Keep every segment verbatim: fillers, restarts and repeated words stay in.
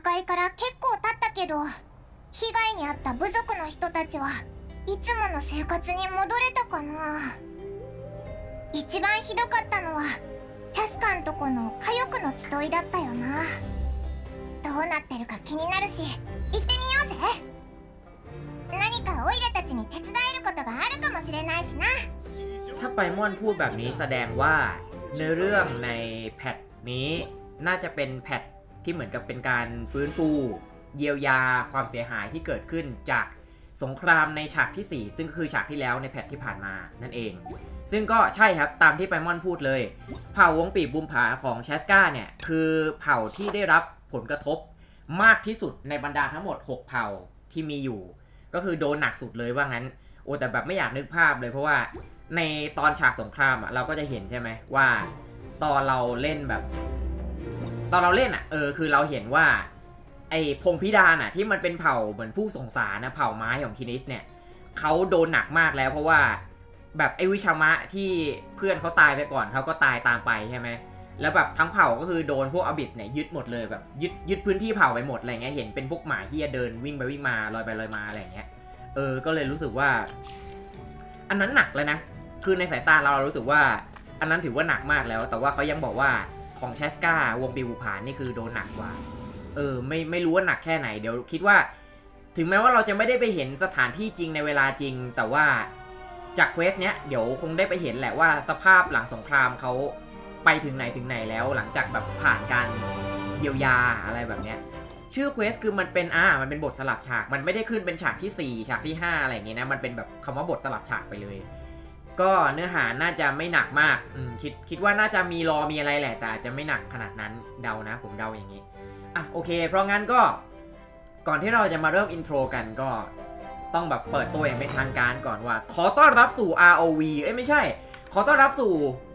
壊から結構経ったけど、被害に遭った部族の人たちはいつもの生活に戻れたかな。一番ひどかったのはチャスカンとこの火翼の集いだったよな。どうなってるか気になるし、行ってみようぜ。何かオイラたちに手伝えることがあるかもしれないしな。 ถ้าไปม่อนพูดแบบนี้แสดงว่าเนื้อเรื่องในแพทนี้น่าจะเป็นแพทที่เหมือนกับเป็นการฟื้นฟูเยียวยาความเสียหายที่เกิดขึ้นจากสงครามในฉากที่สี่ซึ่งก็คือฉากที่แล้วในแพทที่ผ่านมานั่นเองซึ่งก็ใช่ครับตามที่ไปม่อนพูดเลยเผ่าวงปีกบุมผาของแชสกาเนี่ยคือเผ่าที่ได้รับผลกระทบมากที่สุดในบรรดาทั้งหมดหกเผ่าที่มีอยู่ก็คือโดนหนักสุดเลยว่างั้นโอ้แต่แบบไม่อยากนึกภาพเลยเพราะว่าในตอนฉากสงครามอ่ะเราก็จะเห็นใช่ไหมว่าตอนเราเล่นแบบตอนเราเล่นอ่ะเออคือเราเห็นว่าไอ้พงพิดานอ่ะที่มันเป็นเผ่าเหมือนผู้สงสารนะเผ่าไม้ของคินิสเนี่ยเขาโดนหนักมากแล้วเพราะว่าแบบไอ้วิชามะที่เพื่อนเขาตายไปก่อนเขาก็ตายตามไปใช่ไหมแล้วแบบทั้งเผ่าก็คือโดนพวกอบิสเนี่ยยึดหมดเลยแบบยึดยึดพื้นที่เผ่าไปหมดอะไรเงี้ยเห็นเป็นพวกหมาที่จะเดินวิ่งไปวิ่งมาลอยไปลอยมาอะไรเงี้ยเออก็เลยรู้สึกว่าอันนั้นหนักเลยนะคือในสายตาเราเรารู้สึกว่าอันนั้นถือว่าหนักมากแล้วแต่ว่าเขายังบอกว่าของเชสกาวงปีบุผานี่คือโดนหนักกว่าเออไม่ไม่รู้ว่าหนักแค่ไหนเดี๋ยวคิดว่าถึงแม้ว่าเราจะไม่ได้ไปเห็นสถานที่จริงในเวลาจริงแต่ว่าจากเควสเนี้ยเดี๋ยวคงได้ไปเห็นแหละว่าสภาพหลังสงครามเขาไปถึงไหนถึงไหนแล้วหลังจากแบบผ่านการเยียวยาอะไรแบบเนี้ยชื่อเควสคือมันเป็นอ่ามันเป็นบทสลับฉากมันไม่ได้ขึ้นเป็นฉากที่สี่ฉากที่ห้าอะไรอย่างเงี้ยนะมันเป็นแบบคำว่าบทสลับฉากไปเลยก็เนื้อหาน่าจะไม่หนักมากอืมคิดคิดว่าน่าจะมีรอมีอะไรแหละแต่อาจจะไม่หนักขนาดนั้นเดานะผมเดาอย่างนี้อ่ะโอเคเพราะงั้นก็ก่อนที่เราจะมาเริ่มอินโทรกันก็ต้องแบบเปิดตัวอย่างเป็นทางการก่อนว่าขอต้อนรับสู่ อาร์ โอ วี เอ้ยไม่ใช่ขอต้อนรับสู่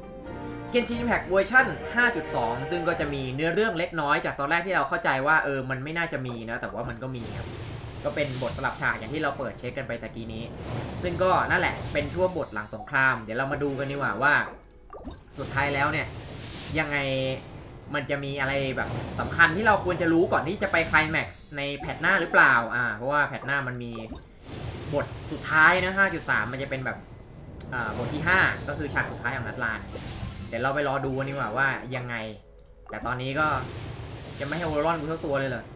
Genshin Impact เวอร์ชัน ห้าจุดสอง ซึ่งก็จะมีเนื้อเรื่องเล็กน้อยจากตอนแรกที่เราเข้าใจว่าเออมันไม่น่าจะมีนะแต่ว่ามันก็มีครับก็เป็นบทสลับฉากอย่างที่เราเปิดเช็คกันไปตะกี้นี้ซึ่งก็นั่นแหละเป็นช่วงบทหลังสงครามเดี๋ยวเรามาดูกันดีกว่าว่าสุดท้ายแล้วเนี่ยยังไงมันจะมีอะไรแบบสำคัญที่เราควรจะรู้ก่อนที่จะไปไคลแม็กซ์ในแพทหน้าหรือเปล่าอ่าเพราะว่าแพทหน้ามันมีบทสุดท้ายนะ ห้าจุดสาม มันจะเป็นแบบอ่าบทที่ห้าก็คือฉากสุดท้ายของนัดลานเดี๋ยวเราไปรอดูกันดีกว่าว่ายังไงแต่ตอนนี้ก็จะไม่ให้โอรอนกูทั้งตัวเลยเหรอ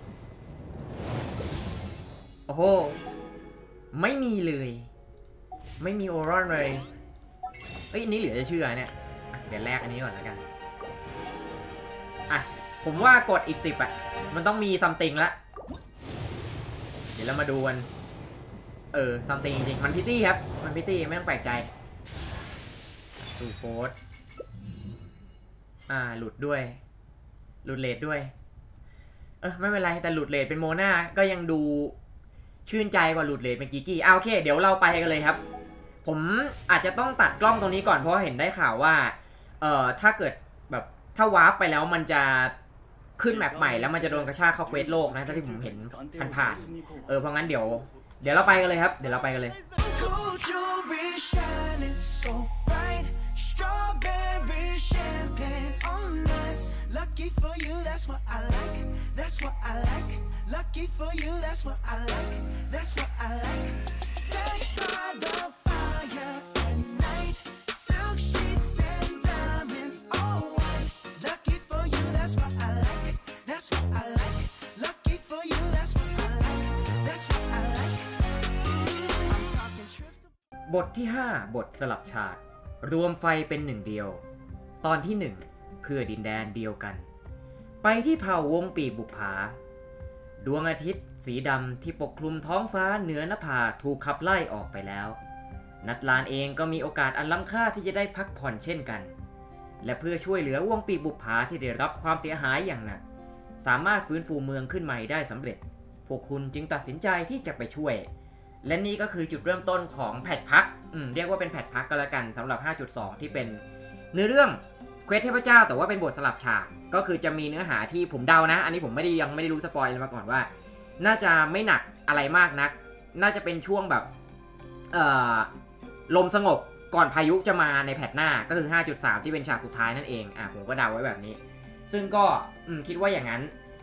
โอ้โหไม่มีเลยไม่มีโอรอนเลยเอ้ยนี่เหลือจะเชื่อเนี่ยเดี๋ยวแลกอันนี้ก่อนแล้วกันอ่ะผมว่ากดอีกสิบอ่ะมันต้องมีซัมติงละเดี๋ยวเรามาดูกันเออซัมติงจริงๆมันพิตตี้ครับมันพิตตี้ไม่ต้องแปลกใจดูโค้ดอ่าหลุดด้วยหลุดเลดด้วยเออไม่เป็นไรแต่หลุดเลดเป็นโมนาก็ยังดูชื่นใจกว่าหลุดเลดเป็นกิกกี้อ่าโอเคเดี๋ยวเราไปกันเลยครับผมอาจจะต้องตัดกล้องตรงนี้ก่อนเพราะเห็นได้ข่าวว่าเอ่อถ้าเกิดแบบถ้าวาร์ปไปแล้วมันจะขึ้นแมปใหม่แล้วมันจะโดนกระชากเข้าเควสโลกนะที่ผมเห็นผ่านๆเออเพราะงั้นเดี๋ยวเดี๋ยวเราไปกันเลยครับเดี๋ยวเราไปกันเลย Lucky for you, that's what I like. That's what I like. Lucky for you, that's what I like. That's what I like. Sex by the fire at night. Silk sheets and diamonds, all white. Lucky for you, that's what I like. That's what I like. Lucky for you, that's what I like. That's what I like. I'm talking trips. บทที่ห้าบทสลับฉากรวมไฟเป็นหนึ่งเดียวตอนที่หนึ่งเพื่อดินแดนเดียวกันไปที่เผ่าวงปีกบุปผาดวงอาทิตย์สีดำที่ปกคลุมท้องฟ้าเหนือนภาถูกขับไล่ออกไปแล้วนัดลานเองก็มีโอกาสอันล้ำค่าที่จะได้พักผ่อนเช่นกันและเพื่อช่วยเหลือวงปีกบุปผาที่ได้รับความเสียหายอย่างหนักสามารถฟื้นฟูเมืองขึ้นใหม่ได้สำเร็จพวกคุณจึงตัดสินใจที่จะไปช่วยและนี่ก็คือจุดเริ่มต้นของแพทพักอืมเรียกว่าเป็นแพทพักก็แล้วกันสำหรับ ห้าจุดสอง ที่เป็นเนื้อเรื่องเควสเทพเจ้าแต่ว่าเป็นบทสลับฉากก็คือจะมีเนื้อหาที่ผมเดานะอันนี้ผมไม่ได้ยังไม่ได้รู้สปอยเลยมาก่อนว่าน่าจะไม่หนักอะไรมากนักน่าจะเป็นช่วงแบบเอ่อลมสงบก่อนพายุจะมาในแพทหน้าก็คือ ห้าจุดสาม ที่เป็นฉากสุดท้ายนั่นเองอ่ะผมก็เดาไว้แบบนี้ซึ่งก็คิดว่าอย่างนั้น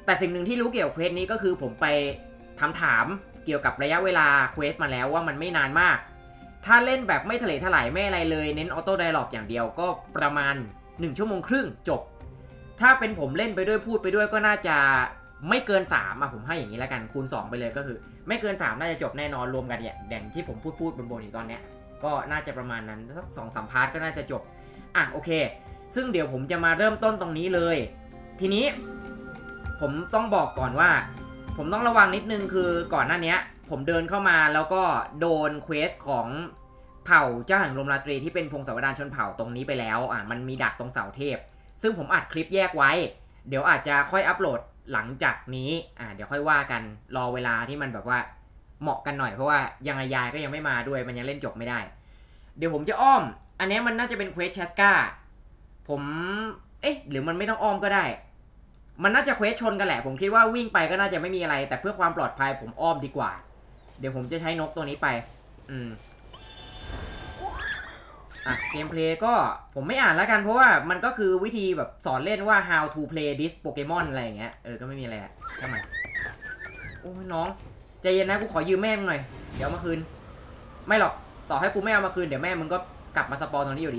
แต่สิ่งหนึ่งที่รู้เกี่ยวกับเควสนี้ก็คือผมไปถามถามเกี่ยวกับระยะเวลาเควสมาแล้วว่ามันไม่นานมากถ้าเล่นแบบไม่ทะเลทลายไม่อะไรเลยเน้นออโต้ไดอะล็อกอย่างเดียวก็ประมาณหนึ่งชั่วโมงครึ่งจบถ้าเป็นผมเล่นไปด้วยพูดไปด้วยก็น่าจะไม่เกินสามอ่ะผมให้อย่างนี้แล้วกันคูณสองไปเลยก็คือไม่เกินสามน่าจะจบแน่นอนรวมกันเนี่ยแบ่งที่ผมพูดพูดบนๆอยู่ตอนเนี้ยก็น่าจะประมาณนั้นสักสองสามพาร์ทก็น่าจะจบอ่ะโอเคซึ่งเดี๋ยวผมจะมาเริ่มต้นตรงนี้เลยทีนี้ผมต้องบอกก่อนว่าผมต้องระวังนิดนึงคือก่อนหน้านี้ผมเดินเข้ามาแล้วก็โดนเควสของเผ่าเจ้าแห่งลมราตรีที่เป็นพงศาวดารชนเผ่าตรงนี้ไปแล้วอ่ะมันมีดักตรงเสาเทพซึ่งผมอัดคลิปแยกไว้เดี๋ยวอาจจะค่อยอัปโหลดหลังจากนี้อ่ะเดี๋ยวค่อยว่ากันรอเวลาที่มันแบบว่าเหมาะกันหน่อยเพราะว่ายังไงยายก็ยังไม่มาด้วยมันยังเล่นจบไม่ได้เดี๋ยวผมจะอ้อมอันนี้มันน่าจะเป็นเควสเชสกาผมเอ๊ะหรือมันไม่ต้องอ้อมก็ได้มันน่าจะเควสชนกันแหละผมคิดว่าวิ่งไปก็น่าจะไม่มีอะไรแต่เพื่อความปลอดภัยผมอ้อมดีกว่าเดี๋ยวผมจะใช้นกตัวนี้ไปอืมอ่ะเกมเพลย์ก็ผมไม่อ่านแล้วกันเพราะว่ามันก็คือวิธีแบบสอนเล่นว่า how to play this Pokemon อะไรอย่างเงี้ยเออก็ไม่มีอะไรอ่ะทำไมโอ้ยน้องใจเย็นนะกูขอยืมแม่มึงหน่อยเดี๋ยวมาคืนไม่หรอกต่อให้กูไม่เอามาคืนเดี๋ยวแม่มึงก็กลับมาสปอนตรงนี้อยู่ดี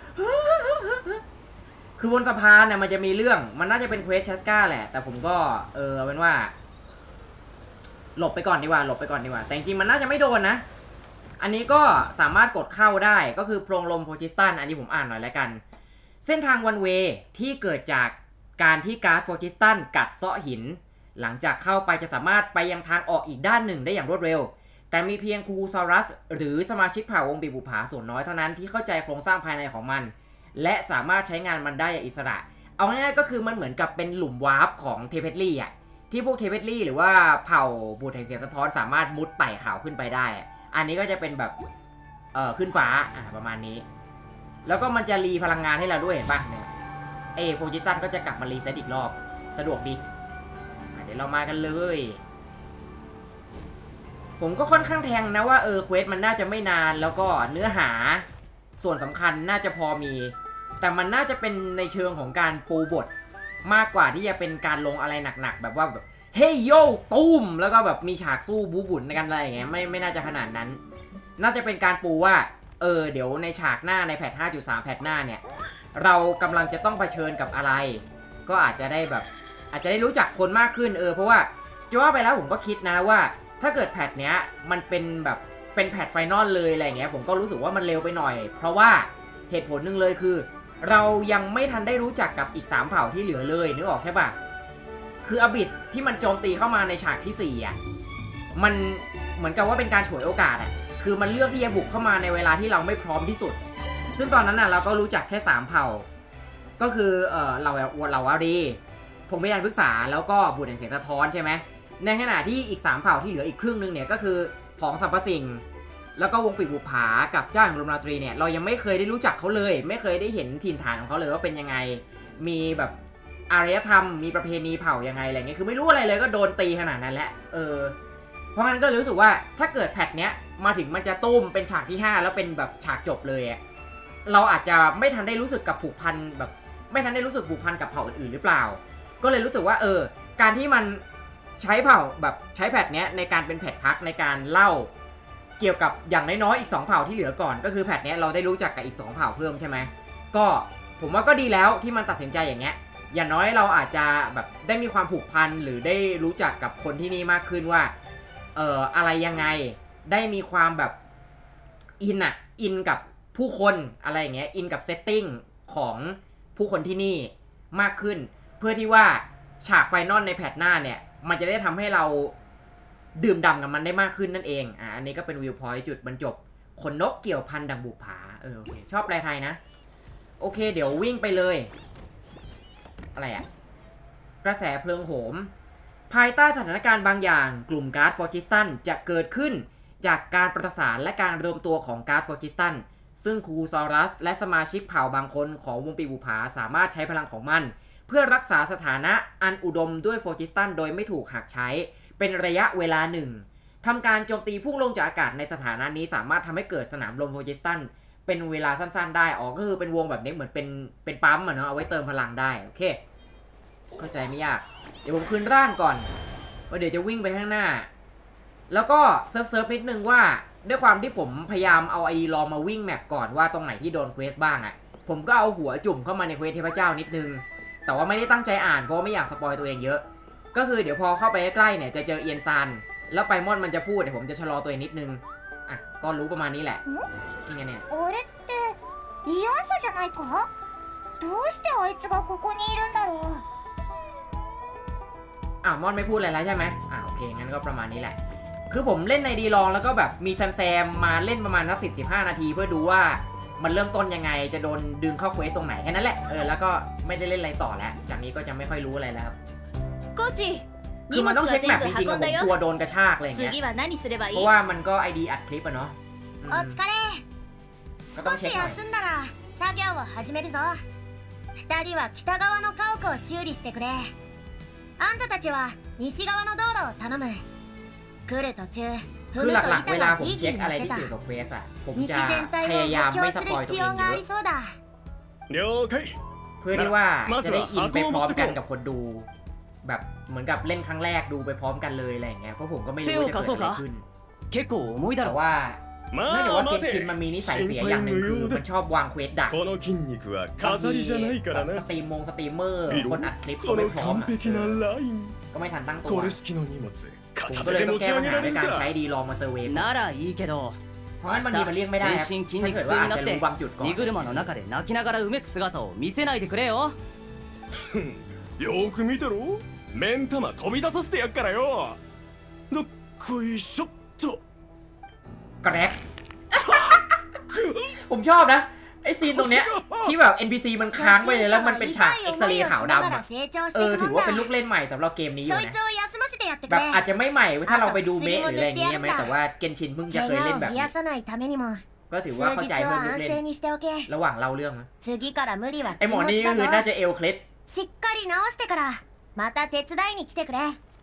คือบนสะพานเนี่ยมันจะมีเรื่องมันน่าจะเป็นเควสเชสกาแหละแต่ผมก็เออเป็นว่าหลบไปก่อนดีกว่าหลบไปก่อนดีกว่าแต่จริงๆมันน่าจะไม่โดนนะอันนี้ก็สามารถกดเข้าได้ก็คือโพรงลมโฟจิสตันอันนี้ผมอ่านหน่อยแล้วกันเส้นทางวันเวย์ที่เกิดจากการที่การ์ดโฟจิสตันกัดเซาะหินหลังจากเข้าไปจะสามารถไปยังทางออกอีกด้านหนึ่งได้อย่างรวดเร็วแต่มีเพียงคูซอรัสหรือสมาชิกเผ่าวงปีบุผาส่วนน้อยเท่านั้นที่เข้าใจโครงสร้างภายในของมันและสามารถใช้งานมันได้อย่างอิสระเอาง่ายๆก็คือมันเหมือนกับเป็นหลุมวาร์ปของเทเพตลี่อ่ะที่พวกเทเพตลี่หรือว่าเผ่าบูดแห่งเสียงสะท้อนสามารถมุดไต่เขาขึ้นไปได้อันนี้ก็จะเป็นแบบเอ่อขึ้นฟ้าอ่ะประมาณนี้แล้วก็มันจะรีพลังงานให้เราด้วยเห็นป่ะเนี่ยเอโฟจิซันก็จะกลับมารีเซ็ตอีกรอบสะดวกดีเดี๋ยวเรามากันเลยผมก็ค่อนข้างแทงนะว่าเออเควสมันน่าจะไม่นานแล้วก็เนื้อหาส่วนสำคัญน่าจะพอมีแต่มันน่าจะเป็นในเชิงของการปูบทมากกว่าที่จะเป็นการลงอะไรหนักๆแบบว่าแบบเฮ้ยโย่ตุ้มแล้วก็แบบมีฉากสู้บูบุ่นกันอะไรอย่างเงี้ยไม่ไม่น่าจะขนาดนั้นน่าจะเป็นการปูว่าเออเดี๋ยวในฉากหน้าในแพท ห้าจุดสาม แพทหน้าเนี่ยเรากำลังจะต้องเผชิญกับอะไรก็อาจจะได้แบบอาจจะได้รู้จักคนมากขึ้นเออเพราะว่าจะว่าไปแล้วผมก็คิดนะว่าถ้าเกิดแพทเนี้ยมันเป็นแบบเป็นแพทไฟนอลเลยอะไรเงี้ยผมก็รู้สึกว่ามันเร็วไปหน่อยเพราะว่าเหตุผลหนึ่งเลยคือเรายังไม่ทันได้รู้จักกับอีกสามเผ่าที่เหลือเลยนึกออกใช่ป่ะคืออบิสที่มันโจมตีเข้ามาในฉากที่สี่อ่ะมันเหมือนกับว่าเป็นการฉวยโอกาสอ่ะคือมันเลือกที่จะบุกเข้ามาในเวลาที่เราไม่พร้อมที่สุดซึ่งตอนนั้นน่ะเราก็รู้จักแค่สามเผ่าก็คือเออเราเราวารีพงศ์พิยานพฤกษาแล้วก็บุตรแห่งเสียงสะท้อนใช่ไหมในขณะที่อีกสามเผ่าที่เหลืออีกครึ่งนึงเนี่ยก็คือผองสรรพสิ่งแล้วก็วงปีบุปผากับเจ้าแห่งลมราตรีเนี่ยเรายังไม่เคยได้รู้จักเขาเลยไม่เคยได้เห็นถิ่นฐานของเขาเลยว่าเป็นยังไงมีแบบอารยธรรมมีประเพณีเผ่ายังไงอะไรเงี้ยคือไม่รู้อะไรเลยก็โดนตีขนาดนั้นแหละเออเพราะงั้นก็รู้สึกว่าถ้าเกิดแพทเนี้ยมาถึงมันจะตุ้มเป็นฉากที่ห้าแล้วเป็นแบบฉากจบเลยอ่ะเราอาจจะไม่ทันได้รู้สึกกับผูกพันแบบไม่ทันได้รู้สึกผูกพันกับเผ่าอื่นๆหรือเปล่าก็เลยรู้สึกว่าเออการที่มันใช้เผ่าแบบใช้แพทเนี้ยในการเป็นแพทพักในการเล่าเกี่ยวกับอย่างน้อยๆอีกสองเผ่าที่เหลือก่อนก็คือแพทเนี้ยเราได้รู้จักกับอีกสองเผ่าเพิ่มใช่ไหมก็ผมว่าก็ดีแล้วที่มันตัดสินใจอย่างเงี้ยอย่างน้อยเราอาจจะแบบได้มีความผูกพันหรือได้รู้จักกับคนที่นี่มากขึ้นว่าเอ่ออะไรยังไงได้มีความแบบอินอะอินกับผู้คนอะไรอย่างเงี้ยอินกับเซตติ้งของผู้คนที่นี่มากขึ้นเพื่อที่ว่าฉากไฟนอลในแพทหน้าเนี่ยมันจะได้ทำให้เราดื่มด่ำกับมันได้มากขึ้นนั่นเองอ่ะอันนี้ก็เป็นวิวพอยต์จุดบรรจบขนนกเกี่ยวพันดังบุปผาเออโอเคชอบแปลไทยนะโอเคเดี๋ยววิ่งไปเลยอะไรอะกระแสเพลิงโหมภายใต้สถานการณ์บางอย่างกลุ่มการ์ดฟอร์จิสตันจะเกิดขึ้นจากการประสานและการรวมตัวของการ์ดฟอร์จิสตันซึ่งคูซอรัสและสมาชิกเผ่าบางคนของวงปีบุผาสามารถใช้พลังของมันเพื่อรักษาสถานะอันอุดมด้วยฟอร์จิสตันโดยไม่ถูกหักใช้เป็นระยะเวลาหนึ่งทำการโจมตีพุ่งลงจากอากาศในสถานะนี้สามารถทำให้เกิดสนามลมฟอร์จิสตันเป็นเวลาสั้นๆได้อ๋อก็คือเป็นวงแบบนี้เหมือนเป็นเป็นปั๊มอะเนาะเอาไว้เติมพลังได้โอเคเข้าใจไม่ยากเดี๋ยวผมคืนร่างก่อนว่าเดี๋ยวจะวิ่งไปข้างหน้าแล้วก็เซิร์ฟเซิร์ฟนิดนึงว่าด้วยความที่ผมพยายามเอาไอลองมาวิ่งแมปก่อนว่าตรงไหนที่โดนเควสบ้างอะผมก็เอาหัวจุ่มเข้ามาในเควสเทพเจ้านิดนึงแต่ว่าไม่ได้ตั้งใจอ่านเพราะไม่อยากสปอยตัวเองเยอะก็คือเดี๋ยวพอเข้าไปใกล้ๆเนี่ยจะเจอเอียนซานแล้วไปมอนมันจะพูดเดี๋ยวผมจะชะลอตัวเองนิดนึงอ่ะก็รู้ประมาณนี้แหละนี่ไงเนี่ยあれってイオンサじゃないかどうしてあいつがここにいるんだろうอ้าวมอนไม่พูดอะไรแล้วใช่ไหมอ่าโอเคงั้นก็ประมาณนี้แหละคือผมเล่นในดีลองแล้วก็แบบมีแซมแซมมาเล่นประมาณสักสิบสิบห้านาทีเพื่อดูว่ามันเริ่มต้นยังไงจะโดนดึงเข้าเควสตรงไหนแค่นั้นแหละเออแล้วก็ไม่ได้เล่นอะไรต่อแล้วจากนี้ก็จะไม่ค่อยรู้อะไรแล้วครับコーチคือมันต้องเช็คแมปจริงๆผมกลัวโดนกระชากอะไรอย่างเงี้ยเพราะว่ามันก็ไอดีอัดคลิปอะเนาะお疲れ少し休んだら作業を始めるぞふたりは北側の家屋を修理してくれあんたたちは西側の道路を頼む来る途中คือหลักๆเวลาผมเช็คอะไรที่เกี่ยวกับเควสอะผมจะพยายามไม่สปอยตัวเองเยอะเพื่อที่ว่าจะได้อินไปพร้อมกันกับคนดูแบบเหมือนกับเล่นครั้งแรกดูไปพร้อมกันเลยอะไรอย่างเงี้ยเพราะผมก็ไม่รู้ว่าจะเกิดอะไรขึ้นแต่ว่าเนื่องจากว่าเกนชินมันมีนิสัยเสียอย่างหนึ่งคือมันชอบวางเควสดักบางทีสตรีมมงสตรีมเมอร์คนอัดคลิปก็ไม่พร้อมก็ไม่ทันตั้งตัวผมก็เลยต้องแก้ปัญหาด้วยการใช้ดีลองมาเซอร์เวย์เพราะงั้นบางทีมันเรียกไม่ได้ครับถ้าเกิดว่าอาจจะรู้บางจุดก่อนよーく見てろ目ん玉飛び出させてやっからよどっこいしょっとกระแรกผมชอบนะไอซีนตรงเนี้ยที่แบบ เอ็น พี ซี มันค้างไปเลยแล้วมันเป็นฉากเอ็กซเรย์ขาวดำอะเออถือว่าเป็นลูกเล่นใหม่สำหรับเกมนี้อยู่นะแบบอาจจะไม่ใหม่ถ้าเราไปดูเมะหรืออะไรอย่างเงี้ยไหมแต่ว่าเกนชินเพิ่งจะเคยเล่นแบบนี้ก็ถือว่าเข้าใจเมื่อลูกเล่นระหว่างเล่าเรื่องนะไอหมอนี่ก็คือน่าจะเอลเคล็ดしっかり直してからまた手伝いに来てくれ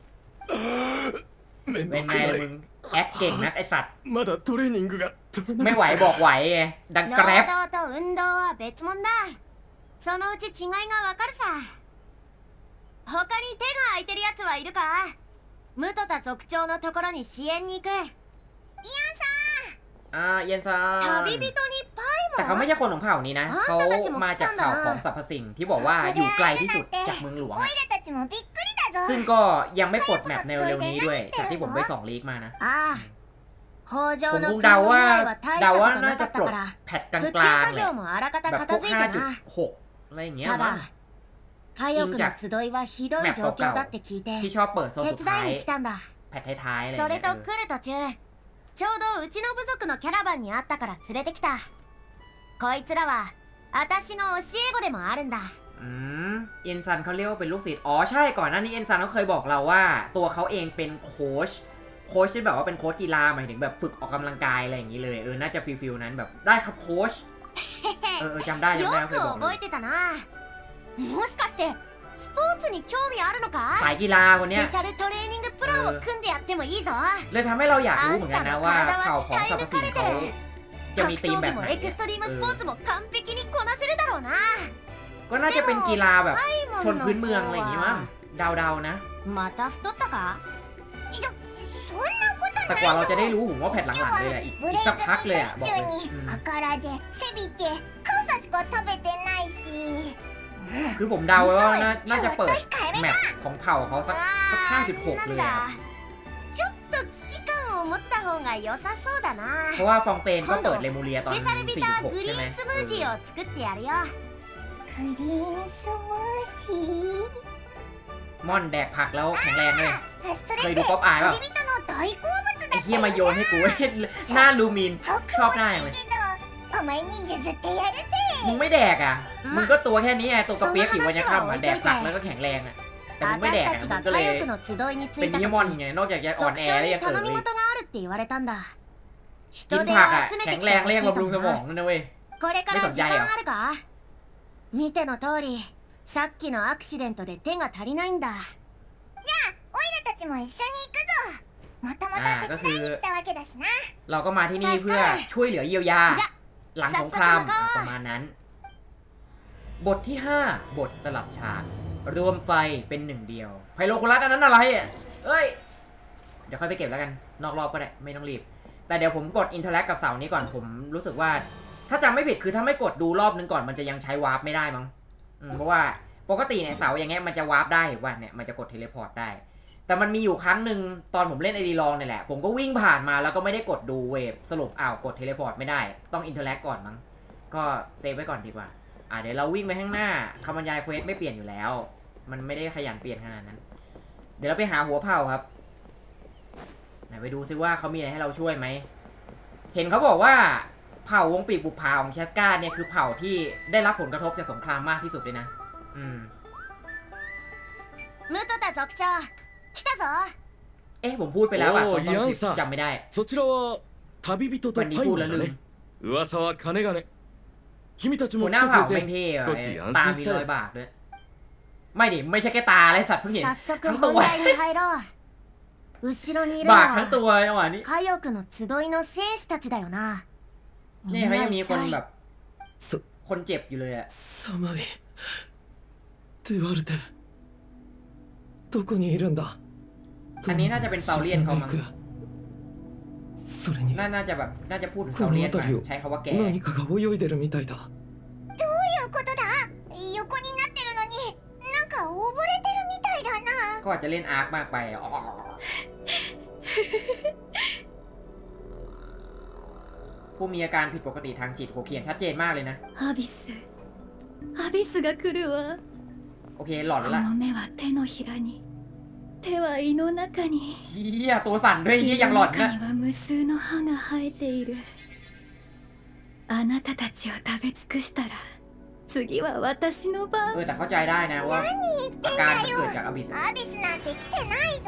เป็นไงมึงแอคเก่งนักไอสัตว์まだトレーニングがไม่ไหวบอกไหวไงดังแกร็บ労働と運動は別物だそのうち違いがわかるさ他に手が空いてるやつはいるかムトタ族長のところに支援に行くイアンさんอ่าเย็นซา旅人にパイもแต่เขาไม่ใช่คนของเผ่านี้นะเขามาจากเผ่าของสรรพสิ่งที่บอกว่าอยู่ไกลที่สุดจากเมืองหลวงซึ่งก็ยังไม่ปลดแมปในเร็วนี้ด้วยจากที่ผมไปส่องลีกมานะผมคงเดาว่าเดาว่าน่าจะปลดแพทกลางๆเลยแบบพวก ห้าจุดหก อะไรอย่างเงี้ยมั้งอิงจากแมปเก่าๆที่ชอบเปิดโซนสุดท้ายแพทท้ายๆอะไรอย่างเงี้ยちょうどうちの部族のキャラバンにあったから連れてきたこいつらは私の教え子でもあるんだอืมเอ็นซันเขาเรียกว่าเป็นลูกศิษย์อ๋อใช่ก่อนหน้านี้เอ็นซันเขาเคยบอกเราว่าตัวเขาเองเป็นโค้ชโค้ชที่แบบว่าเป็นโค้ชกีฬาหมายถึงแบบฝึกออกกำลังกายอะไรอย่างนี้เลยเออน่าจะฟิลฟิลนั้นแบบได้ครับโค้ชเออจำได้จำได้เคยบอกเลยもしかしてスポーツに興味あるのかสายกีฬาคนเนี้ยスペシャルトレーニングプランを組んでやってもいいぞเลยทำให้เราอยากรู้เหมือนกันนะว่าเผ่าของสรรพสิ่งเขาจะมีธีมแบบไหนก็น่าจะเป็นกีฬาแบบชนพื้นเมืองอะไรอย่างงี้มั้งเดาๆนะแต่กว่าเราจะได้รู้ผมว่าแพทหลังๆเลยอะอีกสักพักเลยอะบอกเลยคือผมเดาว่าน่าจะเปิดแมปของเผ่าเขาสักสัก ห้าจุดหก เลยอะเพราะว่าฟองเตนก็เปิดเลมูเรียตอน สี่จุดหก ใช่ไหมม่อนแดกผักแล้วแข็งแรงเลยเคยดูป๊อปอายป่ะไอ้เหี้ยมาโยนให้กูหน้าลูมินชอบหน้าเลยมึงไม่แดกอ่ะมึงก็ตัวแค่นี้ไงตัวกระเปียกอยู่วันยังค่ำอ่ะแดกผักแล้วก็แข็งแรงอ่ะแต่มึงไม่แดกอ่ะมึงก็เลยเป็นฮิมอนไงนอกจากจะอ่อนแอแล้วยังเกิดเลยกินผักอ่ะแข็งแรงเรียกว่าบำรุงสมองนั่นนะเว้ยไม่สนใจเหรอ見ての通りさっきのアクシデントで手が足りないんだじゃあオイラたちも一緒に行くぞもともと手伝いに来たわけだしなเราก็มาที่นี่เพื่อช่วยเหลือเยียวยาหลังสงครามประมาณนั้นบทที่ห้าบทสลับฉากรวมไฟเป็นหนึ่งเดียวไพโรคูลัสอันนั้นอะไรอ่ะเอ้ยเดี๋ยวค่อยไปเก็บแล้วกันนอกรอบก็ได้ไม่ต้องรีบแต่เดี๋ยวผมกดอินเทอร์แลกกับเสานี้ก่อนผมรู้สึกว่าถ้าจำไม่ผิดคือถ้าไม่กดดูรอบนึงก่อนมันจะยังใช้วาร์ปไม่ได้มั้งเพราะว่าปกติเนี่ยเสาอย่างเงี้ยมันจะวาร์ปได้ว่าเนี่ยมันจะกดเทเลพอร์ตได้แต่มันมีอยู่ครั้งหนึ่งตอนผมเล่นไอดีลองเนี่ยแหละผมก็วิ่งผ่านมาแล้วก็ไม่ได้กดดูเวฟสรุปอ้าวกดเทเลพอร์ตไม่ได้ต้องอินเทอร์แลกก่อนมั้งก็เซฟไว้ก่อนดีกว่าอ่าเดี๋ยวเราวิ่งไปข้างหน้าคำบรรยายเควสไม่เปลี่ยนอยู่แล้วมันไม่ได้ขยันเปลี่ยนขนาดนั้นเดี๋ยวเราไปหาหัวเผ่าครับไหนไปดูซิว่าเขามีอะไรให้เราช่วยไหมเห็นเขาบอกว่าเผ่าวงปีกบุกผาของเชสกาเนี่ยคือเผ่าที่ได้รับผลกระทบจากสงครามมากที่สุดเลยนะอืมムトタ族長来たぞเอ๊ะผมพูดไปแล้วอ่ะตอนต้นคลิปจำไม่ได้そちらは旅人とパイモンだね噂は金がね君たちも来てくれて少し安心したよไม่ดิไม่ใช่แค่ตาอะไรสัตว์เพิ่งเห็นทั้งตัว後ろにいるのบากทั้งตัวจังหวะนี้火翼の集いの戦士たちだよなนี่เขายังมีคนแบบคนเจ็บอยู่เลยอะサマリドゥアルテどこにいるんだอันนี้น่าจะเป็นเซาเลียนเขามั้งน่าน่าจะแบบน่าจะพูดถึงเซาเลียนมาใช้คำว่าแก何かが泳いでるみたいだどういうことだ横になってるのになんか溺れてるみたいだなก็อาจจะเล่นอาร์คมากไปอ๋อผู้มีอาการผิดปกติทางจิตโหเขียนชัดเจนมากเลยนะアビスアビスが来るわโอเคหลอดแล้วล่ะこの目は手のひらに手は胃の中にเฮียตัวสั่นด้วยเฮียยังหลอดนะ胃の中には無数の歯が生えているあなたたちを食べ尽くしたら次は私の番เออแต่เข้าใจได้นะว่าอาการมันเกิดจากอบิสアビスなんて来てないぞ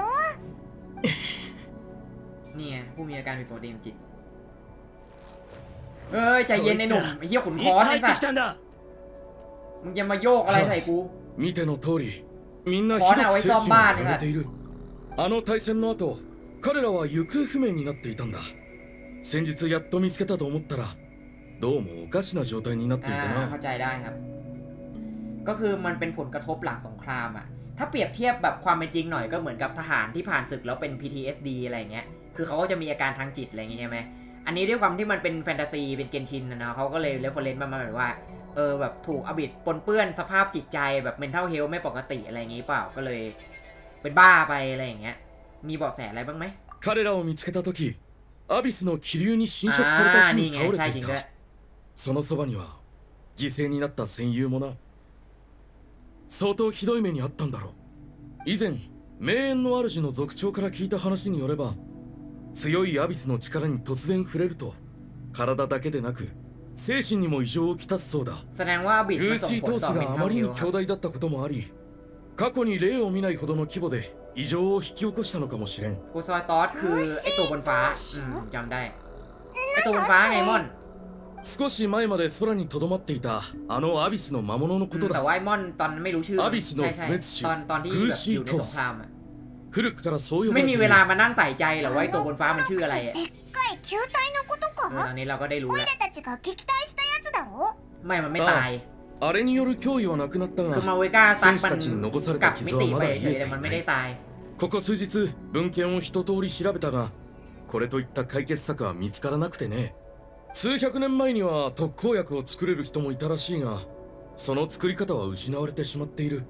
นี่ไงผู้มีอาการผิดปกติทางจิตเอ้ยใจเย็นไอ้หนุ่มไอ้เหี้ยขุนค้อนไอ้สัตว์มึงจะมาโยกอะไรใส่กู見ての通りみんなひどく精神がやられているあの対戦の後彼らは行方不明になっていたんだ先日やっと見つけたと思ったらどうもおかしな状態になっていたなเข้าใจได้ครับก็คือมันเป็นผลกระทบหลังสงครามอ่ะถ้าเปรียบเทียบแบบความเป็นจริงหน่อยก็เหมือนกับทหารที่ผ่านศึกแล้วเป็น พี ที เอส ดี อะไรเงี้ยคือเขาก็จะมีอาการทางจิตอะไรเงี้ยใช่ไหมอันนี้ด้วยความที่มันเป็นแฟนตาซีเป็นเกนชินนะเนาะเขาก็เลยเรฟเฟอเรนซ์มาแบบว่าเออแบบถูกอบิสปนเปื้อนสภาพจิตใจแบบเมนทัลเฮลท์ไม่ปกติอะไรอย่างงี้เปล่าก็เลยเป็นบ้าไปอะไรอย่างเงี้ยมีเบาะแสอะไรบ้างไหม彼らを見つけた時アビスの気流に侵食された地に倒れていたそのそばには犠牲になった戦友もな相当ひどい目にあったんだろう以前名園の主の族長から聞いた話によれば強いアビスの力に突然触れると体だけでなく精神にも異常をきたすそうだแสดงว่าบิสルーシー・トースがあまりに強大だったこともあり過去に例を見ないほどの規模で異常を引き起こしたのかもしれんกูซอยตอสคือไอตัวบนฟ้าอืมจำได้ไอตัวบนฟ้าไงมอน少し前まで空にとどまっていたあのアビスの魔物のことだแต่ว่าไอมอนตอนไม่รู้ชื่อアビスの不滅種ルーシー・トース古くからそう呼ばれているไม่มีเวลามานั่งใส่ใจหรอว่าไอตัวบนฟ้ามันชื่ออะไรอ่ะでっかい球体のことかตอนนี้เราก็ได้รู้แล้วオイラたちが撃退したやつだろไม่มันไม่ตายあれによる脅威はなくなったがคือมาเวก้าซัดมันกลับมิติไปเฉยๆแต่มันไม่ได้ตายここ数日文献を一通り調べたがこれといった解決策は見つからなくてね数百年前には特効薬を作れる人もいたらしいがその作り方は失われてしまっている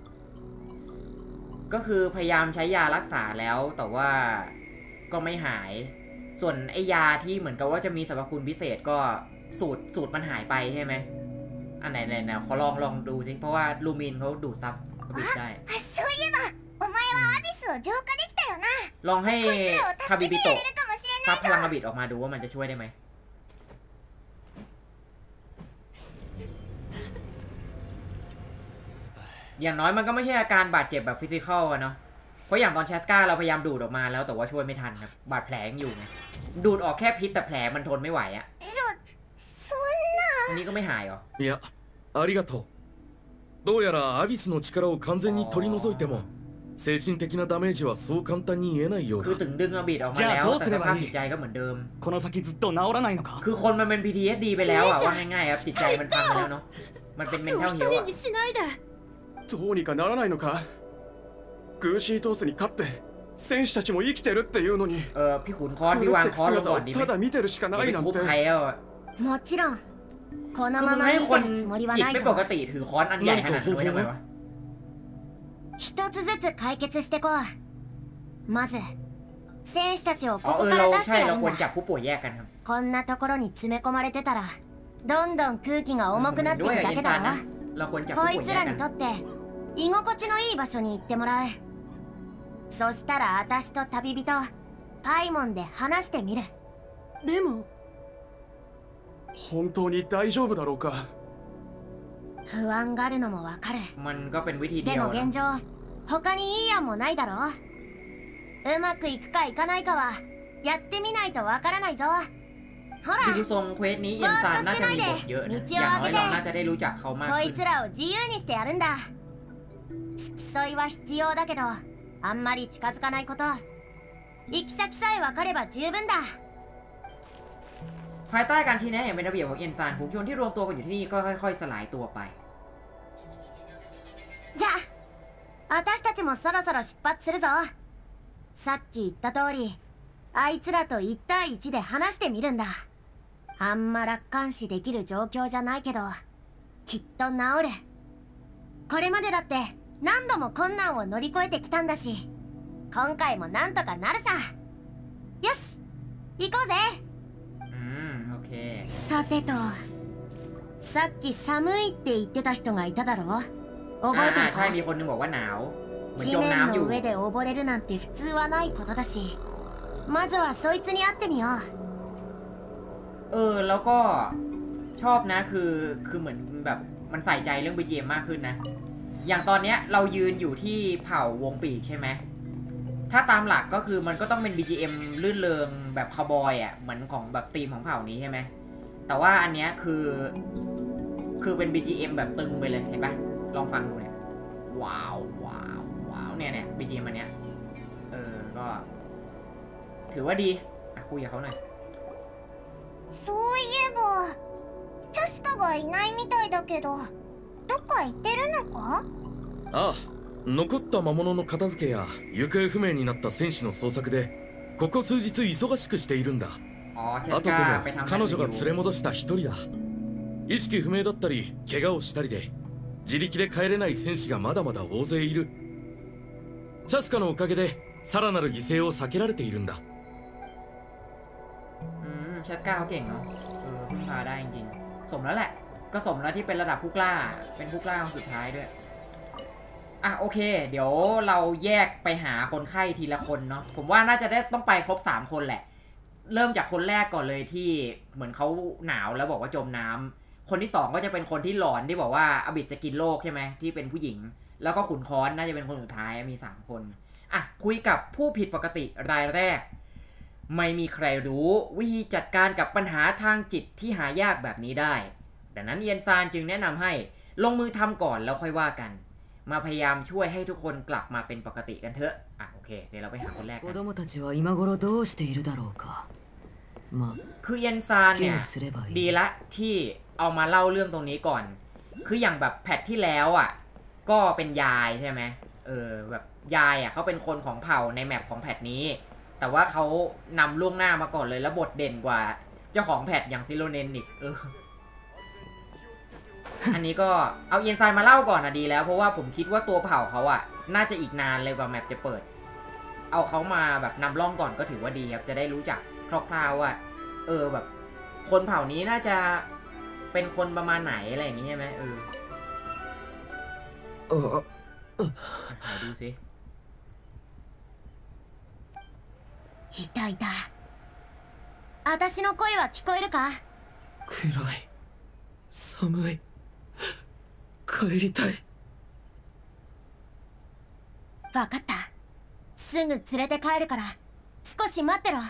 ก็คือพยายามใช้ยารักษาแล้วแต่ว่าก็ไม่หายส่วนไอยาที่เหมือนกับว่าจะมีสรรพคุณพิเศษก็สูตรสูตรมันหายไปใช่ไหมอันไหนไหนขอลองลองดูสิเพราะว่าลูมินเขาดูดซับบิดได้そういえばお前はアビスを浄化できたよなลองให้คาบิบิโตะซับพลังอบิดออกมาดูว่ามันจะช่วยได้ไหมอย่างน้อยมันก็ไม่ใช่อาการบาดเจ็บแบบฟิสิกอลอะเนาะเพราะอย่างตอนเชสกาเราพยายามดูดออกมาแล้วแต่ว่าช่วยไม่ทันครับบาดแผลยังอยู่ไงดูดออกแค่พิษแต่แผลมันทนไม่ไหวอะอันนี้ก็ไม่หายเหรอいやありがとうどうやらアビスの力を完全に取り除いても精神的なダメージはそう簡単に言えないようだคือถึงดึงอบิดออกมาแล้วแต่สภาพจิตใจก็เหมือนเดิมこの先ずっと治らないのかคือคนมันเป็น พี ที เอส ดี ไปแล้วอะว่าง่ายๆครับจิตใจมันพังไปแล้วเนาะมันเป็น mental health อะどうにかならないのか。グーシートースに勝って戦士たちも生きてるっていうのに、 เออพี่ขุนคอนพี่วางคอนลงก่อนดีไหมただ見てるしかなไปいなんทุบて。 ใครอ่ะもちろんこのคือมึまงまให้見คนてるつもりはจิตないไม่ぞปกติถือค้อนอันใหญ่ขนาดนั้นไว้ทำไมวะ一つずつ解決してこう。まず戦士たちをอ๋อこเอこอかเราら出してใช่やเราるんควรจัだ。 บผู้ป่วยแยกกันครับこんなところに詰め込まれてたらどんどん空気が重くなっていด้วยくだเอ็けนซานだนะろ。 เราควรจับこผู้いป่วยつแยらกกัにนとって居心地のいい場所に行ってもらう。そしたら私と旅人パイモンで話してみる。 でも本当に大丈夫だろうか。 不安があるのもわかる。 มันก็เป็นวิธีเดีでยวも現状他にいい案もないだろ。うまくいくかいかないかはやってみないとわからないぞ。ほらดูทรงเควสนี้เอ็นซานน่าจะมีบทเยอะนะอย่างน้อยเราน่าจะได้รู้จักเขามากこขึ้いนつらを自由にしてやるんだ。付き添いは必要だけどあんまり近づかないこと。行き先さえ分かれば十分だ。 ภายใต้การชี้แนะอย่างเป็นระเบียบของเอ็นซานฝูงชนที่รวมตัวกันอยู่ที่นี่ก็ค่อยๆสลายตัวไปじゃあ私たちもそろそろ出発するぞ。さっき言った通りあいつらといち対いちで話してみるんだ。あんま楽観視できる状況じゃないけどきっと治る。これまでだって何度も困難を乗り越えてきたんだし今回もなんとかなるさ。よし行こうぜ。 อืมโอเคさてとさっき寒いって言ってた人がいただろ。 อ่า覚えてるใช่か。 มีคนนึงบอกว่าหนาวเหมือน地จม面น้ำอยู่の上で溺れるなんて普通はないことだしまずはそいつに会ってみよう。 เออแล้วก็ชอบนะคือคือเหมือนแบบมันใส่ใจเรื่อง บี จี เอ็ม มากขึ้นนะ อย่างตอนเนี้ยเรายืนอยู่ที่เผ่าวงปีกใช่ไหมถ้าตามหลักก็คือมันก็ต้องเป็น บี จี เอ็ม ลื่นเริงแบบคาวบอยอ่ะเหมือนของแบบธีมของเผ่านี้ใช่ไหมแต่ว่าอันเนี้ยคือคือเป็น บี จี เอ็ม แบบตึงไปเลยเห็นปะลองฟังดูเนี่ยว้าวว้าวว้าวเนี่ยเนี่ย บี จี เอ็ม อันเนี้ยเออก็ถือว่าดีอ่ะคุยกับเขาหน่อยそういえばチャスカがいないみたいだけどどっか行ってるのか。 ああ、残った魔物の片付けや行方不明になった戦士の捜索でここ数日忙しくしているんだ。 อ๋อเชあสとกาこไปทำも彼女が連れ戻した一人だ。意識不明だったり怪我をしたりで自力で帰れない戦士がまだまだ大勢いる。チャスカのおかげでさらなる犠牲を避けられているんだ。 อืมเชสกาเขาเก่งเนาะเออพึ่งพาได้จริงๆสมแล้วแหละก็สมแล้วที่เป็นระดับผู้กล้าเป็นผู้กล้าคนสุดท้ายด้วยอ่ะโอเคเดี๋ยวเราแยกไปหาคนไข้ทีละคนเนาะผมว่าน่าจะได้ต้องไปครบสามคนแหละเริ่มจากคนแรกก่อนเลยที่เหมือนเขาหนาวแล้วบอกว่าจมน้ำคนที่สองก็จะเป็นคนที่หลอนที่บอกว่าอบิดจะกินโลกใช่ไหมที่เป็นผู้หญิงแล้วก็ขุนค้อนน่าจะเป็นคนสุดท้ายมีสามคนอ่ะคุยกับผู้ผิดปกติรายแรกไม่มีใครรู้วิธีจัดการกับปัญหาทางจิตที่หายากแบบนี้ได้ดังนั้นเอียนซานจึงแนะนำให้ลงมือทำก่อนแล้วค่อยว่ากันมาพยายามช่วยให้ทุกคนกลับมาเป็นปกติกันเถอะอ่ะโอเคเดี๋ยวเราไปหาคนแรกกัน子供たちは今頃どうしているだろうか。まあคือเอียนซาน好きเนี่ยにすればいดีい。 ละที่เอามาเล่าเรื่องตรงนี้ก่อนคืออย่างแบบแพทที่แล้วอ่ะก็เป็นยายใช่ไหมเออแบบยายอ่ะเขาเป็นคนของเผ่าในแมปของแพทนี้แต่ว่าเขานำล่วงหน้ามาก่อนเลยแล้วบทเด่นกว่าเจ้าของแพทอย่างซิโลเนนอีกเออ อันนี้ก็เอาเอียนซานมาเล่าก่อนอะดีแล้วเพราะว่าผมคิดว่าตัวเผ่าเขาอะน่าจะอีกนานเลยกว่าแมปจะเปิดเอาเขามาแบบนำร่องก่อนก็ถือว่าดีครับจะได้รู้จักคร่าวๆว่าเออแบบคนเผ่านี้น่าจะเป็นคนประมาณไหนอะไรอย่างนี้ใช่ไหมเออไหนดูสิいたいた。私の声は聞こえるか。 暗い。寒い。帰りたい。 わかった。すぐ連れて帰るから少し待ってろ。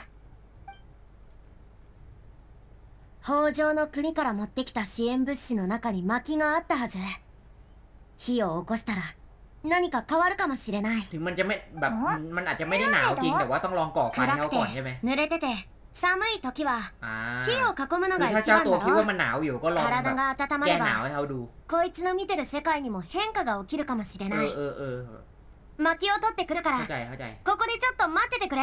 北条の国から持ってきた支援物資の中に薪があったはず。火を起こしたら何か変わるかもしれない。 ถึงมันจะไม่แบบมันอาจจะไม่ได้หนาวจริงแต่ว่าต้องลองก่อไฟให้暗เขาくてก่อนใช่ไหม濡れてて寒い時はอ่า火を囲むのคือがถ้า一เจ้า番ตัวだคิดว่าろมันหนาวอยู่ก็ลองแบบ体が温まแก้れหนาวばให้เขาดูこいつの見てる世界にも変化が起きるかもしれเอなอย เออเออ薪を取ってくるからเข้าใจเข้าใจここでちょっと待っててくれ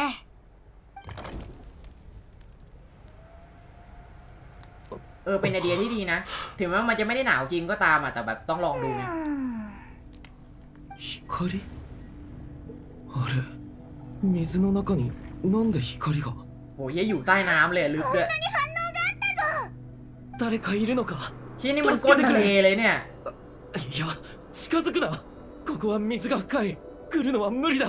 เออเป็นไอเดียที่ดีนะถึงแม้ว่ามันจะไม่ได้หนาวจริงก็ตามอ่ะแต่แบบต้องลองดูไง光あれ水の中になんで光がโหเฮียอยู่ใต้น้ำเลยลึกด้วย誰かいるのかชี้นี่มันก้นทะเลเลยเนี่ยいや近づくなここは水が深い来るのは無理だ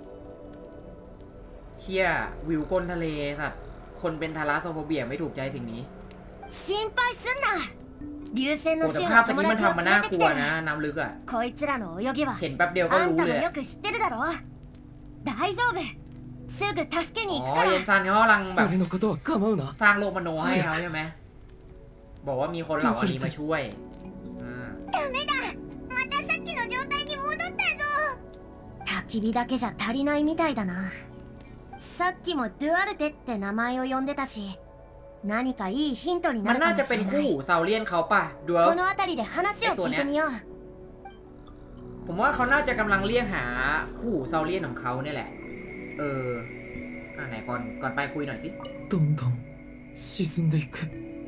เชี่ยวิวก้นทะเลสัตว์คนเป็นทาราโซโฟเบียไม่ถูกใจสิ่งนี้心配すんな流星โอ้のแต่シオภาพのตะ友กี้มัน達をทำมา連น่าれてกきลัวてนะるน้ำลึกอ่ะこいつらの泳ぎはเห็นแป๊บเดียวก็あんรู้たเลもยよく知ってるだろ大丈夫すぐ助けにอ๋行อくかเยらนซันเขากำลังแบบ俺のことは構うなสร้างโลกมโนให้เขาใช่ไหมบอกว่ามีคนเหล่านี้มาช่วยอ่าダメだまたさっきの状態に戻ったぞ焚き火だけじゃ足りないみたいだなさっきもドゥアルテって名前を呼んでたし何かいいヒントにมัなんるน่าかもจะしเป็นれなคู่いหูซาวเลียนเขาป่ะดูแล้วこの辺りで話を聞いてみようผมว่าเขาน่าจะกำลังเรียกหาคู่หูซาวเลียนของเขาเนี่ยแหละ เอออ่าไหนก่อนก่อนไปคุยหน่อยสิどんどん沈んでいく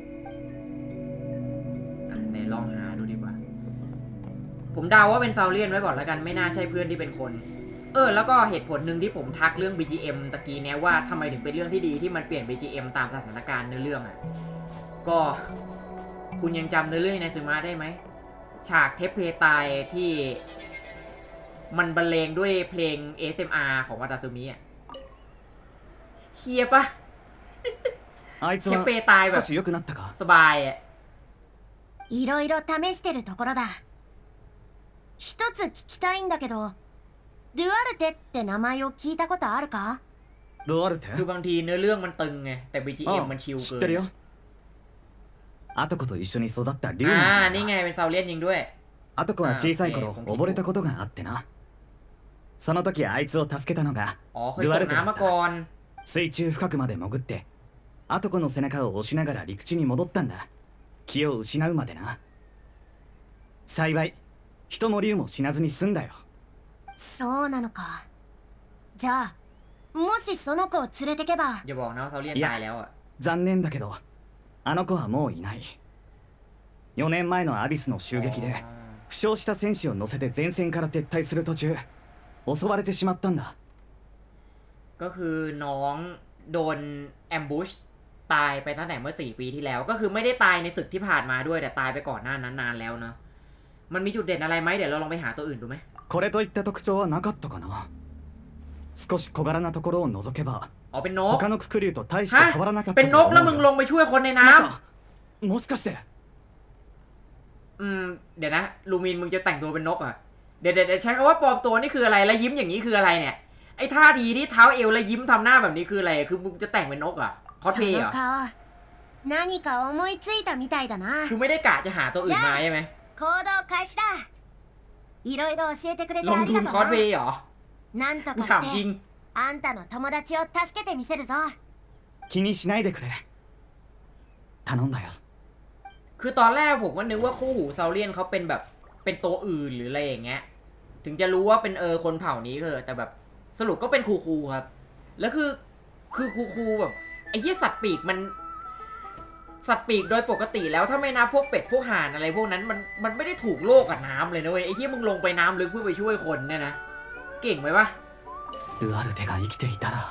อ่ะไหนลองหาดูดีกว่า ผมเดาว่าเป็นซาวเลียนไว้ก่อนแล้วกันไม่น่าใช่เพื่อนที่เป็นคน เออแล้วก็เหตุผลหนึ่งที่ผมทักเรื่อง บี จี เอ็ม ตะกี้เนี้ยว่าทำไมถึงเป็นเรื่องที่ดีที่มันเปลี่ยน บี จี เอ็ม ตามสถานการณ์เนื้อเรื่องอ่ะก็คุณยังจำเนื้อเรื่องในซึมะได้ไหมฉากเทปเพตายที่มันบรรเลงด้วยเพลง เอส เอ็ม อาร์ ของวาตาซึมิอ่ะเฮียปะあいつเทปはเพตายแบ少บし良くなったかสบายอ่ะいろいろ試してるところだ一つ聞きたいんだけどドゥアルテって名前を聞いたことあるかロアルテคือบางทีเนื้อเรื่องมันตึงไงแต่ บี จี เอ็ม มันชิล知เกิってるนよアトコと一緒に育ったリュウอ่าマンนี่ไงเป็นซาวเลียนจริงด้วยアトコは小さい頃あオッケー溺れたことがあってなその時あいつを助けたのがอ๋อเคยドゥตアルกテだน้ำっมาたก่อน水中深くまで潜ってアトコの背中を押しながら陸地に戻ったんだ気を失うまでな幸い人も竜も死なずに済んだよそうなのかじゃあもしその子を連れてけばอย่าบอกนะว่าซาวเลียนいやตายแล้วอ่ะ残念だけどあの子はもういないよねんまえのアビスの襲撃で負傷した戦士を乗せて前線から撤退する途中襲われてしまったんだก็คือน้องโดนแอมบูชตายไปตั้งแต่เมื่อสี่ปีที่แล้ว ก็คือไม่ได้ตายในศึกที่ผ่านมาด้วยแต่ตายไปก่อนหน้านั้นนานแล้วเนาะมันมีจุดเด่นอะไรไหมเดี๋ยวเราลองไปหาตัวอื่นดูไหมこれといった特徴はなかったかな少し小柄なところを除けばอ๋อเป็นนก他のククリュウと大してฮะ変わらなかったเป็นนกแล้วมึงลงไปช่วยคนในน้なんかもしかしてำอืมเดี๋ยวนะลูมินมึงจะแต่งตัวเป็นนกอ่ะเดี๋ยวเดี๋ยวใช้คำว่าปลอมตัวนี่คืออะไรแล้วยิ้มอย่างนี้คืออะไรเนี่ยไอ้ท่าทีที่เท้าเอวแล้วยิ้มทำหน้าแบบนี้คืออะไรคือมึงจะแต่งเป็นนกอ่ะคอสそเพย์เหรのอ顔何か思いついたみたいだなคือไม่ได้กะจะหาตัวอื่นมาใช่ไหม行動開始だいろいろ教えてくれてลงありทุนがคอสとเพうย์เหรอなんとกูかถามしจริงてあんたの友達を助けてみせるぞ気にしないでくれ頼んだよคือตอนแรกผมก็นึกว่าคู่หูซาวเลียนเขาเป็นแบบเป็นตัวอื่นหรืออะไรอย่างเงี้ยถึงจะรู้ว่าเป็นเออคนเผ่านี้คือแต่แบบสรุปก็เป็นคูคูครับแล้วคือคือคูคูแบบไอ้เหี้ยสัตว์ปีกมันสัตว์ปีกโดยปกติแล้วถ้าไม่นับพวกเป็ดพวกห่านอะไรพวกนั้นมันมันไม่ได้ถูกโลกกับน้ำเลยนะเว้ยไอ้เหี้ยมึงลงไปน้ำลึกเพื่อไปช่วยคนเนี่ยนะเก่งไหมวะドゥアルテが生きていたら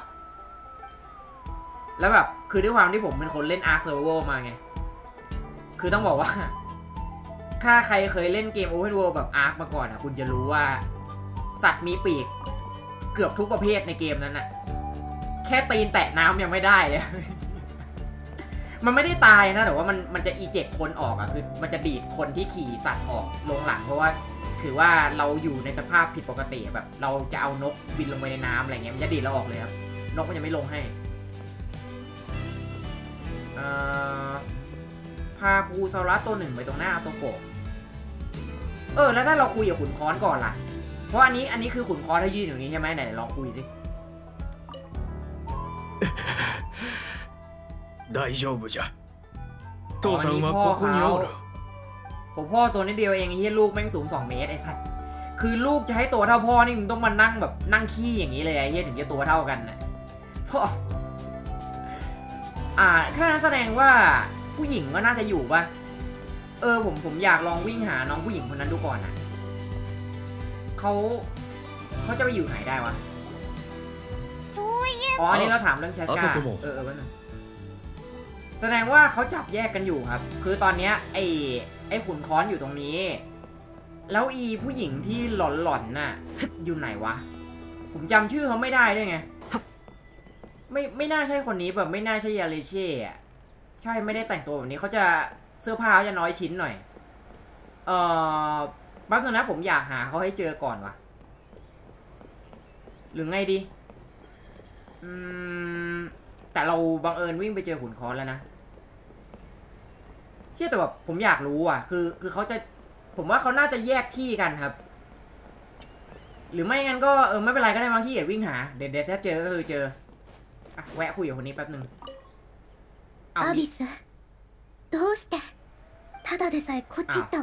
แล้วแบบคือด้วยความที่ผมเป็นคนเล่น Ark Survival มาไงคือต้องบอกว่าถ้าใครเคยเล่นเกม Open World แบบ Ark มาก่อนอ่ะคุณจะรู้ว่าสัตว์มีปีกเกือบทุกประเภทในเกมนั้นน่ะแค่ตีนแตะน้ำยังไม่ได้เลย มันไม่ได้ตายนะแต่ว่ามันมันจะอีเจ็กคนออกอ่ะคือมันจะดีดคนที่ขี่สัตว์ออกลงหลังเพราะว่าถือว่าเราอยู่ในสภาพผิดปกติแบบเราจะเอานกบินลงไปในน้ำอะไรเงี้ยมันจะดีดเราออกเลยครับนกมันจะไม่ลงให้พาคูซารัสตัวหนึ่งไปตรงหน้าอาโตโกะเออแล้วถ้าเราคุยกับขุนค้อนก่อนล่ะเพราะอันนี้อันนี้คือขุนค้อนที่ยืนอยู่นี้ใช่ไหมไหนลองคุยสิ大丈夫じゃ父さんはここにおるผมพ่อตัวนิดเดียวเองไอ้เหี้ยลูกแม่งสูงสองเมตรไอ้สัสคือลูกจะให้ตัวเท่าพ่อนี่มึงต้องมานั่งแบบนั่งขี้อย่างนี้เลยไอ้เหี้ยถึงจะตัวเท่ากันนะพ่ออ่าถ้านั้นแสดงว่าผู้หญิงก็น่าจะอยู่ป่ะเออผมผมอยากลองวิ่งหาน้องผู้หญิงคนนั้นดูก่อนนะเขาเขาจะไปอยู่ไหนได้วะอ๋ออันนี้เราถามเรื่องแชสกาเออเออวันนึงแสดงว่าเขาจับแยกกันอยู่ครับคือตอนเนี้ยไอ้ไอ้ขุนค้อนอยู่ตรงนี้แล้วอีผู้หญิงที่หลอนๆน่ะอยู่ไหนวะผมจำชื่อเขาไม่ได้ด้วยไงไม่ไม่น่าใช่คนนี้แบบไม่น่าใช่ยาเลเช่อะใช่ไม่ได้แต่งตัวแบบนี้เขาจะเสื้อผ้าเขาจะน้อยชิ้นหน่อยเออแป๊บนึงนะผมอยากหาเขาให้เจอก่อนวะหรือไงดีอืมแต่เราบังเอิญวิ่งไปเจอขุนค้อนแล้วนะเชื่อแต่แบบผมอยากรู้อ่ะคือคือเขาจะผมว่าเขาน่าจะแยกที่กันครับหรือไม่งั้นก็เออไม่เป็นไรก็ได้บางที่เกียจวิ่งหาเดี๋ยวเดี๋ยวถ้าเจอก็คือเจออ่ะแวะคุยกับคนนี้แป๊บนึงアビスどうしてただでさえこっち行ったわ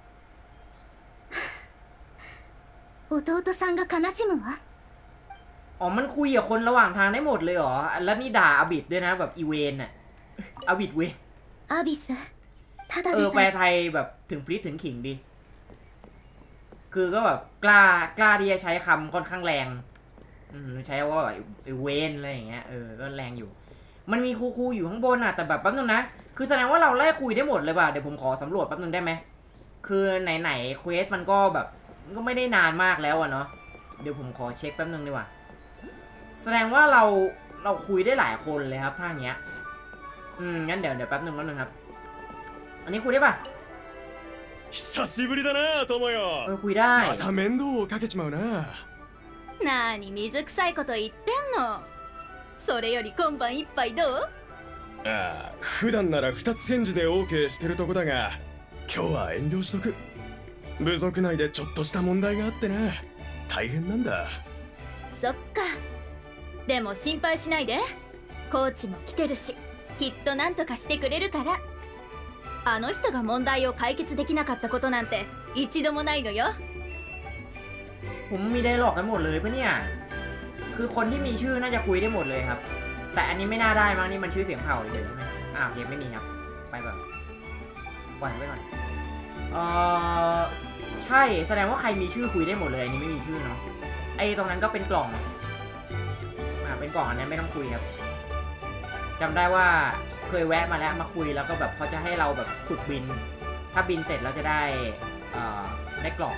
弟さんが悲しむわอ๋อมันคุยกับคนระหว่างทางได้หมดเลยเหรอแล้วนี่ด่าอาบิดด้วยนะแบบอีเวนน่ะอาบิดเวนアビスเออแปลไทยแบบถึงพริษถึงขิงดิคือก็แบบกล้ากล้าที่จะใช้คำค่อนข้างแรงอืมใช้ว่าแบบเวนอะไรอย่างเงี้ยเออก็แรงอยู่มันมีครูๆอยู่ข้างบนอ่ะแต่แบบแป๊บนึงนะคือแสดงว่าเราไล่คุยได้หมดเลยป่ะเดี๋ยวผมขอสำรวจแป๊บนึงได้ไหมคือไหนๆเควสมันก็แบบก็ไม่ได้นานมากแล้วอะเนาะเดี๋ยวผมขอเช็คแป๊บนึงดีกว่าแสดงว่าเราเราคุยได้หลายคนเลยครับท่าเนี้ยอืมงั้นเดี๋ยวเดี๋ยวแป๊บนึงแป๊บนึงครับอันนี้คุยได้ป่ะ久しぶりだな友よเออคุยได้また面倒をかけちまうななに水臭いこと言ってんのそれより今晩一杯どうああ普段なら二つ返事で OK してるとこだが今日は遠慮しとく部族内でちょっとした問題があってな大変なんだそっかでも心配しないでコーチも来てるしきっと何とかしてくれるからあの人が問題を解決できなかったことなんて一度もないのよผมมีได้หลอกกันหมดเลยปะเนี่ยคือคนที่มีชื่อน่าจะคุยได้หมดเลยครับแต่อันนี้ไม่น่าได้มั้งนี่มันชื่อเสียงเผ่าเฉยๆใช่ไหมอ้าวโอเคไม่มีครับไปแบบปล่อยไว้ก่อนเออใช่แสดงว่าใครมีชื่อคุยได้หมดเลยอันนี้ไม่มีชื่อเนาะไอ้ตรงนั้นก็เป็นกล่องอ่าเป็นกล่องอันนั้นไม่ต้องคุยครับจำได้ว่าเคยแวะมาแล้วมาคุยแล้วก็แบบเขาจะให้เราแบบฝึกบินถ้าบินเสร็จเราจะได้เอ่อได้กล่อง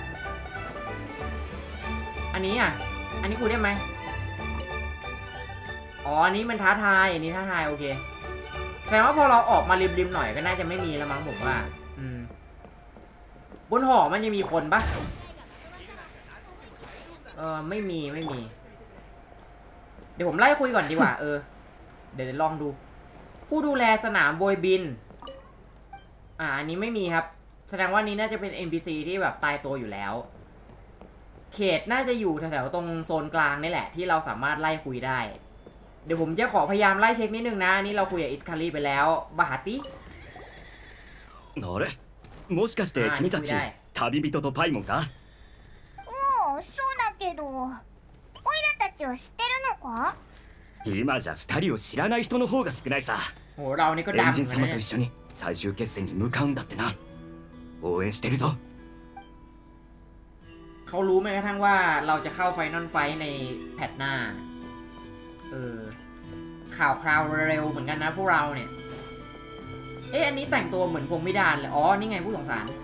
อันนี้อ่ะอันนี้คุยได้ไหมอ๋ออันนี้มันท้าทายอันนี้ท้าทายโอเคแสดงว่าพอเราออกมาริมๆหน่อยก็น่าจะไม่มีแล้วมั้งผมว่าอืมบนหอมันยังมีคนปะเออไม่มีไม่มีเดี๋ยวผมไล่คุยก่อนดีกว่าเออเดี๋ยวลองดูผู้ดูแลสนามโบยบินอ่าอันนี้ไม่มีครับแสดงว่านี้น่าจะเป็น เอ็น พี ซี ที่แบบตายตัวอยู่แล้วเขตน่าจะอยู่แถวๆตรงโซนกลางนี่แหละที่เราสามารถไล่คุยได้เดี๋ยวผมจะขอพยายามไล่เช็คนิดนึงนะนี่เราคุยกับอิสคารีไปแล้วบาฮาติあれもしかして君たち旅人とパイモンかおおそうだけどオイラたちを知ってるのか今じゃ二人を知らない人の方が少ないさโหเรานี่ก็ดังエンジン様と一緒に最終決戦に向かうんだってな応援してるぞเขารู้ไหมกระทั่งว่าเราจะเข้าไฟนอลไฟในแพทหน้าเออข่าวคราวเร็วเหมือนกันนะพวกเราเนี่ยเอ๊ะอันนี้แต่งตัวเหมือนพงมิดานเลยอ๋อนี่ไงผู้สงสาร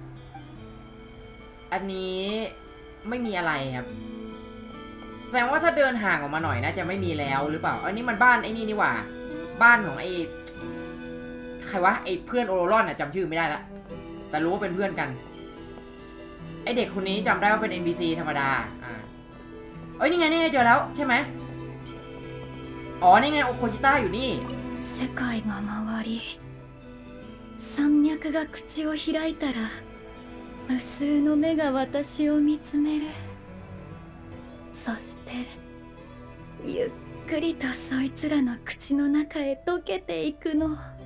อันนี้ไม่มีอะไรครับแสดงว่าถ้าเดินห่างออกมาหน่อยน่าจะไม่มีแล้วหรือเปล่าอันนี้มันบ้านไอ้นี่นี่หว่าบ้านของไอ้ใครวะไอ้เพื่อนโอโรรอนน่ะจำชื่อไม่ได้ละแต่รู้ว่าเป็นเพื่อนกันไอเด็กคนนี้จำได้ว่าเป็น เอ็น พี ซี ธรรมดาอ่าเอ้ยนี่ไงนี่ไงเจอแล้วใช่ไหมอ๋อนี่ไงโอโคชิต้าอยู่นี่世界が回り山脈が口を開いたら無数の目が私を見つめるそしてゆっくくりとそいつらの口の中へ溶けていくの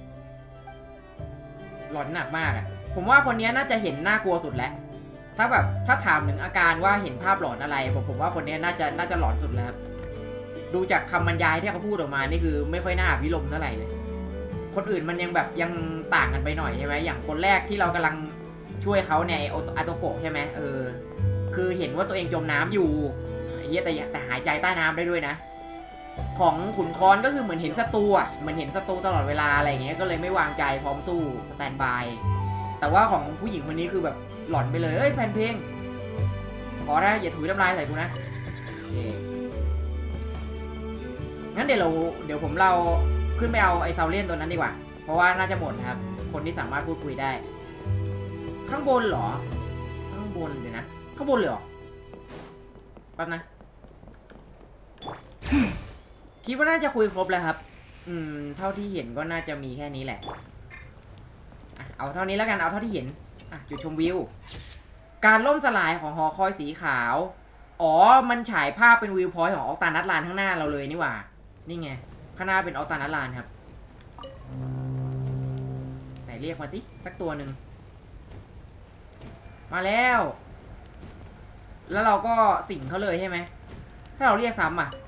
หลอนหนักมากอ่ะผมว่าคนนี้น่าจะเห็นน่ากลัวสุดแล้วถ้าแบบถ้าถามถึงอาการว่าเห็นภาพหลอนอะไรผมผมว่าคนนี้น่าจะน่าจะหลอนสุดแล้วดูจากคำบรรยายที่เขาพูดออกมานี่คือไม่ค่อยน่าพิลมเท่าไหร่เลยคนอื่นมันยังแบบยังต่างกันไปหน่อยใช่ไหมอย่างคนแรกที่เรากำลังช่วยเขาในอาโตโกะใช่ไหมเออคือเห็นว่าตัวเองจมน้ำอยู่เฮียแต่แต่หายใจใต้น้ำได้ด้วยนะของขุนค้อนก็คือเหมือนเห็นศัตรูอ่ะเหมือนเห็นศัตรูตลอดเวลาอะไรอย่างเงี้ยก็เลยไม่วางใจพร้อมสู้สแตนบายแต่ว่าของผู้หญิงคนนี้คือแบบหลอนไปเลยเอ้ยแผ่นเพลงขอได้อย่าถุยน้ำลายใส่กูนะงั้นเดี๋ยวเราเดี๋ยวผมเราขึ้นไปเอาไอซาวเลียนตัวนั้นดีกว่าเพราะว่าน่าจะหมดครับคนที่สามารถพูดคุยได้ข้างบนเหรอข้างบนเดี๋ยวนะข้างบนเลยเหรอแป๊บนะคิดว่าน่าจะคุยครบแล้วครับอืมเท่าที่เห็นก็น่าจะมีแค่นี้แหละอ่ะเอาเท่านี้แล้วกันเอาเท่าที่เห็นอ่ะจุดชมวิวการล่มสลายของหอคอยสีขาวอ๋อมันฉายภาพเป็นวิวพอยต์ของออกตานัดลานข้างหน้าเราเลยนี่หว่านี่ไงข้างหน้าเป็นออกตานัดลานครับไหนเรียกมาสิสักตัวหนึ่งมาแล้วแล้วเราก็สิงเขาเลยใช่ไหมถ้าเราเรียกซ้ำอ่ะ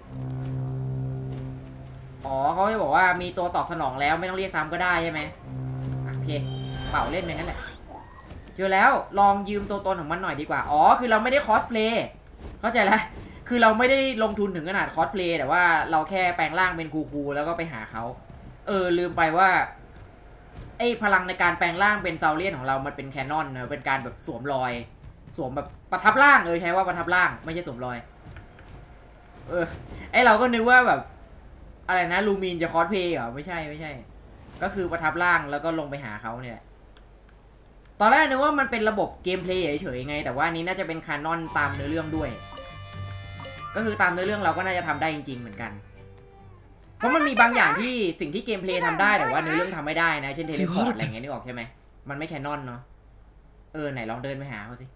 อ๋อเขาจะบอกว่ามีตัวตอบสนองแล้วไม่ต้องเรียกซ้ำก็ได้ใช่ไหมโอเคเป่าเล่นไปนั่นแหละเจอแล้วลองยืมตัวตนของมันหน่อยดีกว่าอ๋อคือเราไม่ได้คอสเพลย์เข้าใจแล้วคือเราไม่ได้ลงทุนถึงขนาดคอสเพลย์แต่ว่าเราแค่แปลงร่างเป็นคูๆแล้วก็ไปหาเขาเออลืมไปว่าไอ้พลังในการแปลงร่างเป็นซาวเลียนของเรามันเป็นแคนนอนนะเป็นการแบบสวมรอยสวมแบบประทับร่างเออใช้ว่าประทับร่างไม่ใช่สวมรอยเออไอเราก็นึกว่าแบบอะไรนะลูมินจะคอสเพลย์เหรอไม่ใช่ไม่ใช่ก็คือประทับร่างแล้วก็ลงไปหาเขาเนี่ยตอนแรกนึกว่ามันเป็นระบบเกมเพลย์เฉยๆไงแต่ว่านี้น่าจะเป็นคานอนตามเนื้อเรื่องด้วยก็คือตามเนื้อเรื่องเราก็น่าจะทำได้จริงๆเหมือนกันเพราะมันมีบางอย่างที่สิ่งที่เกมเพลย์ทำได้แต่ว่าเนื้อเรื่องทำไม่ได้นะเช่นเทเลพอร์ตอะไรเงี้ยนึกออกใช่ไหมมันไม่แคนนอนเนาะเออไหนลองเดินไปหาเขาสิ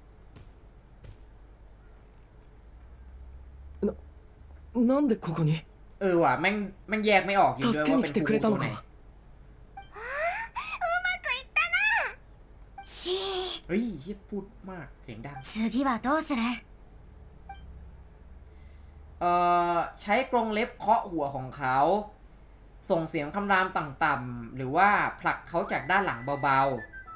なんでここにเออว่ะแม่งแม่งแยกไม่ออกอยู่ด้วยว่าเป็นคูตัวไหนเฮ้ยชิบพูดมากเสียงดัง次はどうするเอ่อใช้กรงเล็บเคาะหัวของเขาส่งเสียงคำรามต่ำๆหรือว่าผลักเขาจากด้านหลังเบา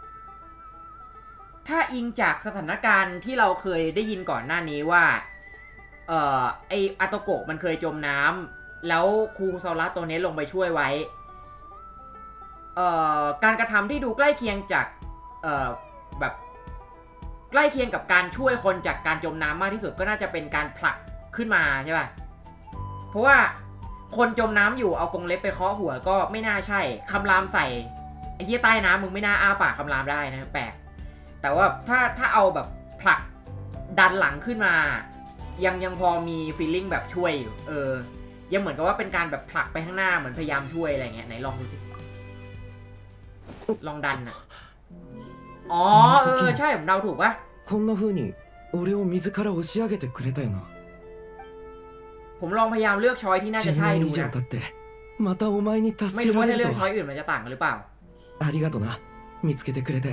ๆถ้าอิงจากสถานการณ์ที่เราเคยได้ยินก่อนหน้านี้ว่าเอ่อไออาโตโกะมันเคยจมน้ำแล้วคูซาระตัวนี้ลงไปช่วยไว้เอ่อการกระทำที่ดูใกล้เคียงจากเอ่อแบบใกล้เคียงกับการช่วยคนจากการจมน้ำมากที่สุดก็น่าจะเป็นการผลักขึ้นมาใช่ป่ะเพราะว่าคนจมน้ำอยู่เอากรงเล็บไปเคาะหัวก็ไม่น่าใช่คำรามใส่ไอ้ที่ใต้น้ำมึงไม่น่าอ้าปากคำรามได้นะแปลกแต่ว่าถ้าถ้าเอาแบบผลักดันหลังขึ้นมายังยังพอมีฟีลลิ่งแบบช่วยอยู่เออยังเหมือนกับว่าเป็นการแบบผลักไปข้างหน้าเหมือนพยายามช่วยอะไรเงี้ยไหนลองดูสิลองดันอ่ะอ๋อเออใช่ผมเดาถูกปะこんな風に俺を水から押し上げてくれたよなผมลองพยายามเลือกช้อยที่น่าจะใช่ดูนะまたお前に助ไม่けรู้ว่าถ้าられるとเลือกช้อยอื่นมันจะต่างกันหรือเปล่าありがとな見つけてくれて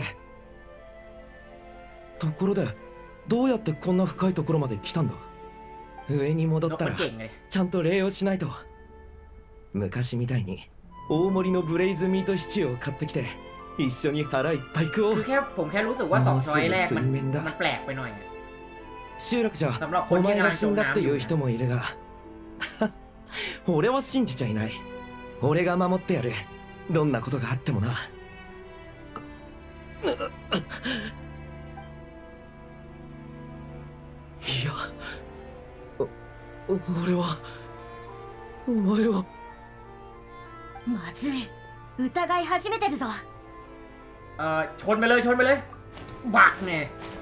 ところでどうやってこんな深いところまで来たんだ上に戻ったらちゃんと礼をしないと昔みたいに大盛りのブレイズミートシチューを買ってきて一緒に腹いっぱい食おうคือแค่ผมแค่รู้สึกว่าสองช้อยแรกมันมันแปลกไปหน่อย集落じゃお前が死んだっていう人もいるが俺は信じちゃいない俺が守ってやるどんなことがあってもないや俺はお前をまずい疑い始めてるぞเอ่อชนไปเลยชนไปเลยบักเนี่ย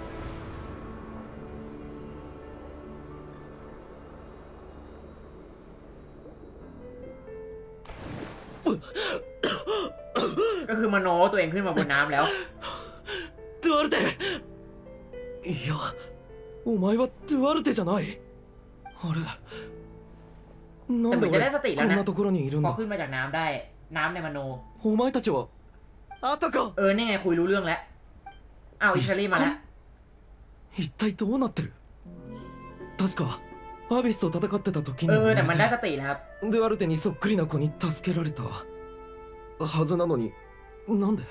ก็คือมโนตัวเองขึ้นมาบนน้ำแล้วドゥアルテいやお前はドゥアルテじゃないあれแต่เหมือนจะได้สติแล้วนะพอขึ้นมาจากน้ำได้น้ำในมโนお前たちはあとこเออนี่ไงคุยรู้เรื่องแล้วอ้าวอิชารีมาแล้ว一体どうなってる確かアビスと戦ってた時にเออแต่มันได้สติแล้วครับデュアルテにそっくりな子に助けられたはずなのになんで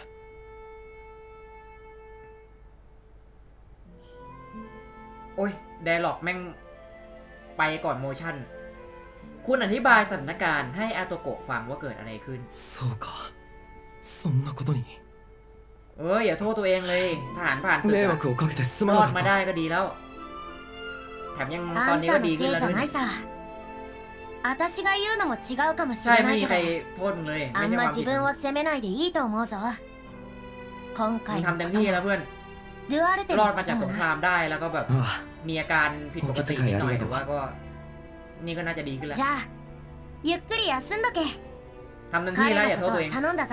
โอ้ยไดอะล็อกแม่งไปก่อนโมชั่นคุณอธิบายสถานการณ์ให้อาโตโกะฟังว่าเกิดอะไรขึ้นそうかそんなことにเอออย่าโทษตัวเองเลยทหารผ่านศึกรอดมาได้ก็ดีแล้วแถมยังตอนนี้ก็ดีขึ้นแล้วด้วย私が言うのも違うかもしれないけどあんま自分を責めないでいいと思うぞ今回のこともデュアルテรอดมาจากสงครามได้แล้วก็แบบมีอาการผิดปกตินิดหน่อยแต่ว่าก็นี่ก็น่าจะดีขึ้นแล้วじゃあゆっくり休んどけทำเต็มที่แล้วอย่าโทษตัวเอง頼んだぞ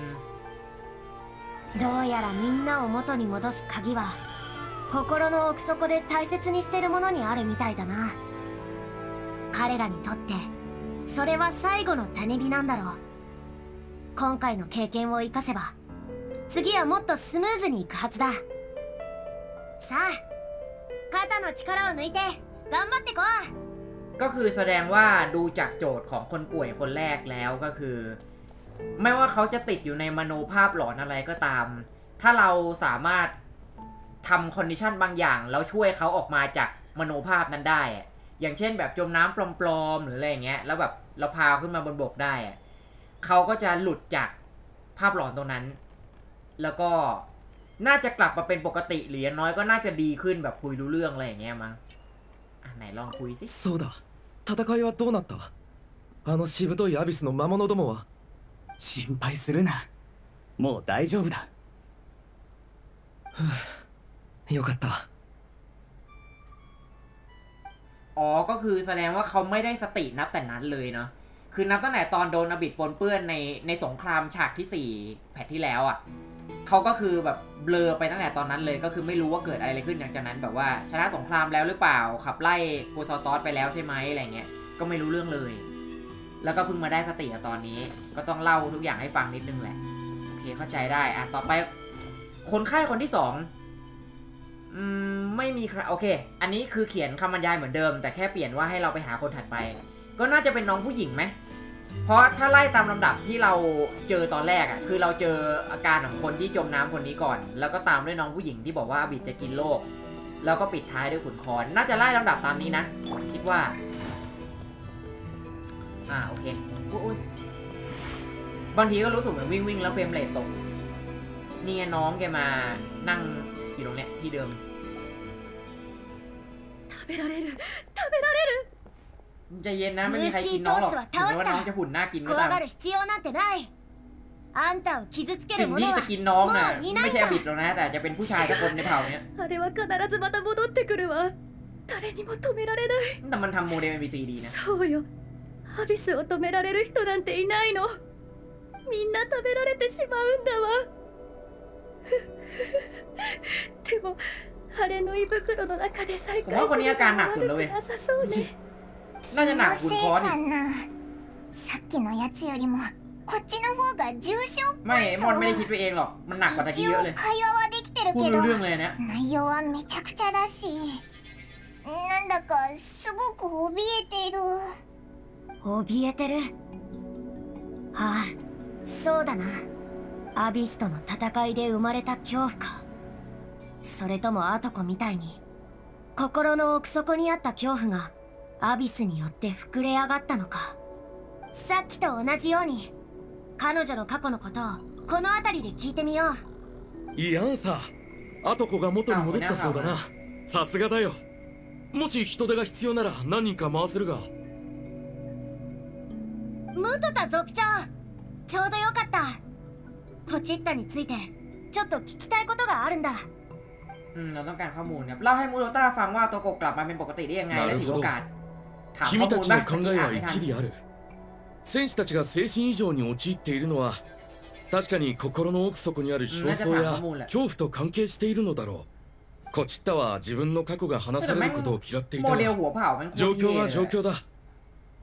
どうやらみんなを元に戻す鍵は心の奥底で大切にしてるものにあるみたいだな彼らにとってそれは最後の種火なんだろう今回の経験を生かせば次はもっとスムーズにいくはずださあ肩の力を抜いて頑張ってこうก็คือแสดงว่าดูจากโจทย์ของคนป่วยคนแรกแล้วก็คือไม่ว่าเขาจะติดอยู่ในมโนภาพหลอนอะไรก็ตามถ้าเราสามารถทำคอนดิชันบางอย่างแล้วช่วยเขาออกมาจากมโนภาพนั้นได้อย่างเช่นแบบจมน้ำปลอมๆหรืออะไรอย่างเงี้ยแล้วแบบเราพาขึ้นมาบนบกได้เขาก็จะหลุดจากภาพหลอนตรงนั้นแล้วก็น่าจะกลับมาเป็นปกติหรือน้อยก็น่าจะดีขึ้นแบบคุยรู้เรื่องอะไรอย่างเงี้ยมั้งไหนลองคุยสิそうだ戦いはどうなったあのしぶといアビスの魔物どもは心配するなもう大丈夫だよかったอ๋อก็คือแสดงว่าเขาไม่ได้สตินับแต่นั้นเลยเนาะคือนับตั้งแต่ตอนโดนอบิดปนเปื้อนในในสงครามฉากที่สี่แพทที่แล้วอ่ะเขาก็คือแบบเบลอไปตั้งแต่ตอนนั้นเลยก็คือไม่รู้ว่าเกิดอะไรขึ้นหลังจากนั้นแบบว่าชนะสงครามแล้วหรือเปล่าขับไล่โกซอตอสไปแล้วใช่ไหมอะไรเงี้ยก็ไม่รู้เรื่องเลยแล้วก็เพิ่งมาได้สติตอนนี้ก็ต้องเล่าทุกอย่างให้ฟังนิดนึงแหละโอเคเข้าใจได้อ่ะต่อไปคนไข้คนที่สองอืมไม่มีใครโอเคอันนี้คือเขียนคำบรรยายเหมือนเดิมแต่แค่เปลี่ยนว่าให้เราไปหาคนถัดไปก็น่าจะเป็นน้องผู้หญิงไหมเพราะถ้าไล่ตามลำดับที่เราเจอตอนแรกอ่ะคือเราเจออาการของคนที่จมน้ำคนนี้ก่อนแล้วก็ตามด้วยน้องผู้หญิงที่บอกว่าบิดจะกินโลกแล้วก็ปิดท้ายด้วยขุนคอนน่าจะไล่ลำดับตามนี้นะคิดว่าอ่าโอเคบางทีก็รู้สึกเหมือนวิ่งวิ่งแล้วเฟรมเรทตกนี่น้องแกมานั่งอยู่ตรงเนี้ยที่เดิม食べられる食べられるใจเย็นนะไม่มีใครกินน้องหรอกถึงแม้ว่าน้องจะหุ่นน่ากินก็ตามสิ่งที่จะกินน้องน่ะไม่ใช่อบิดหรอกนะแต่จะเป็นผู้ชายสักคนในเผ่าเนี้ยแต่มันทำโมเดล เอ็น พี ซี ดีนะアビスを止められる人なんていないのみんな食べられてしまうんだわでもあれの胃袋の中で再会することは悪くなさそうねน่าจะหนักคุณคอสさっきのやつよりもこっちの方が重症っぽいぞไม่มอนไม่ได้คิดไปเองหรอกมันหนักกว่าตะกี้เยอะเลย会話はできてるけど内容はめちゃくちゃだしなんだかすごく怯えている怯えてるああそうだなアビスとの戦いで生まれた恐怖かそれともアトコみたいに心の奥底にあった恐怖がアビスによって膨れ上がったのかさっきと同じように彼女の過去のことをこの辺りで聞いてみよういやんさアトコが元に戻ったそうだなさすがだよもし人手が必要なら何人か回せるがムトタ族長ちょうどよかったポチッタについてちょっと聞きたいことがあるんだอืมเราต้องการข้อมูลเนี่ยเล่าให้มูโรต้าฟังว่าโตโกะกลับมาเป็นปกติได้ยังไงและถือโอกาสถามข้อมูลบ้าง君たちの考えは一理ある戦士たちが精神異常に陥っているのは確かに心の奥底にある焦燥や恐怖と関係しているのだろうコチッタは自分の過去が話されることを嫌っていたが状況は状況だ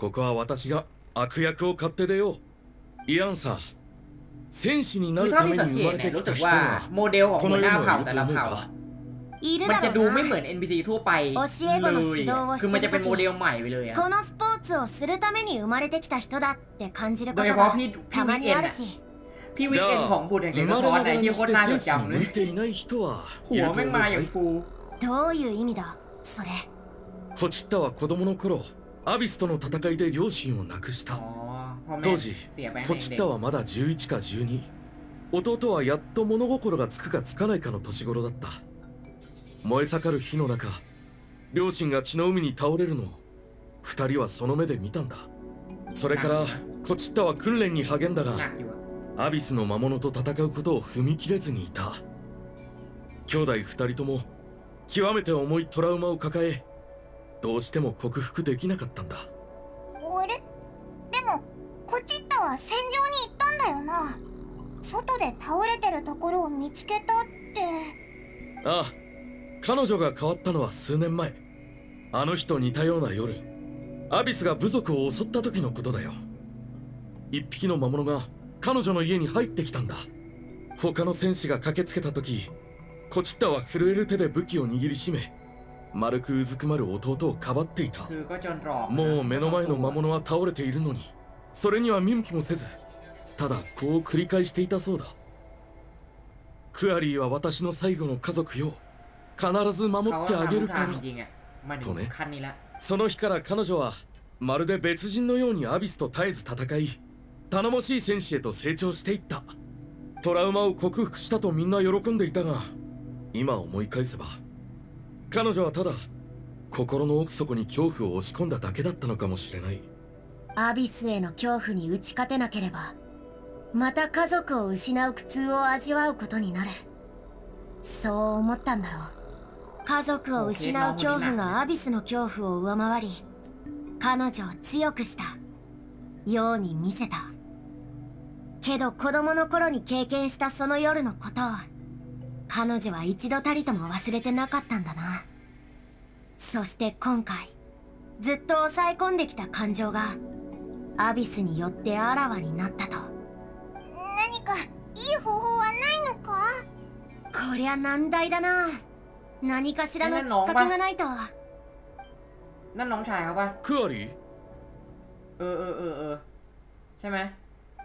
ここは私が悪役を買って出よう。イアンさん、戦士になるために生まれてきた人がโมเดลของหัวหน้าเผ่าแต่ละเผ่ามันจะดูไม่เหมือน เอ็น พี ซี ทั่วไปเลยคือมันจะเป็นโมเดลใหม่ไปเลยอะこのスポーツをするために生まれてきた人だって感じるこโดยเฉとがพาะพี่พี่たวิまกにเอ็นあるอะし。 พี่วิกเอ็นของบุตรแห่งเสียงสะท้อนไหนที่โคตรน่าจดจำเลยหัวแม่งมาอย่างฟูどういう意味だそれ。 コチッタは子供の頃アビスとの戦いで両親を亡くした。当時コチッタはまだじゅういちかじゅうに、弟はやっと物心がつくかつかないかの年頃だった。燃え盛る火の中、両親が血の海に倒れるのを二人はその目で見たんだ。それからコチッタは訓練に励んだが、アビスの魔物と戦うことを踏み切れずにいた。兄弟二人とも極めて重いトラウマを抱え、どうしても克服できなかったんだ。 あれ？でもコチッタは戦場に行ったんだよな。外で倒れてるところを見つけたって。 ああ、彼女が変わったのは数年前。あの日と似たような夜、アビスが部族を襲った時のことだよ。一匹の魔物が彼女の家に入ってきたんだ。他の戦士が駆けつけた時、コチッタは震える手で武器を握りしめ、丸くうずくまる弟をかばっていた。もう目の前の魔物は倒れているのに、それには見向きもせず、ただこう繰り返していたそうだ。クアリーは私の最後の家族よ、必ず守ってあげるからとね。その日から彼女はまるで別人のようにアビスと絶えず戦い、頼もしい戦士へと成長していった。トラウマを克服したとみんな喜んでいたが、今思い返せば彼女はただ心の奥底に恐怖を押し込んだだけだったのかもしれない。 アビスへの恐怖に打ち勝てなければ、また家族を失う苦痛を味わうことになる。そう思ったんだろう。家族を失う恐怖がアビスの恐怖を上回り、彼女を強くしたように見せた。けど子供の頃に経験したその夜のことを彼女は一度たりとも忘れてなかったんだな。そして今回ずっと抑え込んできた感情がアビスによってあらわになったと。 何かいい方法はないのか？ こりゃ難題だな。何かしらのきっかけがないと。 นั่นน้องชายเขาปะクアリーเออเออเออเออใช่ไหม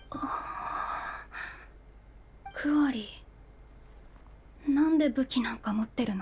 クアリー、なんで武器なんか持ってるの？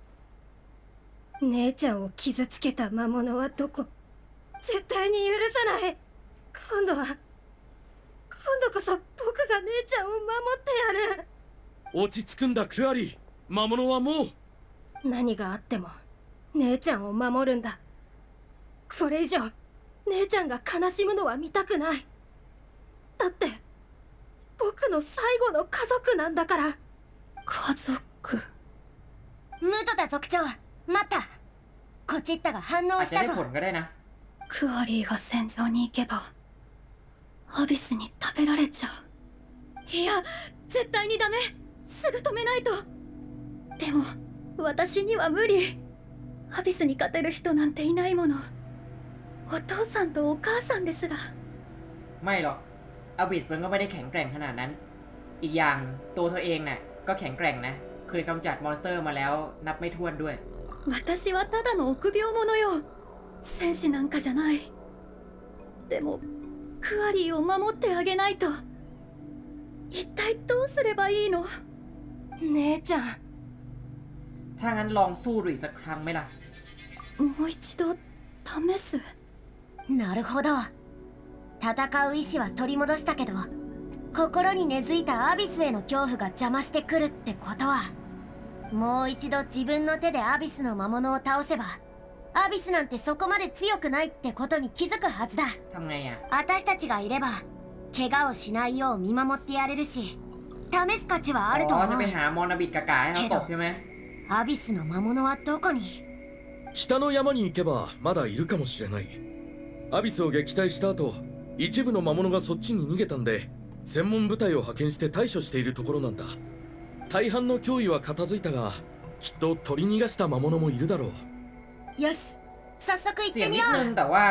姉ちゃんを傷つけた魔物はどこ？絶対に許さない。今度は今度こそ僕が姉ちゃんを守ってやる。 落ち着くんだクアリー、魔物はもう。 何があっても姉ちゃんを守るんだ。これ以上姉ちゃんが悲しむのは見たくない。だって僕の最後の家族なんだから。 家族。 ムトだ族長、待った。コチッタが反応したぞ。 クアリーが戦場に行けばアビスに食べられちゃう。いや絶対にダメ。すぐ止めないと。 でも私には無理。アビスに勝てる人なんていないもの。お父さんとお母さんですら。 ไม่หรอกอาบิสมันก็ไม่ได้แข็งแกร่งขนาดนั้น อีกอย่างตัวเธอเองน่ะก็แข็งแกร่งนะ เคยกำจัดมอนสเตอร์มาแล้วนับไม่ถ้วนด้วย私はただの臆病者よ。戦士なんかじゃない。でもクアリーを守ってあげないと。一体どうすればいいの？ 姉ちゃん。 ถ้างั้นลองสู้ดูอีกสักครั้งไหมล่ะもう一度試す。 なるほど。戦う意志は取り戻したけど、心に根付いたアビスへの恐怖が邪魔してくるってことは、もう一度自分の手でアビスの魔物を倒せば、アビスなんてそこまで強くないってことに気づくはずだ。私たちがいれば怪我をしないよう見守ってやれるし、試す価値はあると思う。けどアビスの魔物はどこに？ 北の山に行けばまだいるかもしれない。アビスを撃退した後、一部の魔物がそっちに逃げたんで、専門部隊を派遣して対処しているところなんだ。大半の脅威は片付いたが、きっと取り逃がした魔物もいるだろう。 よし、早速行ってみよう。 เสียงนิดนึงแต่ว่า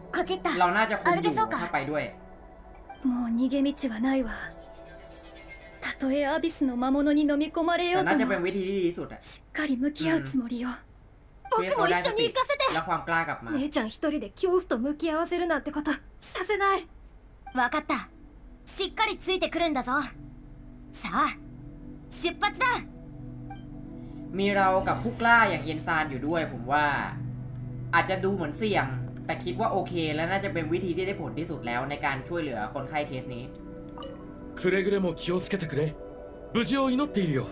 เราน่าจะคุมอยู่ถ้าไปด้วยもう逃げ道はないわ。たとえアビスの魔物に飲み込まれようともしっかり向き合うつもりよ。僕も一緒に行かせて。姉ちゃん一人で恐怖と向き合わせるなんてことさせない。 分かった。しっかりついてくるんだぞ。さあ出発だ。 มีเรากับผู้กล้าอย่างเอ็นซานอยู่ด้วยผมว่าอาจจะดูเหมือนเสี่ยงแต่คิดว่าโอเคและน่าจะเป็นวิธีที่ได้ผลที่สุดแล้วในการช่วยเหลือคนไข้เคสนี้くれぐれも気をつけてくれ。無事を祈っているよ。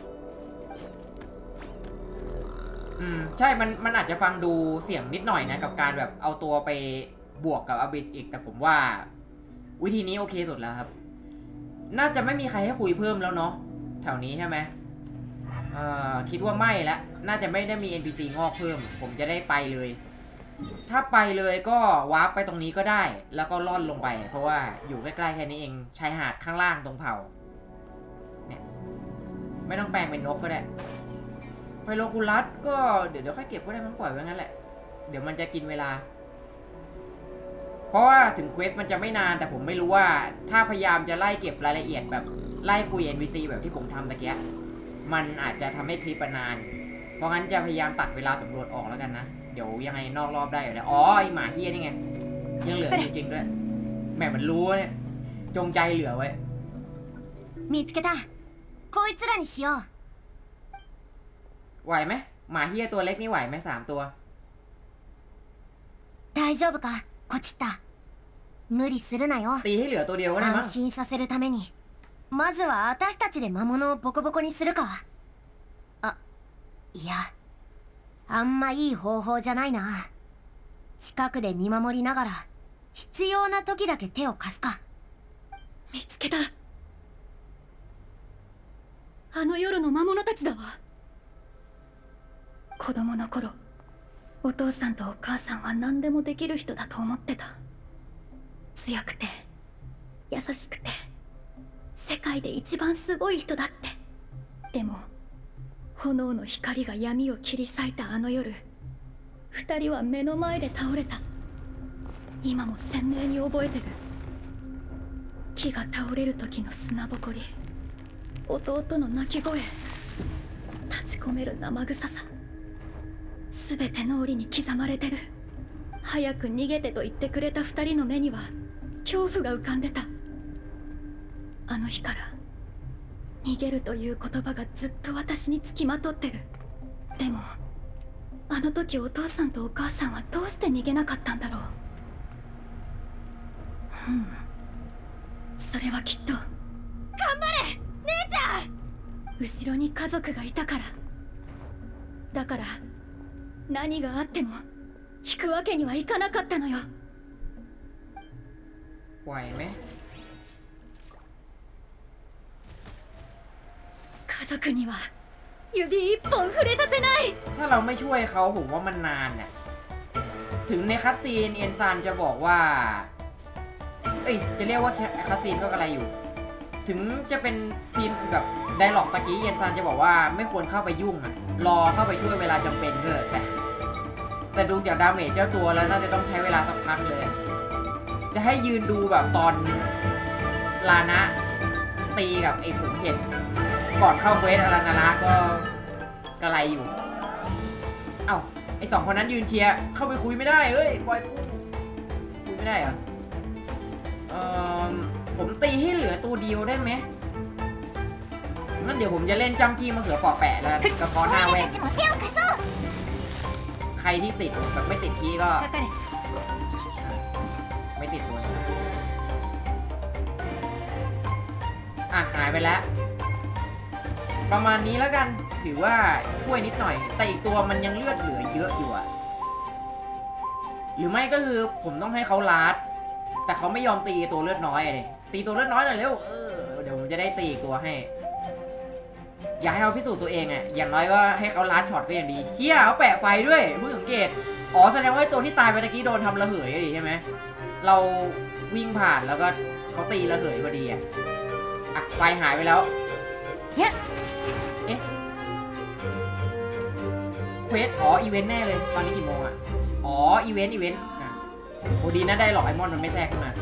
อืมใช่มันมันอาจจะฟังดูเสี่ยงนิดหน่อยนะกับการแบบเอาตัวไปบวกกับอบิสอีกแต่ผมว่าวิธีนี้โอเคสุดแล้วครับน่าจะไม่มีใครให้คุยเพิ่มแล้วเนาะแถวนี้ใช่ไหมเอ่อคิดว่าไม่ละน่าจะไม่ได้มี เอ็น พี ซี งอกเพิ่มผมจะได้ไปเลยถ้าไปเลยก็วาร์ปไปตรงนี้ก็ได้แล้วก็ล่อนลงไปเพราะว่าอยู่ใกล้ๆแค่นี้เองชายหาดข้างล่างตรงเผ่าเนี่ยไม่ต้องแปลงเป็นนกก็ได้ไพโลคูลัสก็เดี๋ยวเดี๋ยวค่อยเก็บก็ได้มันปล่อยไว้งั้นแหละเดี๋ยวมันจะกินเวลาเพราะว่าถึงเควสมันจะไม่นานแต่ผมไม่รู้ว่าถ้าพยายามจะไล่เก็บรายละเอียดแบบไล่คุย เอ็น พี ซี แบบที่ผมทำตะเกียมันอาจจะทำให้คลิปนานเพราะงั้นจะพยายามตัดเวลาสำรวจออกแล้วกันนะเดี๋ยวยังไงนอกรอบได้อยู่แล้วอ๋อไอหมาเฮียนี่ไงยังเหลือจริงๆด้วยแม่มันรู้เนี่ยจงใจเหลือไว้見つけた。こいつらにしよう。 ไหวไหมหมาเฮียตัวเล็กนี่ไหวไหมสามตัว大丈夫かコチッタ。無理するなよ。 ตีให้เหลือตัวเดียวก็ได้มั้ง安心させるためにまずは私たちで魔物をボコボコにするか。あ、いやあんまいい方法じゃないな。近くで見守りながら必要な時だけ手を貸すか。 見つけた。あの夜の魔物たちだわ。子供の頃お父さんとお母さんは何でもできる人だと思ってた。強くて優しくて世界で一番すごい人だって。でも炎の光が闇を切り裂いたあの夜、二人は目の前で倒れた。今も鮮明に覚えてる。木が倒れる時の砂ぼこり、弟の泣き声、立ち込める生臭さ、全て脳裏に刻まれてる。早く逃げてと言ってくれた二人の目には恐怖が浮かんでた。あの日から逃げるという言葉がずっと私につきまとってる。でもあの時お父さんとお母さんはどうして逃げなかったんだろう。うんそれはきっと頑張れ姉ちゃん。後ろに家族がいたから。だから何があっても引くわけにはいかなかったのよ。 ไหวไหม家族には指一本触れさせない。 ถ้าเราไม่ช่วยเขาผมว่ามันนานน่ะถึงในคัสซีนเอ็นซานจะบอกว่าเอ้ยจะเรียกว่าคัสซีนก็อะไรอยู่ถึงจะเป็นซีนแบบไดร็อกตะกี้เอ็นซานจะบอกว่าไม่ควรเข้าไปยุ่งอ่ะรอเข้าไปช่วยเวลาจำเป็นเถอะแต่แต่ดูจากดาเมจเจ้าตัวแล้วน่าจะต้องใช้เวลาสักพักเลยจะให้ยืนดูแบบตอนลานะตีกับไอ้ฝูงเห็ดก่อนเข้าเควสอารานาระก็กระไรอยู่เอ้าไอ้สองคนนั้นยืนเชียร์เข้าไปคุยไม่ได้เอ้ยบอยกูคุยไม่ได้เหรอเอ่อผมตีให้เหลือตัวเดียวได้ไหมงั้นเดี๋ยวผมจะเล่นจำจี้มะเขือปอกแปะแล้วกระเพาะหน้าแว่นใครที่ติดแบบไม่ติดทีก็ไม่ติดตัวอ่ะหายไปแล้วประมาณนี้แล้วกันถือว่าช่วยนิดหน่อยแต่อีกตัวมันยังเลือดเหลือเยอะอยู่อะหรือไม่ก็คือผมต้องให้เขาลาดแต่เขาไม่ยอมตีตัวเลือดน้อยเลยตีตัวเลือดน้อยหน่อยเร็วเออเดี๋ยวผมจะได้ตีอีกตัวให้อยากให้เขาพิสูจน์ตัวเองอะอย่างน้อยก็ให้เขาลาดช็อตก็อย่างดีเชี่ยเขาแปะไฟด้วยเพิ่งสังเกตอ๋อแสดงว่าตัวที่ตายไปตะกี้โดนทำระเหยดิใช่ไหมเราวิ่งผ่านแล้วก็เขาตีระเหยพอดีอะอ่ะไฟหายไปแล้วเฮ้ยเอ๊ะเควสอ๋ออีเวนต์แน่เลยตอนนี้กี่โมงอะอ๋ออีเวนต์อีเวนต์อ่ะโอ้ดีนะได้หรอกไอมอนมันไม่แทรกขึ้นมา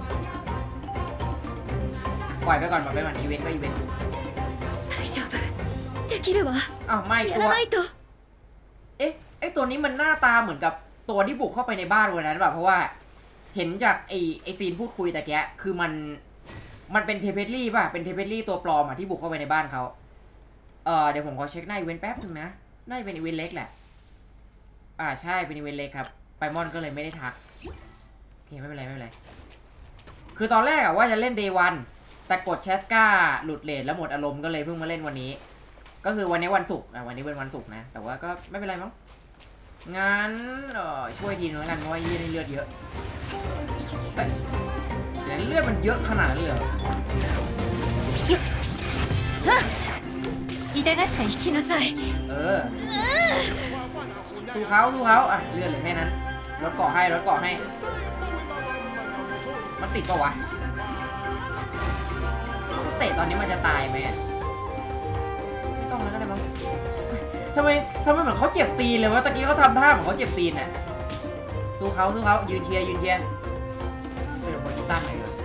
ปล่อยไปก่อนปล่อยไปก่อนอีเวนต์ก็อีเวนต์大丈夫できるわอ้าวไม่ตัวเอ๊ะไอตัวนี้มันหน้าตาเหมือนกับตัวที่บุกเข้าไปในบ้านวันนั้นแบบเพราะว่าเห็นจากไอไอซีนพูดคุยแต่แกคือมันมันเป็นเทเพลลี่ป่ะเป็นเทเพลลี่ตัวปลอมอ่ะที่บุกเข้าไปในบ้านเขาเออเดี๋ยวผมขอเช็คหน้าอีเวนต์แป๊บนึงนะน่าจะเป็นอีเวนต์เล็กแหละอ่าใช่เป็นอีเวนต์เล็กครับไปมอนก็เลยไม่ได้ทักโอเคไม่เป็นไรไม่เป็นไรคือตอนแรกอะว่าจะเล่นเดย์วันแต่กดเชสกาหลุดเลทแล้วหมดอารมณ์ก็เลยเพิ่งมาเล่นวันนี้ก็คือวันนี้วันศุกร์อ่ะวันนี้เป็นวันศุกร์นะแต่ว่าก็ไม่เป็นไรมั้งงั้นเออช่วยทีนึงแล้วกันเพราะว่ายี่นี่เลือดเยอะแต่เลือดมันเยอะขนาดนั้นเลยเหรอ痛がっちゃ引きなさいเออสู้เขาสู้เขาอ่ะเลือดเหลือแค่นั้นรถเกาะให้รถเกาะให้มันติดปะวะเตะตอนนี้มันจะตายไหมไม่ต้องแล้วก็ได้มั้งทำไมทำไมเหมือนเขาเจ็บตีนเลยวะตะกี้เขาทำท่าเหมือนเขาเจ็บตีนน่ะสู้เขาสู้เขายืนเชียร์ยืนเชียร์ไปลงบนกีตาร์หน่อยเลย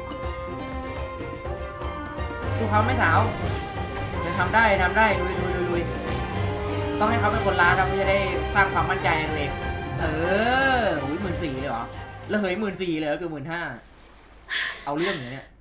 สู้เขาไม่สาวจะทำได้ทำได้ลุยลุยลุยลุยต้องให้เขาเป็นคนล้าครับเพื่อจะได้สร้างความมั่นใจในตัวเองเอออุ้ยหมื่นสี่เลยเหรอแล้วเฮ้ยหมื่นสี่เลยเกือบหมื่นห้าเอาเรื่องอย่างเนี้ย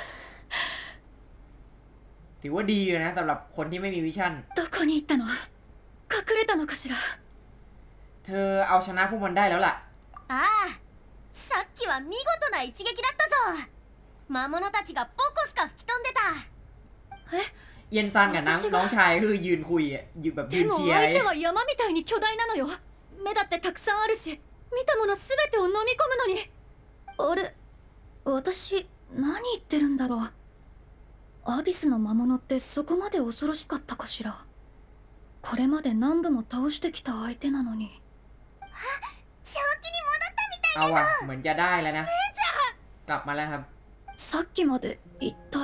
ถือว่าดีนะสำหรับคนที่ไม่มีวิชั่นどこに行ったの隠れたのかしらเธอเอาชนะพวกมันได้แล้วล่ะああさっきは見事な一撃だったぞ魔物たちがポコスカ吹き飛んでたえเย็นซันกับน้องน้องชายคือยืนคุยอยู่แบบยืนเชียร์でも相手は山みたいに巨大なのよ目だってたくさんあるし見たものすべてを飲み込むのにあれ私何言ってるんだろうアビスの魔物ってそこまで恐ろしかったかしらこれまで何度も倒してきた相手なのにあ、正気に戻ったみたいだぞเอาอะเหมือนจะได้แล้วนะกลับมาแล้วครับさっきまで一体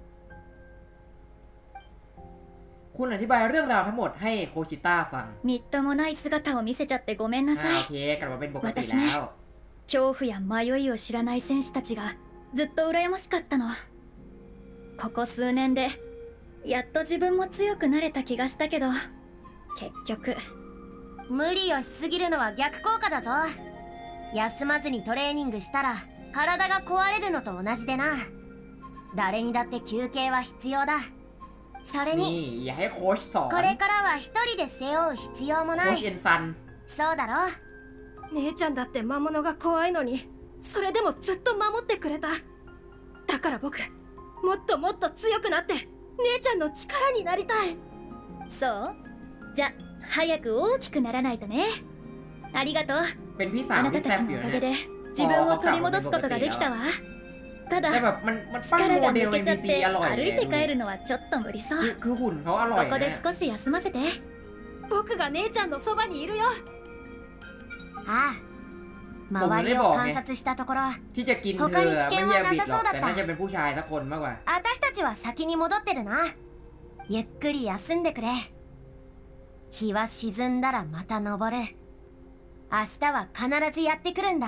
คุณอธิบายเรื่องราวทั้งหมดให้โคชิต้าฟังみっともない姿を見せちゃってごめんなさいโอเคกลับมาเป็นปกติแล้ว恐怖や迷いを知らない戦士たちがずっと羨ましかったのここ数年でやっと自分も強くなれた気がしたけど結局無理をしすぎるのは逆効果だぞ休まずにトレーニングしたら体が壊れるのと同じでな誰にだって休憩は必要だそれにอย่าให้โค้ชสอนこれからは一人で背負う必要もないโค้ชเอ็นซันそうだろ姉ちゃんだって魔物が怖いのにそれでもずっと守ってくれただから僕もっともっと強くなって姉ちゃんの力になりたいそうじゃ早く大きくならないとねありがとうあなたたちのおかげで自分を取り戻すことができたわただ力が抜けちゃって歩いて帰るのはちょっと無理そうここで少し休ませて僕が姉ちゃんのそばにいるよああ周りを観察したところ他に危険はなさそうだった私たちは先に戻ってるなゆっくり休んでくれ日は沈んだらまた昇る明日は必ずやってくるんだ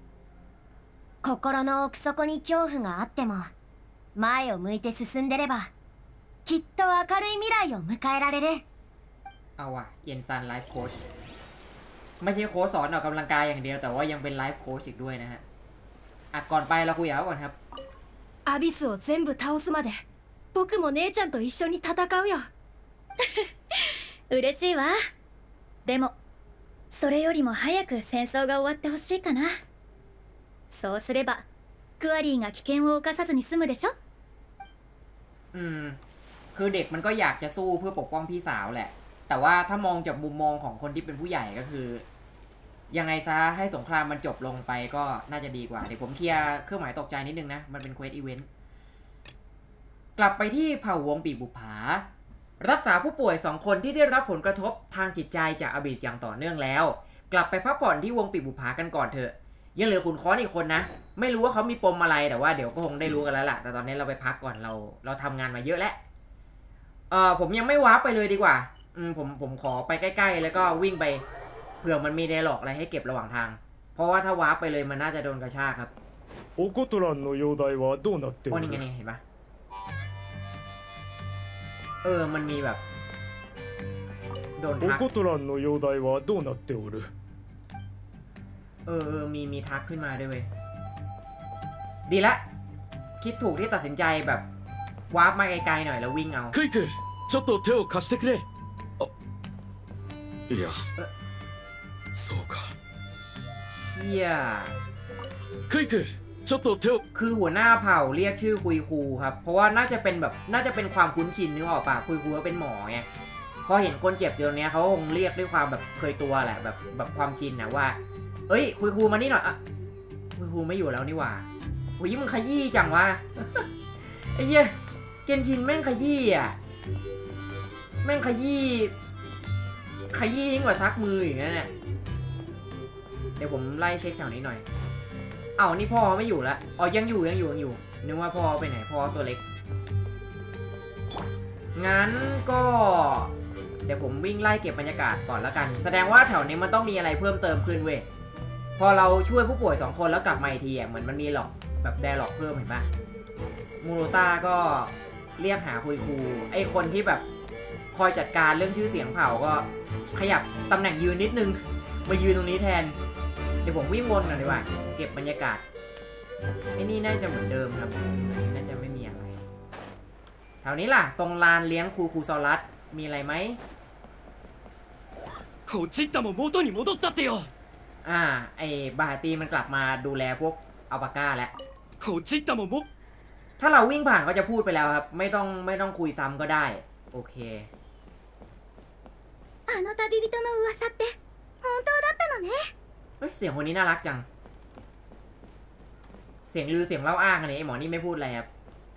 心の奥底に恐怖があっても前を向いて進んでればきっと明るい未来を迎えられるเอาว่ะเย็นซันไลฟ์โค้ชไม่ใช่โค้ชสอนออกกำลังกายอย่างเดียวแต่ว่ายังเป็นไลฟ์โค้ชอีกด้วยนะฮะอ่ะก่อนไปเราคุยกับเขาก่อนครับアビスを全部倒すまで僕も姉ちゃんと一緒に戦うよ嬉しいわでもそれよりも早く戦争が終わってほしいかなそうすればクワリーが危険を冒さずに済むでしょอืมคือเด็กมันก็อยากจะสู้เพื่อปกป้องพี่สาวแหละแต่ว่าถ้ามองจากมุมมองของคนที่เป็นผู้ใหญ่ก็คือยังไงซะให้สงครามมันจบลงไปก็น่าจะดีกว่าเดี๋ยวผมเคลียร์เครื่องหมายตกใจนิดนึงนะมันเป็นเควสอีเวนต์กลับไปที่เผ่าวงปีบุปผารักษาผู้ป่วยสองคนที่ได้รับผลกระทบทางจิตใจจากอบีตอย่างต่อเนื่องแล้วกลับไปพักผ่อนที่วงปีบุปผากันก่อนเถอะยังเหลือขุนค้อนอีกคนนะไม่รู้ว่าเขามีปมอะไรแต่ว่าเดี๋ยวก็คงได้รู้กันแล้วล่ะแต่ตอนนี้เราไปพักก่อนเราเราทำงานมาเยอะแล้วเออผมยังไม่วาร์ปไปเลยดีกว่าอืมผมผมขอไปใกล้ๆแล้วก็วิ่งไปเผื่อมันมีไดอะล็อกอะไรให้เก็บระหว่างทางเพราะว่าถ้าวาร์ปไปเลยมันน่าจะโดนกระชากครับโอโคトランの容体はどうなっておる？ โอ้นี่ไงนี่เห็นปะเออมันมีแบบโดนทักโอโคトランの容体はどうなっておる？ เออเออมีมีทักขึ้นมาด้วยเว้ยดีละคิดถูกที่ตัดสินใจแบบวาร์ปมาไกลๆหน่อยแล้ววิ่งเอาクイクちょっと手を貸してくれ。あいやそうかเชี่ยクイクちょっと手をคือหัวหน้าเผ่าเรียกชื่อคุยครูครับเพราะว่าน่าจะเป็นแบบน่าจะเป็นความคุ้นชินนึกออกปะคุยครูก็เป็นหมอไงพอเห็นคนเจ็บอยู่ตรงนี้เขาคงเรียกด้วยความแบบเคยตัวแหละแบบแบบความชินนะว่าเอ้ยคุยครูมานี่หน่อยอ่ะคุยครูไม่อยู่แล้วนี่หว่าโอ้ยมึงขยี้จังวะ ไอ้เหี้ยเจนชินแม่งขยี้อ่ะแม่งขยี้ขยี้ยิ่งกว่าซักมืออย่างนั้นเนี่ยเดี๋ยวผมไล่เช็คแถวนี้หน่อยเอ้านี่พ่อไม่อยู่แล้วอ๋อยังอยู่ยังอยู่ยังอยู่นึกว่าพ่อไปไหนพ่อตัวเล็กงั้นก็เดี๋ยวผมวิ่งไล่เก็บบรรยากาศก่อนแล้วกันแสดงว่าแถวนี้มันต้องมีอะไรเพิ่มเติมขึ้นเว้ยพอเราช่วยผู้ป่วยสองคนแล้วกลับมาอีกทีอ่ะเหมือนมันมีหลอกแบบแดร์หลอกเพิ่มเห็นปะมูโรต้าก็เรียกหาคุยครูไอคนที่แบบคอยจัดการเรื่องชื่อเสียงเผ่าก็ขยับตำแหน่งยืนนิดนึงมายืนตรงนี้แทนเดี๋ยวผมวิ่งวนหน่อยดีกว่าเก็บบรรยากาศไอ้นี่น่าจะเหมือนเดิมครับอันนี้น่าจะไม่มีอะไรแถวนี้ล่ะตรงลานเลี้ยงครูครูซอรัสมีอะไรไหมこっち行ったも元に戻ったってよอ่าไอ้บาฮาตีมันกลับมาดูแลพวกอัลปาก้าแล้วこっち行ったももถ้าเราวิ่งผ่านก็จะพูดไปแล้วครับไม่ต้องไม่ต้องคุยซ้ำก็ได้โอเคあの旅人の噂って本当だったのねเฮ้ยเสียงคนนี้น่ารักจังเสียงลือเสียงเล่าอ้างอันนี้ไอ้หมอนี่ไม่พูดอะไรครับ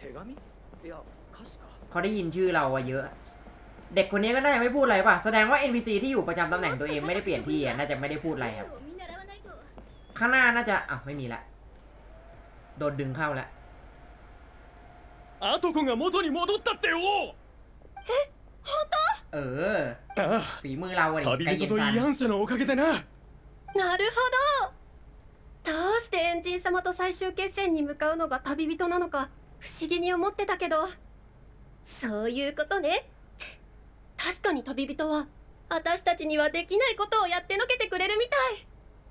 เขาได้ยินชื่อเราอะเยอะเด็กคนนี้ก็น่าจะไม่พูดอะไรป่ะแสดงว่า เอ็น พี ซี ที่อยู่ประจำตำแหน่งตัวเองไม่ได้เปลี่ยนที่อ่ะน่าจะไม่ได้พูดอะไรครับข้างหน้าน่าจะอ่ะไม่มีละโดนดึงเข้าแล้วアトコが元に戻ったってよえ本当เออฝีมือเราอะ旅人とイアンセのおかげでななるほどどうしてエンジン様と最終決戦に向かうのが旅人なのか不思議に思ってたけどそういうことね確かに旅人は私たちにはできないことをやってのけてくれるみたい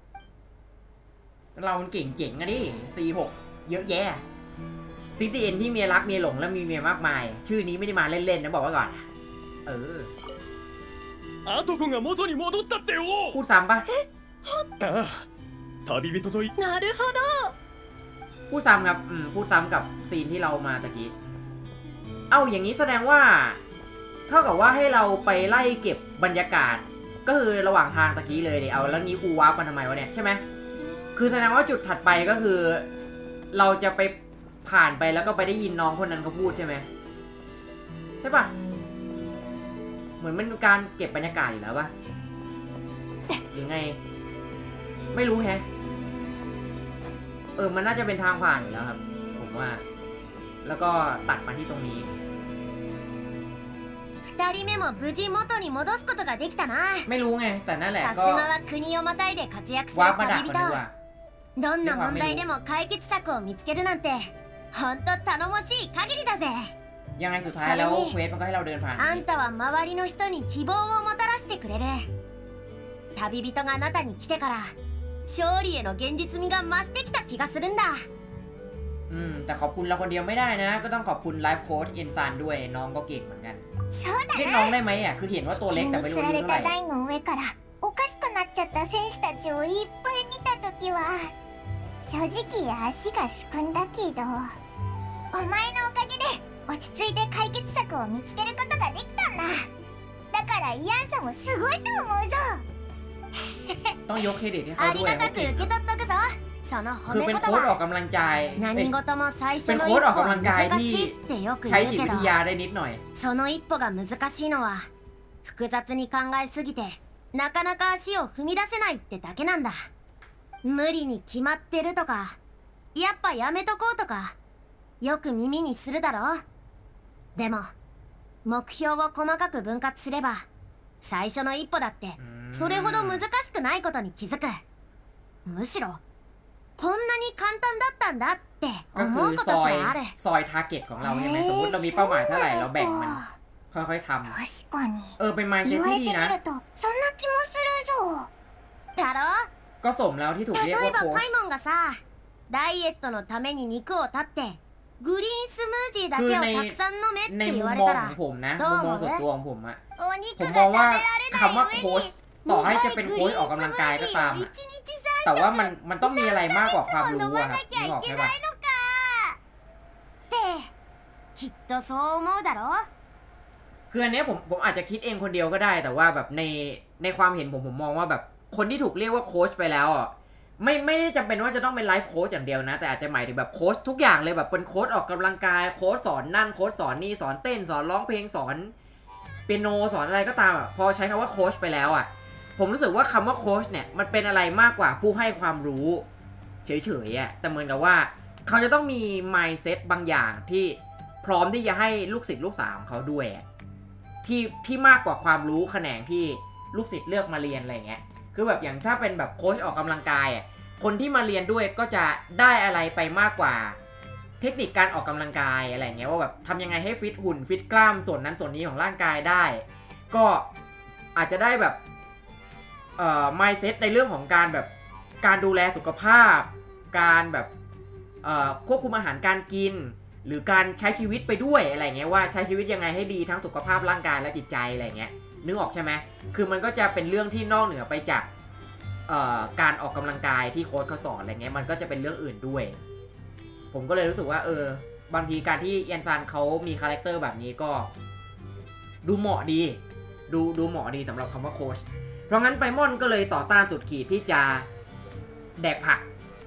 เรามันเก่งๆอะดิ ซี หก เยอะแยะซิตี้เอ็นที่เมียรักเมียหลงและมีเมียมากมายชื่อนี้ไม่ได้มาเล่นๆนะบอกไว้ก่อนเออアトコが元に戻ったってよพูดซ้ำปะああ旅人といなるほどพูดซ้ำครับอืมพูดซ้ำกับซีนที่เรามาตะกี้เอ้าอย่างนี้แสดงว่าเท่ากับว่าให้เราไปไล่เก็บบรรยากาศก็คือระหว่างทางตะกี้เลยเดี๋ยวเอาแล้วงี้กูวาร์ปมาทำไมวะเนี่ยใช่ไหมคือแสดงว่าจุดถัดไปก็คือเราจะไปผ่านไปแล้วก็ไปได้ยินน้องคนนั้นเขาพูดใช่ไหมใช่ปะเหมือนมันเป็นการเก็บบรรยากาศอยู่แล้วปะหรือไงไม่รู้แฮะเออมันน่าจะเป็นทางผ่านอยู่แล้วครับผมว่าแล้วก็ตัดมาที่ตรงนี้ふたりめも無事元に戻すことができたなไม่รู้ไงแต่นั่นแหละさすがは国をまたいで活躍する旅人どんな問題でも解決策を見つけるなんてほんと頼もしい限りだぜยังไงสุดท้ายแล้วเควสมันก็ให้เราเดินผ่านあんたは周りの人に希望をもたらしてくれる旅人があなたに来てから勝利への現実味が増してきた気がするんだอืมแต่ขอบคุณเราคนเดียวไม่ได้นะก็ต้องขอบคุณไลฟ์โค้ชเอ็นซานด้วยน้องก็เก่งเหมือนกันเรียกน้องได้ไหมอ่ะคือเห็นว่าตัวเล็กแต่ไม่รู้อายุเท่าไหร่おかしくなっちゃった選手たちをいっぱい見たときは正直足がすくんだけどお前のおかげで落ち着いて解決策を見つけることができたんだだからイアンさんもすごいと思うぞต้องยกเครดิตให้เขาด้วยありがたく受け取っとくぞその褒め言葉คือเป็นโค้ชออกกำลังใจ何事も最初の一歩は難しいってよく言うけどその一歩が難しいのは複雑に考えすぎてなかなか足を踏み出せないってだけなんだ無理に決まってるとかやっぱやめとこうとかよく耳にするだろでも目標を細かく分割すれば最初の一歩だってそれほど難しくないことに気づくむしろこんなに簡単だったんだってก็思คือうことซอยさえあるซอยทาร์เก็ตของเราใช่ไหมสมมติเรามีเป้าหมายเท่าไหร่เราแบ่งมันค่อยๆทำ確かにเออเป็น mindset 言われてที่ดีนะみるとそんな気もするぞだろ。 ก็สมแล้วที่ถูกเรียก例えว่าばโค้パชイモンがさダイエットのために肉を断ってグリーンスムージーだけをたくさん飲めっในて言มุมわれมองたขらองผมนะどมุうมมอง思うส่วนตัวของผมอะおผ肉มがมอง食べว่าられないคำว่า上โค้ชにต่อให้苦จะいเป็นグリโค้ชーออกンスกำムลังーกายก็ジーตามをอะ一日แต่ว่าさんมันมันต้องมีอะไรมากกว่าความรู้飲まอะคなรับきนึゃกออกいけใช่なปะいのかってきっとそう思うだろ。 คืออันเนี้ยผมผมอาจจะคิดเองคนเดียวก็ได้แต่ว่าแบบในในความเห็นผมผมมองว่าแบบคนที่ถูกเรียกว่าโค้ชไปแล้วอ่ะไม่ไม่ได้จำเป็นว่าจะต้องเป็นไลฟ์โค้ชอย่างเดียวนะแต่อาจจะหมายถึงแบบโค้ชทุกอย่างเลยแบบเป็นโค้ชออกกำลังกายโค้ชสอนนั่นโค้ชสอนนี่สอนเต้นสอนร้องเพลงสอนเปียโนสอนอะไรก็ตามอ่ะพอใช้คำว่าโค้ชไปแล้วอ่ะผมรู้สึกว่าคำว่าโค้ชเนี่ยมันเป็นอะไรมากกว่าผู้ให้ความรู้เฉยๆอ่ะแต่เหมือนกับว่าเขาจะต้องมี mindset บางอย่างที่พร้อมที่จะให้ลูกศิษย์ลูกสาวของเขาด้วยที่ที่มากกว่าความรู้แขนงที่ลูกศิษย์เลือกมาเรียนอะไรเงี้ยคือแบบอย่างถ้าเป็นแบบโค้ชออกกำลังกายอ่ะคนที่มาเรียนด้วยก็จะได้อะไรไปมากกว่าเทคนิคการออกกำลังกายอะไรเงี้ยว่าแบบทำยังไงให้ฟิตหุ่นฟิตกล้ามส่วนนั้นส่วนนี้ของร่างกายได้ก็อาจจะได้แบบเอ่อ mindset ในเรื่องของการแบบการดูแลสุขภาพการแบบเอ่อควบคุมอาหารการกินหรือการใช้ชีวิตไปด้วยอะไรเงี้ยว่าใช้ชีวิตยังไงให้ดีทั้งสุขภาพร่างกายและจิตใจอะไรเงี้ยนึกออกใช่ไหมคือมันก็จะเป็นเรื่องที่นอกเหนือไปจากเอ่อการออกกำลังกายที่โค้ชเขาสอนอะไรเงี้ยมันก็จะเป็นเรื่องอื่นด้วยผมก็เลยรู้สึกว่าเออบางทีการที่เอียนซันเขามีคาแรคเตอร์แบบนี้ก็ดูเหมาะดีดูดูเหมาะดีสำหรับคำว่าโค้ชเพราะงั้นไปมอนก็เลยต่อต้านสุดขีดที่จะแดกผัก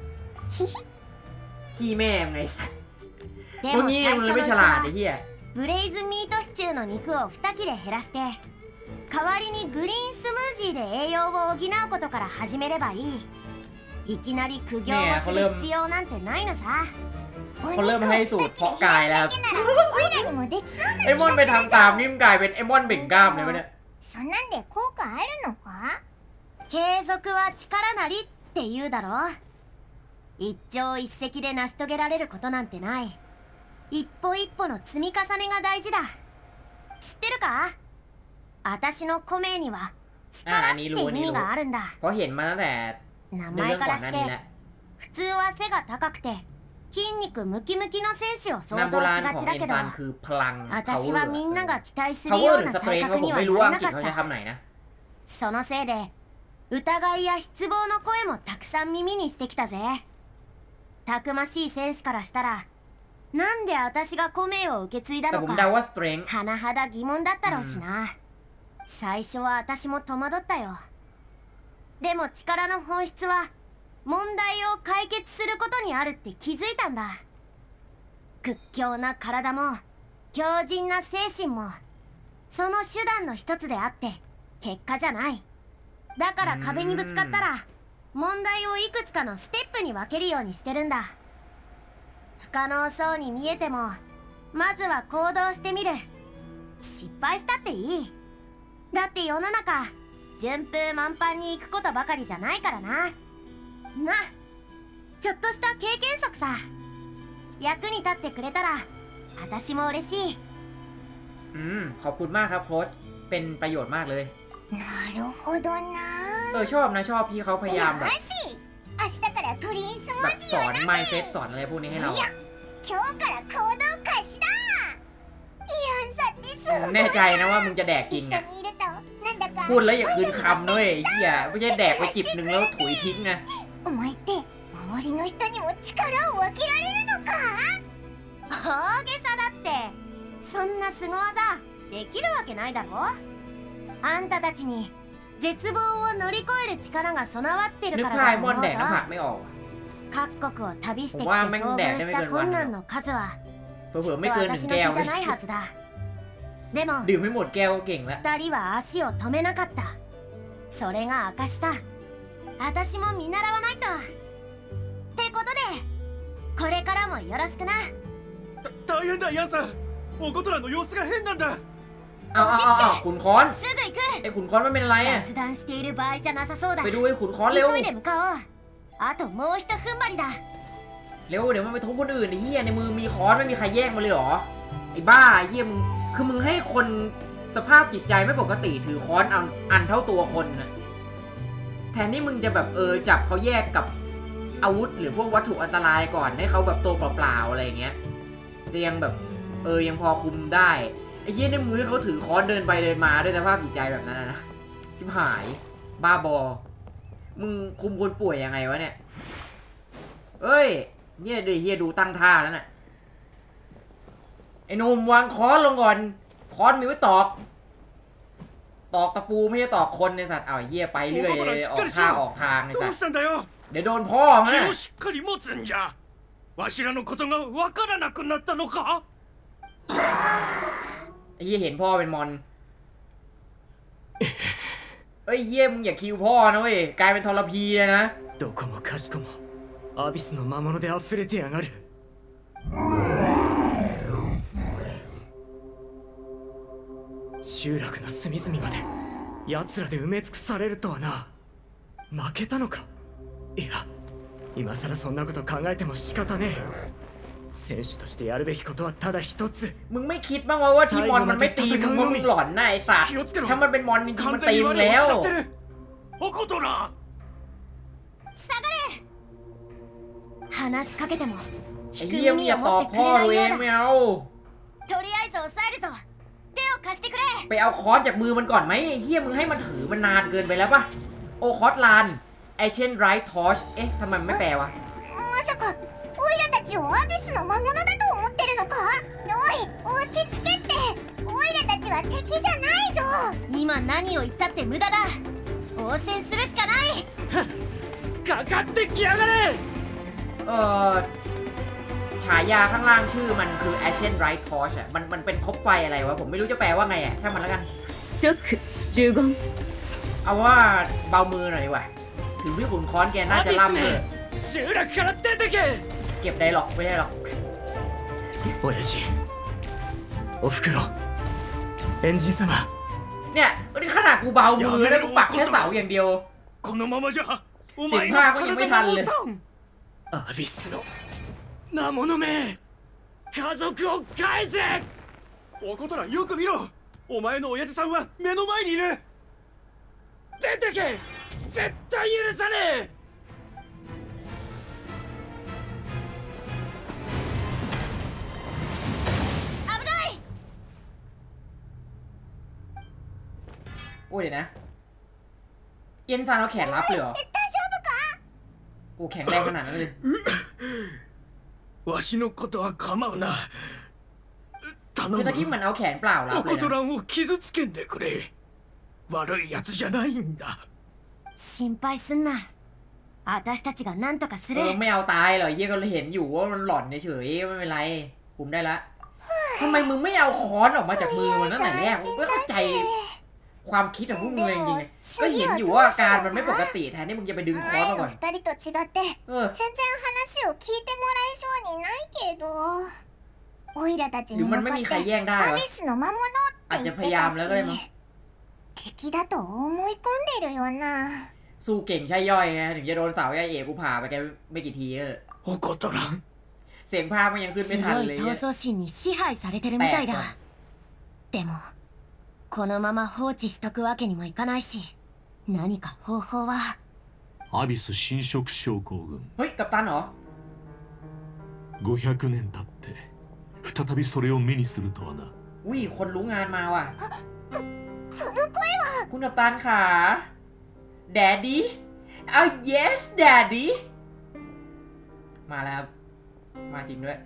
ขี้แม่ไงสัสพวกนี้มันเลยไม่ฉลาดไอ้เหี้ยブレイズミートシチューの肉をに切れ減らして代わりにグリーンスムージーで栄養を補うことから始めればいい。いきなり苦行をする必要なんてないのさ。 เขาเริ่มให้สูตรเพาะกายแล้วไอมอนไปทำตามนี่มันกลายเป็นไอมอนเบ่งกล้ามเลยวะเนี่ยそんなんで効果あるのか継続は力なりって言うだろ。一朝一夕で成し遂げられることなんてない。一歩一歩の積み重ねが大事だ。知ってるか？私のコメには力って意味があるんだ。 เพราะเห็นมาตั้งแต่名前からして普通は背が高くて筋肉ムキムキの選手を想像しがちだけど私はみんなが期待するような体格にはならなかった。そのせいで疑いや失望の声もたくさん耳にしてきたぜ。たくましい選手からしたらなんで私がコメを受け継いだのか甚だ疑問だったろうしな。最初は私も戸惑ったよ。でも力の本質は問題を解決することにあるって気づいたんだ。屈強な体も強靭な精神もその手段の一つであって結果じゃない。だから壁にぶつかったら問題をいくつかのステップに分けるようにしてるんだ。不可能そうに見えてもまずは行動してみる。失敗したっていい。だって世の中順風満帆に行くことばかりじゃないからな。まあちょっとした経験則さ。役に立ってくれたら私も嬉しい。 อืมขอบคุณมากครับโค้ชเป็นประโยชน์มากเลยなるほどなเออชอบนะชอบที่เขาพยายามแบบ明日からグリーンスムージーを飲んでสอน mindset สอนอะไรพวกนี้ให้เรา今日から行動開始だ。イアンさんってすごいแน่ใจนะว่ามึงจะแดกจริงอ่ะพูดแล้วอย่าคืนคำด้วยเหี้ยไม่ใช่แดกไปจิบหนึ่งแล้วถุยทิ้งนะお前って周りの人にも力を分けられるのか？ 大げさだって。そんな凄技できるわけないだろ。あんたたちに絶望を乗り越える力が備わってるからだと思うぞ。各国を旅してきて遭遇した困難の数はきっと私の比じゃないはずだ。でもふたりは足を止めなかった。それが証さ。私も見習わないと。ってことでこれからもよろしくな。 大変だヤンさん。おことらの様子が変なんだ。 อ้าวอ้าวอ้าวขุนค้อนすぐ行く。 ไอ้ขุนค้อนมันเป็นอะไรอ่ะ雑談している場合じゃなさそうだ。 ไปดูไอ้ขุนค้อนเร็ว急いで向かおう。 あともう一踏ん張りだเร็วเดี๋ยวมันไปทุบคนอื่นไอ้เหี้ยในมือมีค้อนไม่มีใครแย่งมาเลยเหรอไอ้บ้าไอ้เหี้ยมึงคือมึงให้คนสภาพจิตใจไม่ปกติถือค้อนอันอันเท่าตัวคนน่ะแทนที่มึงจะแบบเออจับเขาแยกกับอาวุธหรือพวกวัตถุอันตรายก่อนให้เขาแบบตัวเปล่าๆอะไรเงี้ยจะยังแบบเออยังพอคุมได้ไอ้เหี้ยในมือที่เขาถือค้อนเดินไปเดินมาด้วยสภาพจิตใจแบบนั้นนะชิบหายบ้าบอมึงคุมคนป่วยยังไงวะเนี่ยเอ้ยเนี่ยดูเฮียดูตั้งท่าแล้วน่ะไอ้หนุ่มวางค้อนลงก่อนค้อนมีไว้ตอกตอกตะปูไม่ใช่ตอกคนในสัตว์เอาเฮียไปเรื่อยออกท่าออกทางในสัตว์เดี๋ยวโดนพ่อมาเนี่ยไอ้เฮียเห็นพ่อเป็นมอนเอ้ยเฮียมึงอย่าคิวพ่อนะเว้ยกลายเป็นทรพีนะどこもかしこもアビスの魔物で溢れてやがる集落の隅々まで奴らで埋め尽くされるとはな負けたのかいや今さらそんなこと考えても仕方ねえ選手としてやるべきことはただ一つมึงไม่คิดบ้างว่าที่มอนมันไม่ตีมึงมึงหลอนนะไอ้สัตว์ถ้ามันเป็นมอนจริงๆมันตีมึงแล้วโอโคโตระ下がれ話しかけても聞く耳を持ってくれないようだとりあえず抑えるぞ手を貸してくれไปเอาค้อนจากมือมันก่อนไหมไอ้เหี้ยมึงให้มันถือมันนานเกินไปแล้วป่ะโอคอสลานไอเช่นไรท์ทอชเอ๊ะทำไมไม่แปลวะまさかオイラたちをアビスの魔物だと思ってるのかおい落ち着けってオイラたちは敵じゃないぞ今何を言ったって無駄だ応戦するしかないかかってきやがれเออฉายาข้างล่างชื่อมันคือ Ashen Right Torch อ่ะมันมันเป็นคบไฟอะไรวะผมไม่รู้จะแปลว่าไงอ่ะช่างมันแล้วกันจ็อกจูกงเอาว่าเบามือหน่อยดีกว่าถึงพี่ขุนค้อนแกน่าจะล่ำเลยเก็บได้หรอกไม่ได้หรอกโอ้ยจิโอฟุคุโรเอ็นจิ様เนี่ยนี่ขนาดกูเบามือแล้วกูปักแค่เสาอย่างเดียวเสียงภาคก็ยังไม่ทันเลยアビスの魔物め家族を返せおことらよく見ろお前の親父さんは目の前にいる出てけ絶対許さねえ危ないโอ้ยเดี๋ยวนะเย็นซานเอาแขนรับเลยเหรอโอ้แข็งแรงขนาดนั้นเลยわしのことは構うな頼むคือตะกี้มันเอาแขนเปล่ารับเลยนะおことらを傷つけんでくれ悪いやつじゃないんだ心配すんな私たちが何とかするเออไม่เอาตายเหรอเฮียก็เห็นอยู่ว่ามันหลอนเฉยๆไม่เป็นไรคุมได้ละทำไมมึงไม่เอาค้อนออกมาจากมือมันตั้งแต่แรกมึงไม่เข้าใจความคิดของพวกมึงจริงๆก็เห็นอยู่ว่าอาการมันไม่ปกติแทนที่มึงจะไปดึงค้อนมาก่อน二人と違って全然話を聞いてもらえそうにないけどオイラたちに向かってアビスの魔物って言ってたし敵だと思い込んでるよなสู้เก่งใช่ย่อยนะถึงจะโดนเสาใหญ่เอ๋กูผ่าไปแค่ไม่กี่ทีเออโอโคโตระเสียงภาพมันยังขึ้นไม่ทันเลย強い闘争心に支配されてるみたいだでもこのまま放置しとくわけにもいかないし何か方法はアビス侵食症候群เฮ้ยกัปตันเหรอごひゃくねん経って再びそれを目にするとはなอุ้ยคนรู้งานมาว่ะこの声はคุณกัปตันขาแดดดี้อ้าว yes แดดดี้มาแล้วมาจริงด้วย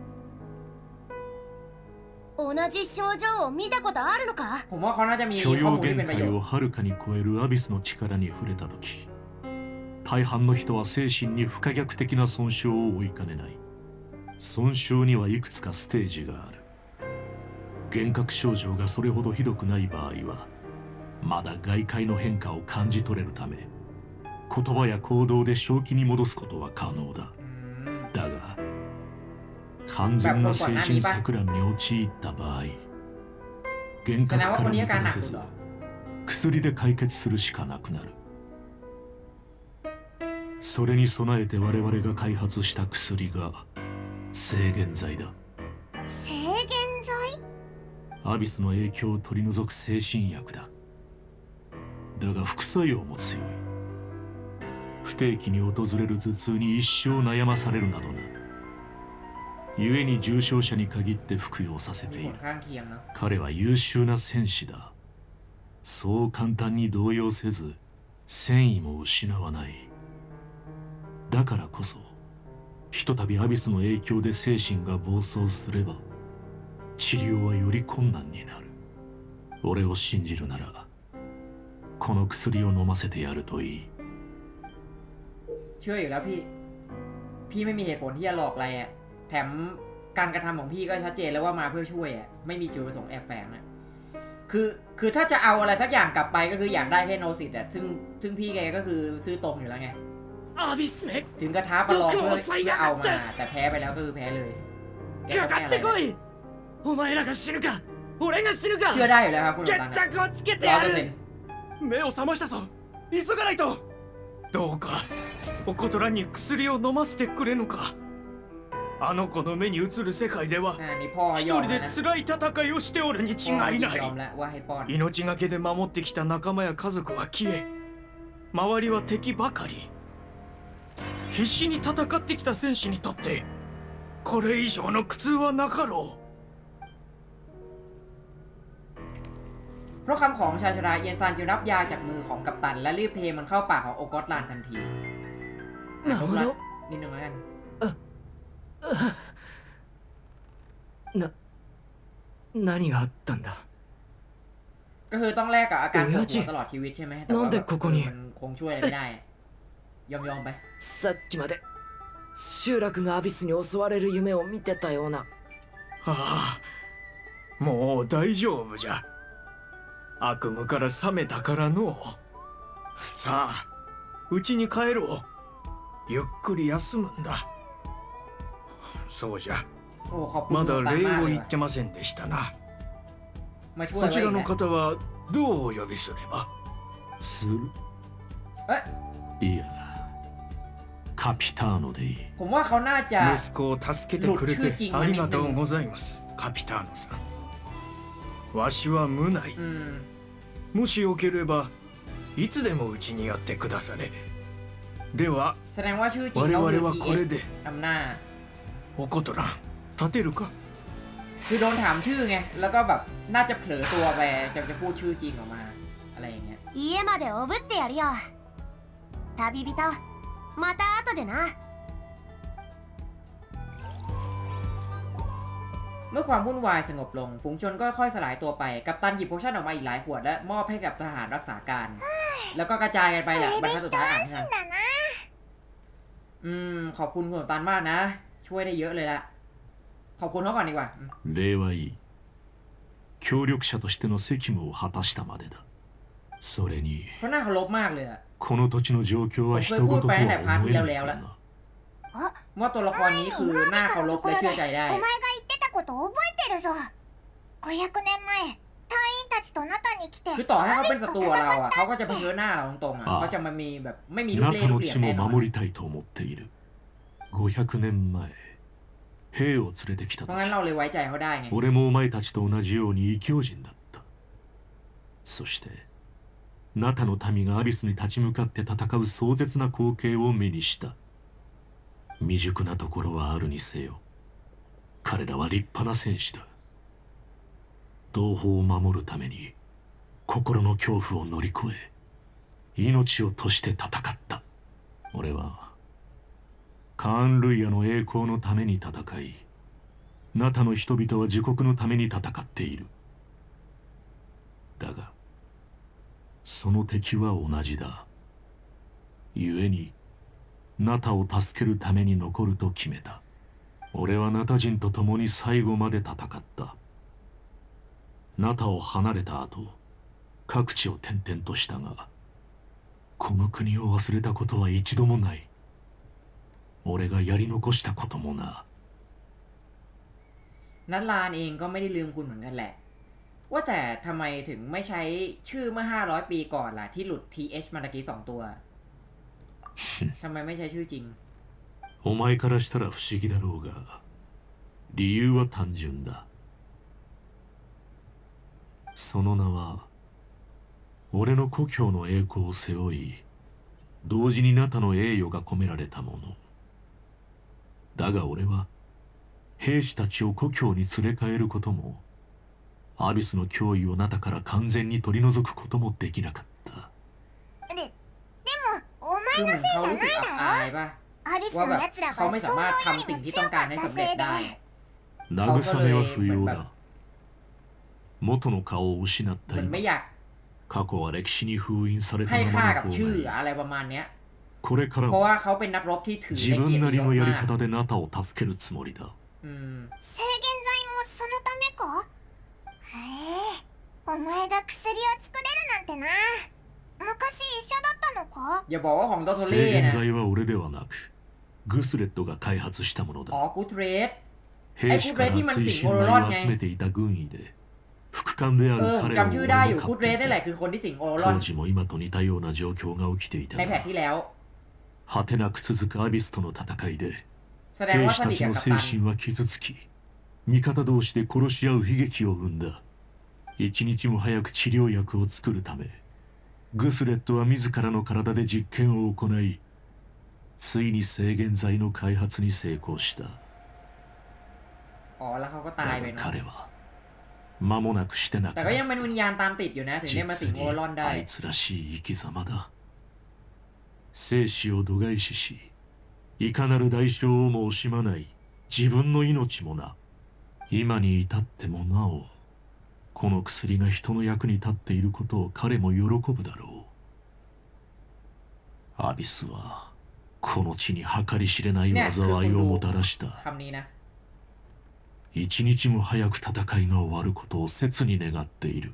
同じ症状を見たことあるのかผมว่าเขาน่าจะมี許容限界をはるかに超えるアビスの力に触れた時大半の人は精神に不可逆的な損傷を負いかねない損傷にはいくつかステージがある幻覚症状がそれほどひどくない場合はまだ外界の変化を感じ取れるため言葉や行動で正気に戻すことは可能だだが完全な精神錯乱に陥った場合幻覚から抜け出せず薬で解決するしかなくなるそれに備えて我々が開発した薬が制限剤だ。 制限剤？ アビスの影響を取り除く精神薬だ。だが副作用も強い。不定期に訪れる頭痛に一生悩まされるなどな。故に重症者に限って服用させている。彼は優秀な戦士だ。そう簡単に動揺せず戦意も失わない。だからこそひとたびアビスの影響で精神が暴走すれば治療はより困難になる。俺を信じるならこの薬を飲ませてやるといい。 เชื่ออยู่แล้วพี่พี่ไม่มีเหตุผลที่จะหลอกอะไรอ่ะแถมการกระทำของพี่ก็ชัดเจนแล้วว่ามาเพื่อช่วยอ่ะไม่มีจุดประสงค์แอบแฝงอ่ะคือคือถ้าจะเอาอะไรสักอย่างกลับไปก็คืออยากได้แค่โนซิตแต่ซึ่งซึ่งพี่แกก็คือซื้อตรงอยู่แล้วไงถึงกระท้าประลองเพื่อจะเอามาแต่แพ้ไปแล้วก็คือแพ้เลยแกก็ไม่อะไรเชื่อได้อยู่แล้วครับคุณหลวงตาร้อยเปอร์เซ็นต์目を覚ましたぞ。急がないと。どうかおことらに薬を飲ませてくれぬか。あの子の目に映る世界では一人で辛い戦いをしておるに違いない。命がけで守ってきた仲間や家族は消え、周りは敵ばかり。必死に戦ってきた戦士にとってこれ以上の苦痛はなかろう。 เพราะคำของชายชราเอียนซานจึงรับยาจากมือของกัปตันและรีบเทมันเข้าปากของโอกอสลานทันทีนะนิดนึงแล้วกันな何があったんだ。 ก็คือต้องแลกกับอาการปวดหัวตลอดชีวิตใช่ไหมแต่ว่าแบบมันคงช่วยอะไรไม่ได้ยอมยอมไปさっきまで集落がアビスに襲われる夢を見てたような。 ああ、もう大丈夫じゃ。悪夢から覚めたからの。さあ家に帰ろう。ゆっくり休むんだ。そうじゃ。まだ礼を言ってませんでしたな。そちらの方はどうお呼びすれば。 するいやカピターノでいい。 ผมว่าเขาน่าจะ息子を助けてくれてありがとうございます、カピターノさん。わしは無内。もしよければいつでもうちにやってくだされ。では我々はこれでおことらん立てるか。 คือโดนถามชื่อไงแล้วก็แบบน่าจะเผลอตัวไปจะจะพูดชื่อจริงออกมาอะไรอย่างเงี้ย家までおぶってやるよ旅人。また後でな。 เมื่อความวุ่นวายสงบลงฝูงชนก็ค่อยสลายตัวไปกัปตันหยิบโพชั่นออกมาอีกหลายขวดและมอบให้กับทหารรักษาการแล้วก็กระจายกันไปแหละบรรทัดสุดท้ายอ่านกันอืมขอบคุณคุณกัปตันมากนะช่วยได้เยอะเลยละขอบคุณเขาก่อนดีกว่า礼はいい。協力者としての責務を果たしたまでだ。それにเขาน่าเคารพมากเลยอะこの土地の状況は人事とは思えないからな。 ว่าตัวละครนี้คือน่าเคารพและเชื่อใจได้お前が言ってたこと覚えてるぞ。ごひゃくねんまえ隊員たちと中に来てคือต่อให้เขาเป็นศัตรูเราอ่ะเขาก็จะเผชิญหน้าเราตรงๆอ่ะเขาจะมามีแบบไม่มีรูปเล่ห์รูปเหลี่ยมแน่นอน守りたいと思っている。ごひゃくねんまえ兵を連れてきた時俺もお前たちと同じように異教人だった。そしてナタの民がアビスに立ち向かって戦う壮絶な光景を目にした。未熟なところはあるにせよ彼らは立派な戦士だ。同胞を守るために心の恐怖を乗り越え命を賭して戦った。俺はカーン・ルイヤの栄光のために戦いナタの人々は自国のために戦っている。だがその敵は同じだ。故にナタを助けるために残ると決めた。俺はナタ人と共に最後まで戦った。ナタを離れた後各地を転々としたがこの国を忘れたことは一度もない。俺がやり残したこともな。 นัทลานเองก็ไม่ได้ลืมคุณเหมือนกันแหละว่าแต่ทำไมถึงไม่ใช้ชื่อเมื่อห้าร้อยปีก่อนล่ะที่หลุด ที เอช มาตะกี้สองตัวทำไมไม่ใช้ชื่อจริงお前からしたら不思議だろうが理由は単純だ。その名は俺の故郷の栄光を背負い同時にナタの栄誉が込められたものだが俺は兵士たちを故郷に連れ帰ることもアビスの脅威をナタから完全に取り除くこともできなかった。 で、でもお前のせいじゃないだろ。アビスの奴らが想像よりも強かったせいで。 慰めは不要だ。元の顔を失った今、過去は歴史に封印されたままの方がこれからも自分なりのやり方でナタを助けるつもりだ。 制限剤もそのためか。へえ、お前が薬を作れるなんてな。昔医者だったのか。 อย่าบอกว่าของドト制限剤は俺ではなくグスレットが開発したものだ。 อ๋อกูเทรด兵士から熱い信頼を集めていた軍医で副官である彼を俺も買っていた。当時も今と似たような状況が起きていたが果てなく続くアビスとの戦いで兵士たちの精神は傷つき味方同士で殺し合う悲劇を生んだ。一日も早く治療薬を作るためグスレットは自らの体で実験を行いついに制限剤の開発に成功した。 อ๋อแล้วเขาก็ตายไปเนาะ彼は間もなくしてなかった。 แต่ก็ยังเป็นวิญญาณตามติดอยู่นะถึงได้มาสิงโอรอนได้。 あいつらしい生き様だ。生死を度外視しいかなる代償をも惜しまない自分の命もな。今に至ってもなおこの薬が人の役に立っていることを彼も喜ぶだろう。アビスはこの地に計り知れない災いをもたらした。一日も早く戦いが終わることを切に願っている。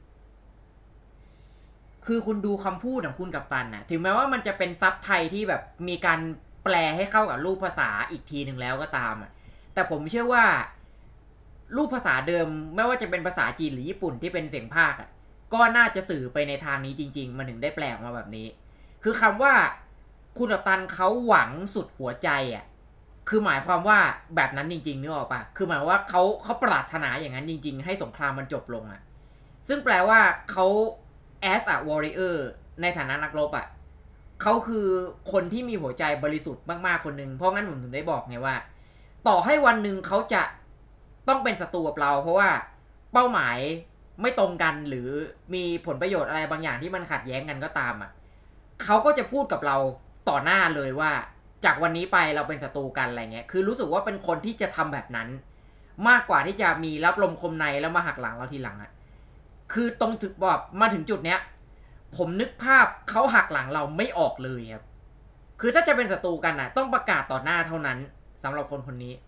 คือคุณดูคำพูดของคุณกัปตันนะถึงแม้ว่ามันจะเป็นซับไทยที่แบบมีการแปลให้เข้ากับรูปภาษาอีกทีหนึ่งแล้วก็ตามอ่ะแต่ผมเชื่อว่ารูปภาษาเดิมไม่ว่าจะเป็นภาษาจีนหรือญี่ปุ่นที่เป็นเสียงพากย์อ่ะก็น่าจะสื่อไปในทางนี้จริงๆมันถึงได้แปลออกมาแบบนี้คือคำว่าคุณกัปตันเขาหวังสุดหัวใจอ่ะคือหมายความว่าแบบนั้นจริงๆนึกออกปะคือหมายว่าเขาเขาปรารถนาอย่างนั้นจริงๆให้สงครามมันจบลงอ่ะซึ่งแปลว่าเขา as a warrior ในฐานะนักรบอ่ะเขาคือคนที่มีหัวใจบริสุทธิ์มากๆคนหนึ่งเพราะงั้นผมถึงได้บอกไงว่าต่อให้วันหนึ่งเขาจะต้องเป็นศัตรูกับเราเพราะว่าเป้าหมายไม่ตรงกันหรือมีผลประโยชน์อะไรบางอย่างที่มันขัดแย้งกันก็ตามอ่ะเขาก็จะพูดกับเราต่อหน้าเลยว่าจากวันนี้ไปเราเป็นศัตรูกันอะไรเงี้ยคือรู้สึกว่าเป็นคนที่จะทำแบบนั้นมากกว่าที่จะมีรับลมคมในแล้วมาหักหลังเราทีหลังอ่ะคือตรงถึงบอกมาถึงจุดเนี้ยผมนึกภาพเขาหักหลังเราไม่ออกเลยครับคือถ้าจะเป็นศัตรูกันอ่ะต้องประกาศต่อหน้าเท่านั้นสำหรับคนคนนี้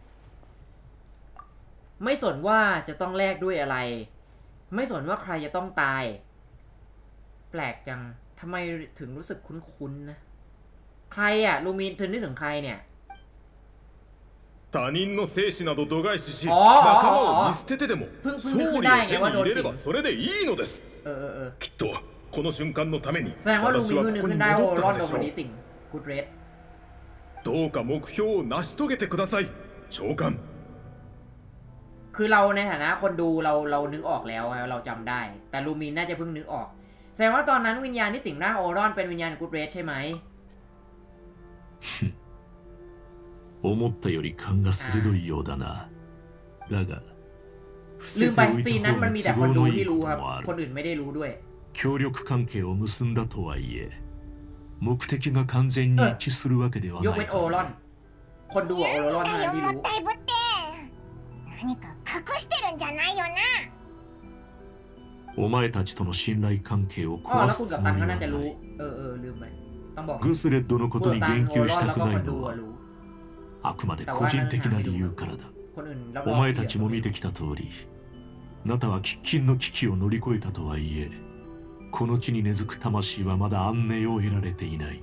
ไม่สนว่าจะต้องแลกด้วยอะไรไม่สนว่าใครจะต้องตายแปลกจังทำไมถึงรู้สึกคุ้นๆนะใครอ่ะลูมินเธอนึกถึงใครเนี่ย他人の生死など度外視し仲間を見捨ててでも勝利を手に入れればそれでいいのです。きっとこの瞬間のために私はここに戻ったのでしょう。どうか目標を成し遂げてください長官。 คือเราในฐานะคนดูเราเรานึกออกแล้วเราจำได้แต่ลูมินน่าจะเพิ่งนึกออกแสดงว่าตอนนั้นวิญญาณที่สิงร่างโอรอนเป็นวิญญาณกูดเรสใช่ไหม思ったより勘が鋭いようだな。だがลืมไปซีนนั้นมันมีแต่คนดูที่รู้ครับคนอื่นไม่ได้รู้ด้วย協力関係を結んだとはいえ目的が完全に一致するわけではない。 ยกเว้นโอรอนคนดูโอรอนที่รู้何か隠してるんじゃないよな。 お前たちとの信頼関係を壊すつもりはない。グスレッドのことに言及したくないのはあくまで個人的な理由からだ。お前たちも見てきた通りナタは喫緊の危機を乗り越えたとはいえこの地に根付く魂はまだ安寧を得られていない。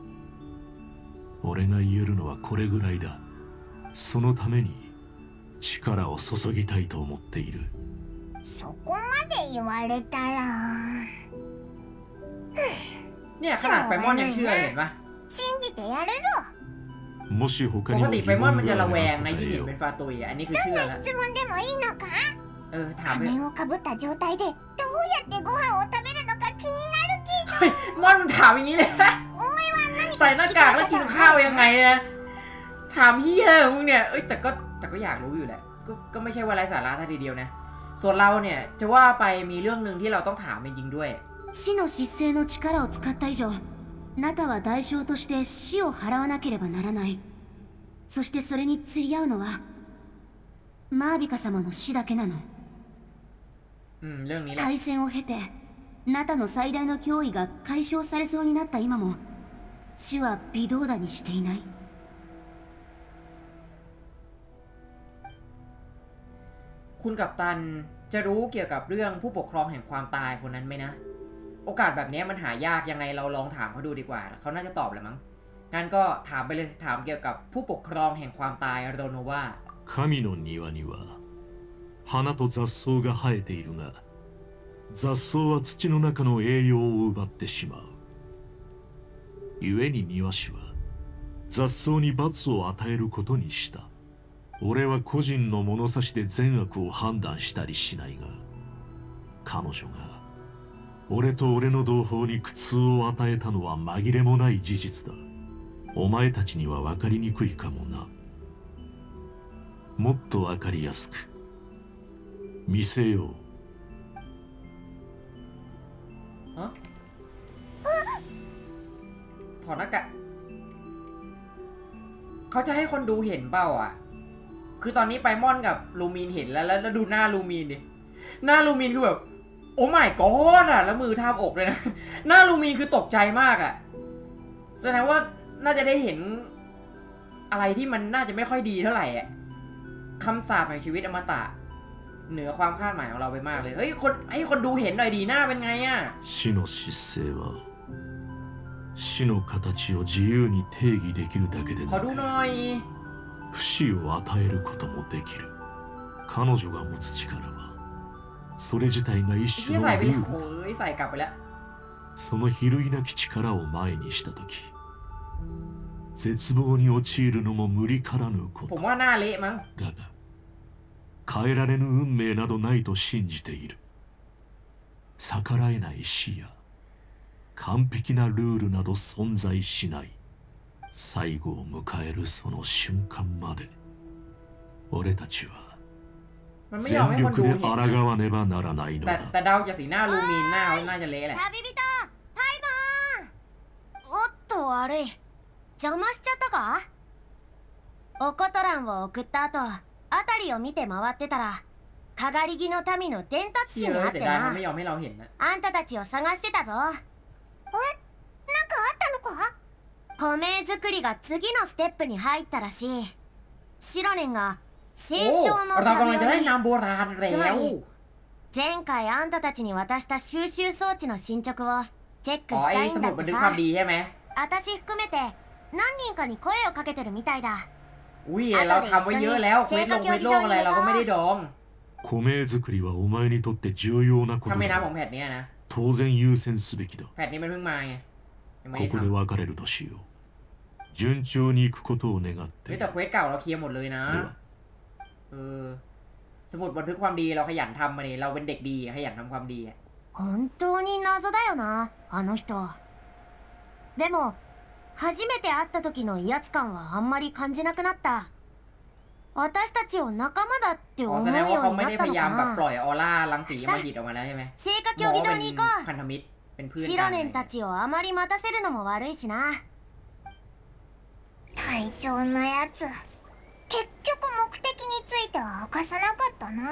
俺が言えるのはこれぐらいだ。そのために力を注ぎたいと思っている。 そこまで言われたらเนี่ยขนาดไปมอนยังเชื่อเห็นปะ信じててやるぞもし他にも疑問があれば答えよう。 เป็นฟาตุยอันนี้คือเชื่อแล้ว質問でもいいのかเออถาม仮面をかぶった状態でどうやってご飯を食べるのか気になるけどมอนมันถามอย่างนี้เลยใส่หน้ากากแล้วกินข้าวยังไงนะถามเฮียมึงเนี่ยเอ้ยแต่ก็แต่ก็อยากรู้อยู่แหละก็ก็ไม่ใช่ว่าไร้สาระท่าทีเดียวนะส่วนเราเนี่ยจะว่าไปมีเรื่องหนึ่งที่เราต้องถามจริงๆด้วย死の失勢の力を使った以上ナタは代償として死を払わなければならないそしてそれに釣り合うのはマービカ様の死だけなの対戦を経てナタの最大の脅威が解消されそうになった今も死は微動だにしていないคุณกัปตันจะรู้เกี่ยวกับเรื่องผู้ปกครองแห่งความตายคนนั้นไหมนะโอกาสแบบนี้มันหายากยังไงเราลองถามเขาดูดีกว่าเขาน่าจะตอบแหละมั้งงั้นก็ถามไปเลยถามเกี่ยวกับผู้ปกครองแห่งความตายโรโนวา神の庭には花と雑草が生えているが雑草は土の中の栄養を奪ってしまう故に庭師は雑草に罰を与えることにした俺は個人の物差しで善悪を判断したりしないが彼女が俺と俺の同胞に苦痛を与えたのは紛れもない事実だお前たちには分かりにくいかもなもっと分かりやすく見せようถอดหน้ากากเขาจะให้คนดูเห็นเปล่าอ่ะคือตอนนี้ไปมอนกับลูมีนเห็นแล้วแล้วดูหน้าลูมีนดิหน้าลูมีนคือแบบโอ้ my god อ่ะแล้วมือทาบอกเลยนะหน้าลูมีนคือตกใจมากอ่ะแสดงว่าน่าจะได้เห็นอะไรที่มันน่าจะไม่ค่อยดีเท่าไหร่อ่ะคำสาปแห่งชีวิตอมตะเหนือความคาดหมายของเราไปมากเลยเฮ้ยคนให้คนดูเห็นหน่อยดีหน้าเป็นไงอ่ะ死の失勢は死の形を自由に定義できるだけでなく不死を与えることもできる彼女が持つ力はそれ自体が一種のルールだその比類なき力を前にした時絶望に陥るのも無理からぬことだが変えられぬ運命などないと信じている逆らえない死や完璧なルールなど存在しない最後を迎えるその瞬間まで俺たちは全力で抗わねばならないのだแต่เดาจะสีหน้าลูมีนหน้าเขาน่าจะเละแหละ旅人ハイボーンおっと悪い邪魔しちゃったかおことらんを送った後辺りを見て回ってたらかがり木の民の伝達士に会ってなあんたたちを探してたぞえ、なんかあったのか米作りが次のステップに入ったらしいシロネンが清少の旅をつまり前回あんたたちに渡した収集装置の進捗をチェックしたいんだってさ私含めて何人かに声をかけてるみたいだอุ้ยเราทำไว้เยอะแล้วเควสลงเควสโลกอะไรเราก็ไม่ได้ดอง米作りはお前にとって重要なことだ当然優先すべきだここで別れるとしよう順調にいくことを願ってแต่เควสเก่าเราเคลียร์หมดเลยนะเออสมุดบันทึกความดีเราขยันทำมาดิเราเป็นเด็กดีขยันทำความดี本当に謎だよなあの人でも初めて会った時の威圧感はあんまり感じなくなった私たちを仲間だって思うようになったのかな聖火競技場に行こうシロネンたちをあまり待たせるのも悪いしな隊長のやつ結局目的については明かさなかったな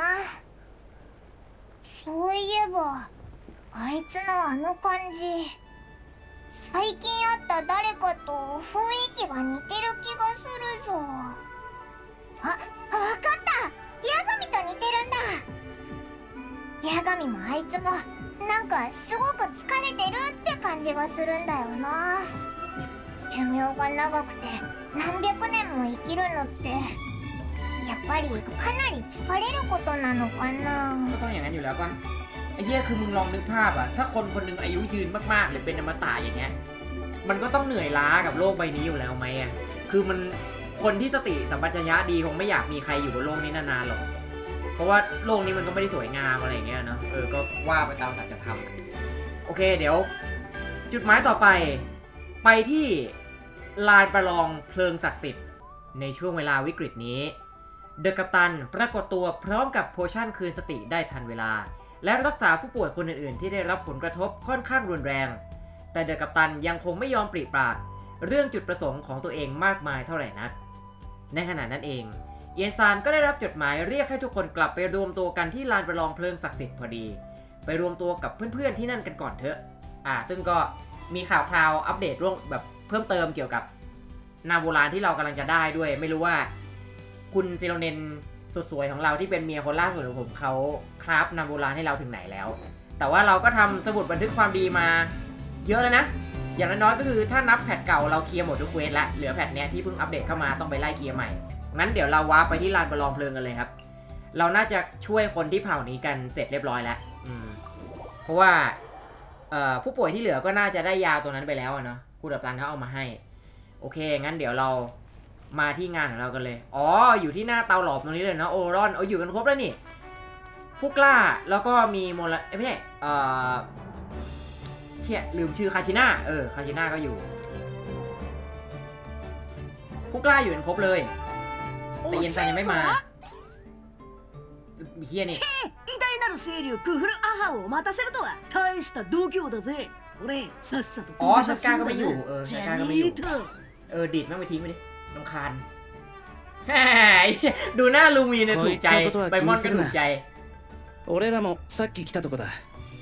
そういえばあいつのあの感じ最近会った誰かと雰囲気が似てる気がするぞあ、わかったヤガミと似てるんだヤガミもあいつもなんかすごく疲れてるって感じがするんだよな寿命が長くて何百年も生きるのってやっぱりかなり疲れることなのかなก็ต้องอย่างนั้นอยู่แล้วป่ะไอ้เหี้ยคือมึงลองนึกภาพอะถ้าคนคนหนึ่งอายุยืนมากๆหรือเป็นอมตะอย่างเงี้ยมันก็ต้องเหนื่อยล้ากับโลกใบนี้อยู่แล้วไหมอ่ะคือมันคนที่สติสัมปชัญญะดีคงไม่อยากมีใครอยู่บนโลกนี้นานๆหรอกเพราะว่าโลกนี้มันก็ไม่ได้สวยงามอะไรอย่างเงี้ยเนาะเออก็ว่าไปตามสัจธรรมโอเคเดี๋ยวจุดหมายต่อไปไปที่ลานประลองเพลิงศักดิ์สิทธิ์ในช่วงเวลาวิกฤตนี้เดอะกัปตันปรากฏตัวพร้อมกับโพชั่นคืนสติได้ทันเวลาและรักษาผู้ป่วยคนอื่นๆที่ได้รับผลกระทบค่อนข้างรุนแรงแต่เดอะกัปตันยังคงไม่ยอมปริปากเรื่องจุดประสงค์ของตัวเองมากมายเท่าไหร่นักในขณะนั้นเองเยนซานก็ได้รับจดหมายเรียกให้ทุกคนกลับไปรวมตัวกันที่ลานประลองเพลิงศักดิ์สิทธิ์พอดีไปรวมตัวกับเพื่อนๆที่นั่นกันก่อนเถอะอ่าซึ่งก็มีข่าวคราวอัปเดตร่วมแบบเพิ่มเติมเกี่ยวกับนาโบราณที่เรากำลังจะได้ด้วยไม่รู้ว่าคุณซิโรเนนสุดสวยของเราที่เป็นเมียคนล่าสุดของผมเขาคราฟนาโบราณให้เราถึงไหนแล้วแต่ว่าเราก็ทำสมุดบันทึกความดีมาเยอะแล้วนะอย่างน้อยๆก็คือถ้านับแพทเก่าเราเคลียร์หมดทุกเควสแล้วเหลือแพทเนี้ยที่เพิ่งอัปเดตเข้ามาต้องไปไล่เคลียร์ใหม่งั้นเดี๋ยวเราวาร์ปไปที่ลานประลองเพลิงกันเลยครับเราน่าจะช่วยคนที่เผ่านี้กันเสร็จเรียบร้อยแล้วอืมเพราะว่าผู้ป่วยที่เหลือก็น่าจะได้ยาตัวนั้นไปแล้วเนาะคุณดับตันเขาเอามาให้โอเคงั้นเดี๋ยวเรามาที่งานของเรากันเลยอ๋ออยู่ที่หน้าเตาหลอมตรงนี้เลยเนาะโอรอนเอาอยู่กันครบแล้วนี่ผู้กล้าแล้วก็มีโมลไม่ใช่เอ่อเชี่ยลืมชื่อคาชิน่าเออคาชิน่าก็อยู่ผู้กล้าอยู่กันครบเลยแต่เย็นซันยังไม่มาเฮียนี่偉大なる清流クフルアハを待たせるとは大した度胸だぜ俺さっさとอ๋อซัสกาก็ไม่อยู่เออซัสกาก็ไม่อยู่เออดิดแม่งไปทิ้งไปดิรำคาญดูหน้าลูมีเนี่ยถูกใจไบมอนก็ถูกใจ俺らもさっき来たとこだ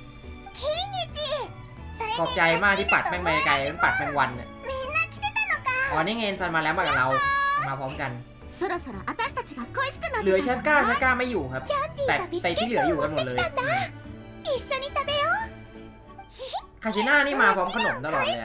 ขอบใจมากที่ปัดแม่งไปไกลปัดแม่งวันเนี่ยอ๋อนี่เงินซันมาแล้วมากับเรามาพร้อมกันเหลือชัสก้าชัสก้าไม่อยู่ครับแต่แต่ที่เหลืออยู่กันหมดเลยคาชิน่านี่มาพร้อมขนมตลอดเลย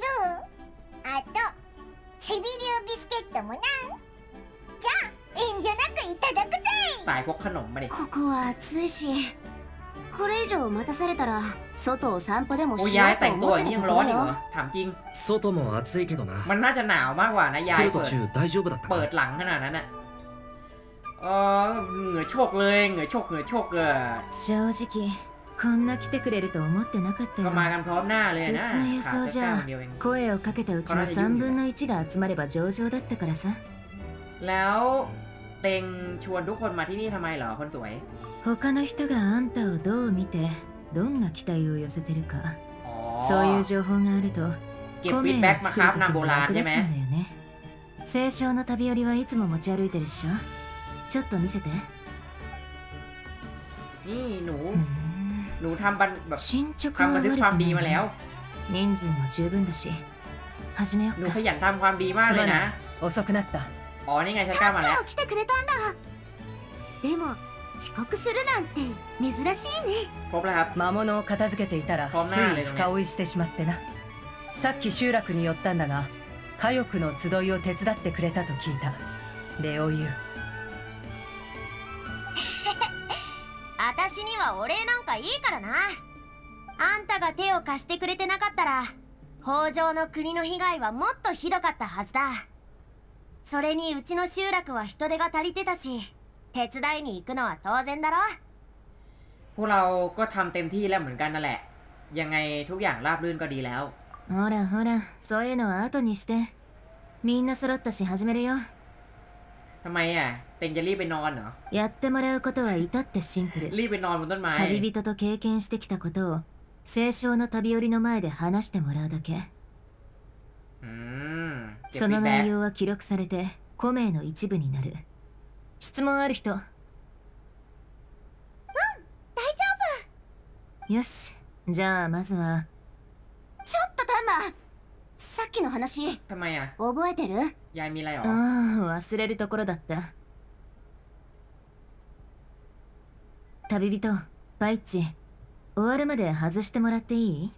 สายพวกขนมมาดิここは暑いしこれ以上待たされたら外を散歩でもしようと思ってたところよถามจริง外も暑いけどなมันน่าจะหนาวมากกว่านะยายเปิดเปิดหลังขนาดนั้นน่ะเออเหงื่อโชกเลยเหงื่อโชกเหงื่อโชกเลย正直こんな来てくれると思ってなかったよก็มากันพร้อมหน้าเลยนะうちの予想じゃ声をかけたうちのさんぶんのいちが集まれば上々だったからさแล้วเต็งชวนทุกคนมาที่นี่ทำไมเหรอคนสวย他の人があんたをどう見てどんな期待を寄せてるかそういう情報があるとコメンを作るときに役立つんだよね清少の旅寄りはいつも持ち歩いてるっしょちょっと見せてนี่หนูหนูทำบันแบบทำบันทึกความดีมาแล้ว人数も十分だし始めようかหนูขยันทำความดีมากเลยนะ遅くなったอ๋อนี่ไงชัสก้ามาแล้ว来てくれたんだでも遅刻するなんて珍しいねครบแล้วครับ魔物を片付けていたらつい深追いしてしまってなさっき集落に寄ったんだが火翼の集いを手伝ってくれたと聞いた礼を言う私にはお礼なんかいいからなあんたが手を貸してくれてなかったら北条の国の被害はもっとひどかったはずだそれにうちの集落は人手が足りてたし手伝いに行くのは当然だろพวกเราก็ทำเต็มที่แล้วเหมือนกันนั่นแหละยังไงทุกอย่างราบรื่นก็ดีแล้วほらほらそういうのは後にしてみんな揃ったし始めるよทำไมอ่ะเต็งจะรีบไปนอนเหรอやってもらうことは至ってシンプルรีบไปนอนบนต้นไม้旅人と経験してきたことを清少の旅寄りの前で話してもらうだけその内容は記録されてコメの一部になる質問ある人うん大丈夫よしじゃあまずはちょっとタンマさっきの話ทำไมอ่ะ覚えてるยายมีอะไรหรอああ忘れるところだった旅人パイッチ終わるまで外してもらっていい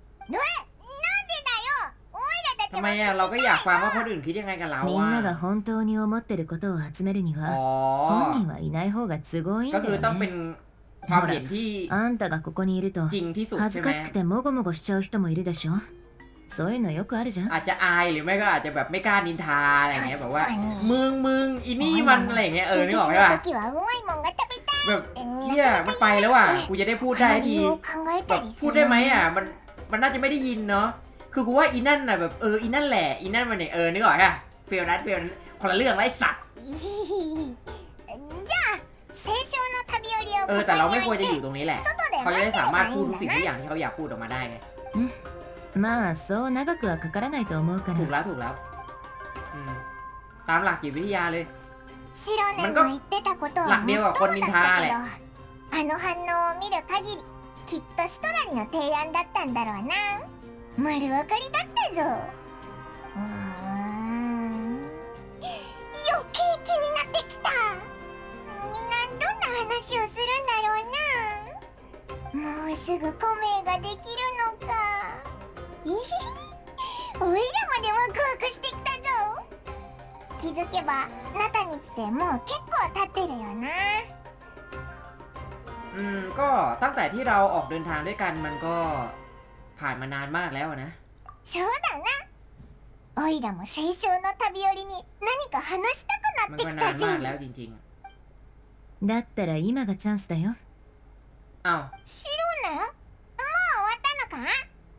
ทำไมอะเราก็อยากฟังว่าคนอื่นคิดยังไงกับเราみんなが本当に思ってることを集めるには本人はいない方が都合いいんだよね。 ก็คือต้องเป็นความเห็นที่あんたがここにいると恥ずかしくてもごもごしちゃう人もいるでしょ。 そういうのよくあるじゃん。 อาจจะอายหรือไม่ก็อาจจะแบบไม่กล้านินทาอะไรเงี้ยแบบว่ามึงมึงอีนี่มันอะไรเงี้ยเออนึกออกไหมว่าแบบเชี่ยมันไปแล้วอ่ะกูจะได้พูดได้ทีแบบพูดได้ไหมอ่ะมันมันน่าจะไม่ได้ยินเนาะคือกูว่าอีนั่นน่ะแบบเอออีนั่นแหละอีนั่นมันเนี่ยเออนึกออกอ่ะเฟลนัทเฟลคนละเรื่องไรสัตว์เออแต่เราไม่ควรจะอยู่ตรงนี้แหละเขาจะได้สามารถพูดทุกสิ่งทุกอย่างที่เขาอยากพูดออกมาได้ไงまあそう長くはかからないと思うから。 ถูกแล้วถูกแล้วตามหลักจิตวิทยาเลยมันก็หลักเดียวกับคนนินทาแหละあの反応を見る限りきっとシトラリの提案だったんだろうな。丸分かりだったぞ。うーん余計気になってきた。みんなどんな話をするんだろうな。もうすぐコメができるのか。えへへ、おいらまでワクワクしてきたぞ。気づけばナタに来てもう結構経ってるよな。 อืมก็ตั้งแต่ที่เราออกเดินทางด้วยกันมันก็ผ่านมานานมากแล้วนะそうだな。おいらも青春の旅寄りに何か話したくなってきたぜ。 มันก็นานมากแล้วจริงๆだったら今がチャンスだよ。 อ้าว知るなよ。もう終わったのか。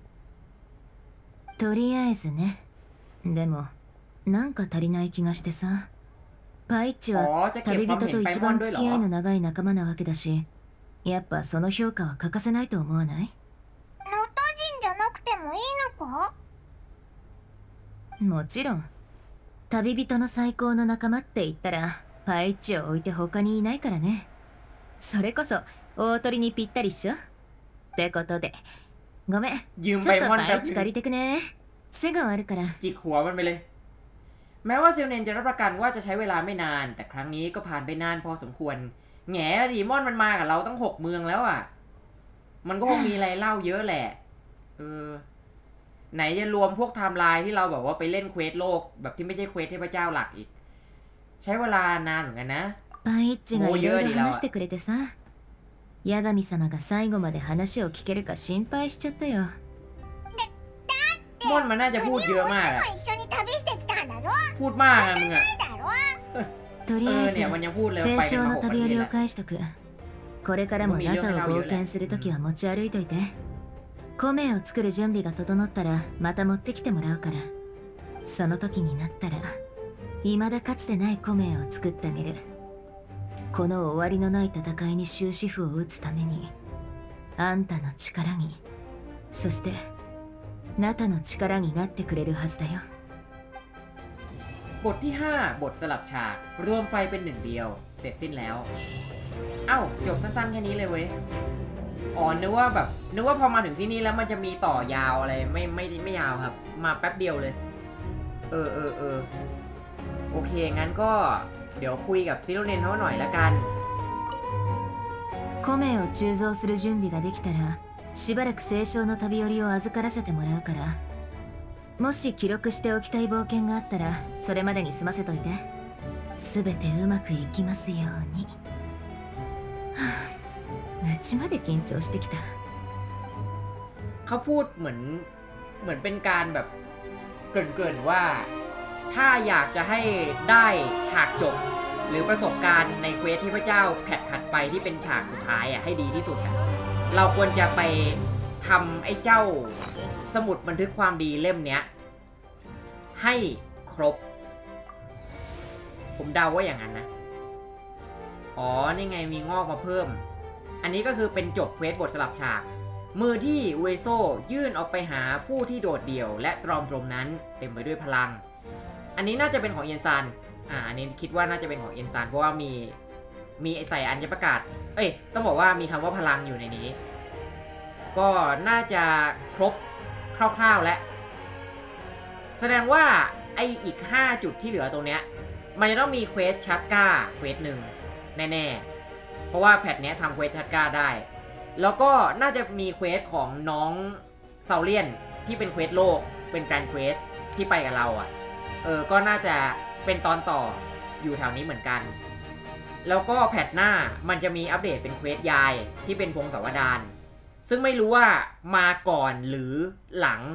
とりあえずね。でもなんか足りない気がしてさ。パイッチは旅人と一番付き合いの長い仲間なわけだし、やっぱその評価は欠かせないと思わない？ ノタ人じゃなくてもいいのか？ もちろん。旅人の最高の仲間って言ったらパイッチを置いて他にいないからね。それこそ大鳥にぴったりっしょ。ってことでごめん、ちょっとパイッチ借りてくね。すぐ終わるから。 จิกหัวมันไปเลย แม้ว่าเซลเนนจะรับประกันว่าจะใช้เวลาไม่นานแต่ครั้งนี้ก็ผ่านไปนานพอสมควรแง่ดีมอนมันมากับเราตั้งหกเมืองแล้วอ่ะมันก็คงมีอะไรเล่าเยอะแหละเออไหนจะรวมพวกไทม์ไลน์ที่เราแบบว่าไปเล่นเควสโลกแบบที่ไม่ใช่เควสเทพเจ้าหลักอีกใช้เวลานานเหมือนกันนะパイッチがいろいろ話してくれてさ、ヤガミ様が最後まで話を聞けるか心配しちゃったよ。 มอนมันน่าจะพูดเยอะมากอะพูดมากอะมึงอะとりあえず青春の旅寄りを返しとく。これからもナタを冒険するときは持ち歩いといて。コメを作る準備が整ったらまた持ってきてもらうから。その時になったら未だかつてないコメを作ってあげる。この終わりのない戦いに終止符を打つためにあんたの力に、そしてナタの力になってくれるはずだよ。 บทที่ห้าบทสลับฉากรวมไฟเป็นหนึ่งเดียวเสร็จสิ้นแล้วเอ้าจบสั้นๆแค่นี้เลยเว้ยอ๋อนึกว่าแบบนึกว่าพอมาถึงที่นี่แล้วมันจะมีต่อยาวอะไรไม่ไม่ไม่ยาวครับมาแป๊บเดียวเลยเออเออเออโอเคงั้นก็เดี๋ยวคุยกับซิโรเนนเขาหน่อยละกันコメを鋳造する準備ができたらしばらく清少の旅寄りを預からせてもらうから、もし記録しておきたい冒険があったらそれまでに済ませといて。すべてうまくいきますように。はあ、うちまで緊張してきた。 เขาพูดเหมือนเหมือนเป็นการแบบเกริ่นๆว่าถ้าอยากจะให้ได้ฉากจบหรือประสบการณ์ในเควสเทพเจ้าแพทถัดไปที่เป็นฉากสุดท้ายอ่ะให้ดีที่สุดอ่ะเราควรจะไปทำไอ้เจ้าสมุดบันทึกความดีเล่มเนี้ยให้ครบผมเดาว่าอย่างนั้นนะอ๋อนี่ไงมีงอกมาเพิ่มอันนี้ก็คือเป็นจบเควสบทสลับฉากมือที่เวโซยื่นออกไปหาผู้ที่โดดเดี่ยวและตรอมตรมนั้นเต็มไปด้วยพลังอันนี้น่าจะเป็นของเอ็นซันอ่าอันนี้คิดว่าน่าจะเป็นของเอ็นซันเพราะว่ามีมีใส่อัญประกาศเอ้ยต้องบอกว่ามีคำว่าพลังอยู่ในนี้ก็น่าจะครบคร่าวๆและแสดงว่าไออีกห้าจุดที่เหลือตรงเนี้ยมันจะต้องมีเควสชัสกาเควสหนึ่งแน่ๆเพราะว่าแพทเนี้ยทำเควสชัสกาได้แล้วก็น่าจะมีเควสของน้องเซาเลียนที่เป็นเควสโลกเป็นแกรนด์เควสที่ไปกับเราอ่ะเออก็น่าจะเป็นตอนต่ออยู่แถวนี้เหมือนกันแล้วก็แพทหน้ามันจะมีอัปเดตเป็นเควสยายที่เป็นพงศาวดารซึ่งไม่รู้ว่ามาก่อนหรือหลัง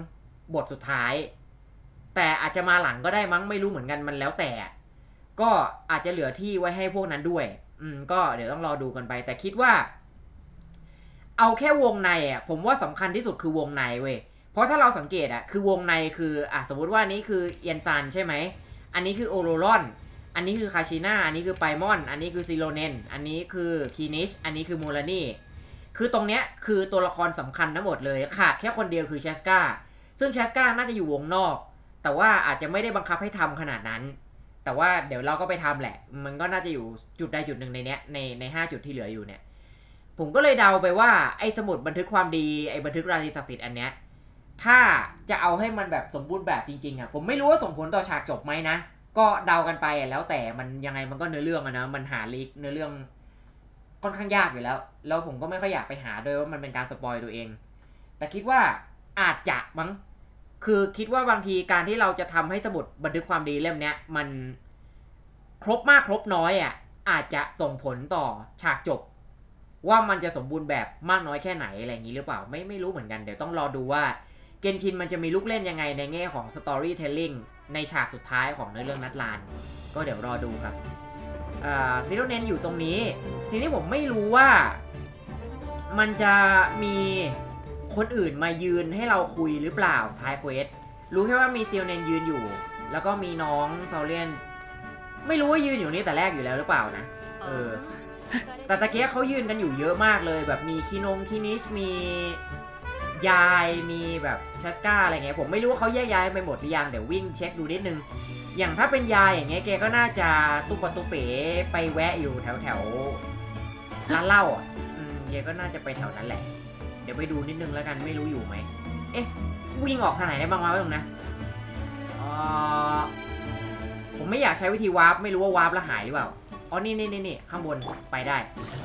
บทสุดท้ายแต่อาจจะมาหลังก็ได้มั้งไม่รู้เหมือนกันมันแล้วแต่ก็อาจจะเหลือที่ไว้ให้พวกนั้นด้วยอืมก็เดี๋ยวต้องรอดูกันไปแต่คิดว่าเอาแค่วงในอ่ะผมว่าสำคัญที่สุดคือวงในเว้ยเพราะถ้าเราสังเกตอ่ะคือวงในคืออ่ะสมมติว่านี้คือเอียนซันใช่ไหมอันนี้คือโอโรรอนอันนี้คือคาชิน่าอันนี้คือไปมอนอันนี้คือซิโลเนนอันนี้คือคีนิชอันนี้คือโมลานี่คือตรงเนี้ยคือตัวละครสำคัญทั้งหมดเลยขาดแค่คนเดียวคือเชสกาซึ่งเชสกาน่าจะอยู่วงนอกแต่ว่าอาจจะไม่ได้บังคับให้ทำขนาดนั้นแต่ว่าเดี๋ยวเราก็ไปทำแหละมันก็น่าจะอยู่จุดใดจุดหนึ่งในเนี้ยในในห้าจุดที่เหลืออยู่เนี่ยผมก็เลยเดาไปว่าไอ้สมุดบันทึกความดีไอ้บันทึกราตรีศักดิ์สิทธิ์อันเนี้ยถ้าจะเอาให้มันแบบสมบูรณ์แบบจริงๆอ่ะผมไม่รู้ว่าส่งผลต่อฉากจบไหมนะก็เดากันไปแล้วแต่มันยังไงมันก็เนื้อเรื่องอะนะมันหาลีกเนื้อเรื่องค่อนข้างยากอยู่แล้วแล้วผมก็ไม่ค่อยอยากไปหาด้วยว่ามันเป็นการสปอยตัวเองแต่คิดว่าอาจจะมั้งคือคิดว่าบางทีการที่เราจะทำให้สมุดบันทึกความดีเล่มเนี้ยมันครบมากครบน้อยอ่ะอาจจะส่งผลต่อฉากจบว่ามันจะสมบูรณ์แบบมากน้อยแค่ไหนอะไรอย่างนี้หรือเปล่าไม่ไม่รู้เหมือนกันเดี๋ยวต้องรอดูว่าเกนชินมันจะมีลูกเล่นยังไงในแง่ของ storytelling ในฉากสุดท้ายของเนื้อเรื่องนัดลานก็เดี๋ยวรอดูครับอ่าซีโร่เนนอยู่ตรงนี้ทีนี้ผมไม่รู้ว่ามันจะมีคนอื่นมายืนให้เราคุยหรือเปล่าท้ายเควสรู้แค่ว่ามีซีโร่เนนยืนอยู่แล้วก็มีน้องซาเลียนไม่รู้ว่ายืนอยู่นี่แต่แรกอยู่แล้วหรือเปล่านะเออแต่ตะเกียเขายืนกันอยู่เยอะมากเลยแบบมีคีนงคีนิชมียายมีแบบเชสกาอะไรเงี้ยผมไม่รู้ว่าเขาแยกย้ายไปหมดหรือยังเดี๋ยววิ่งเช็คดูนิดนึงอย่างถ้าเป็นยายอย่างเงี้ยแกก็น่าจะตุปะตุเป๋ไปแวะอยู่แถวแถวร้านเหล้าอ่ะอืมแกก็น่าจะไปแถวนั้นแหละเดี๋ยวไปดูนิดนึงแล้วกันไม่รู้อยู่ไหมเอ๊ะวิ่งออกทางไหนได้บ้างวะตรงนะเออผมไม่อยากใช้วิธีวาร์ปไม่รู้ว่าวาร์ปแล้วหายหรือเปล่าอ๋อนี่นี่นี่ข้างบนไปได้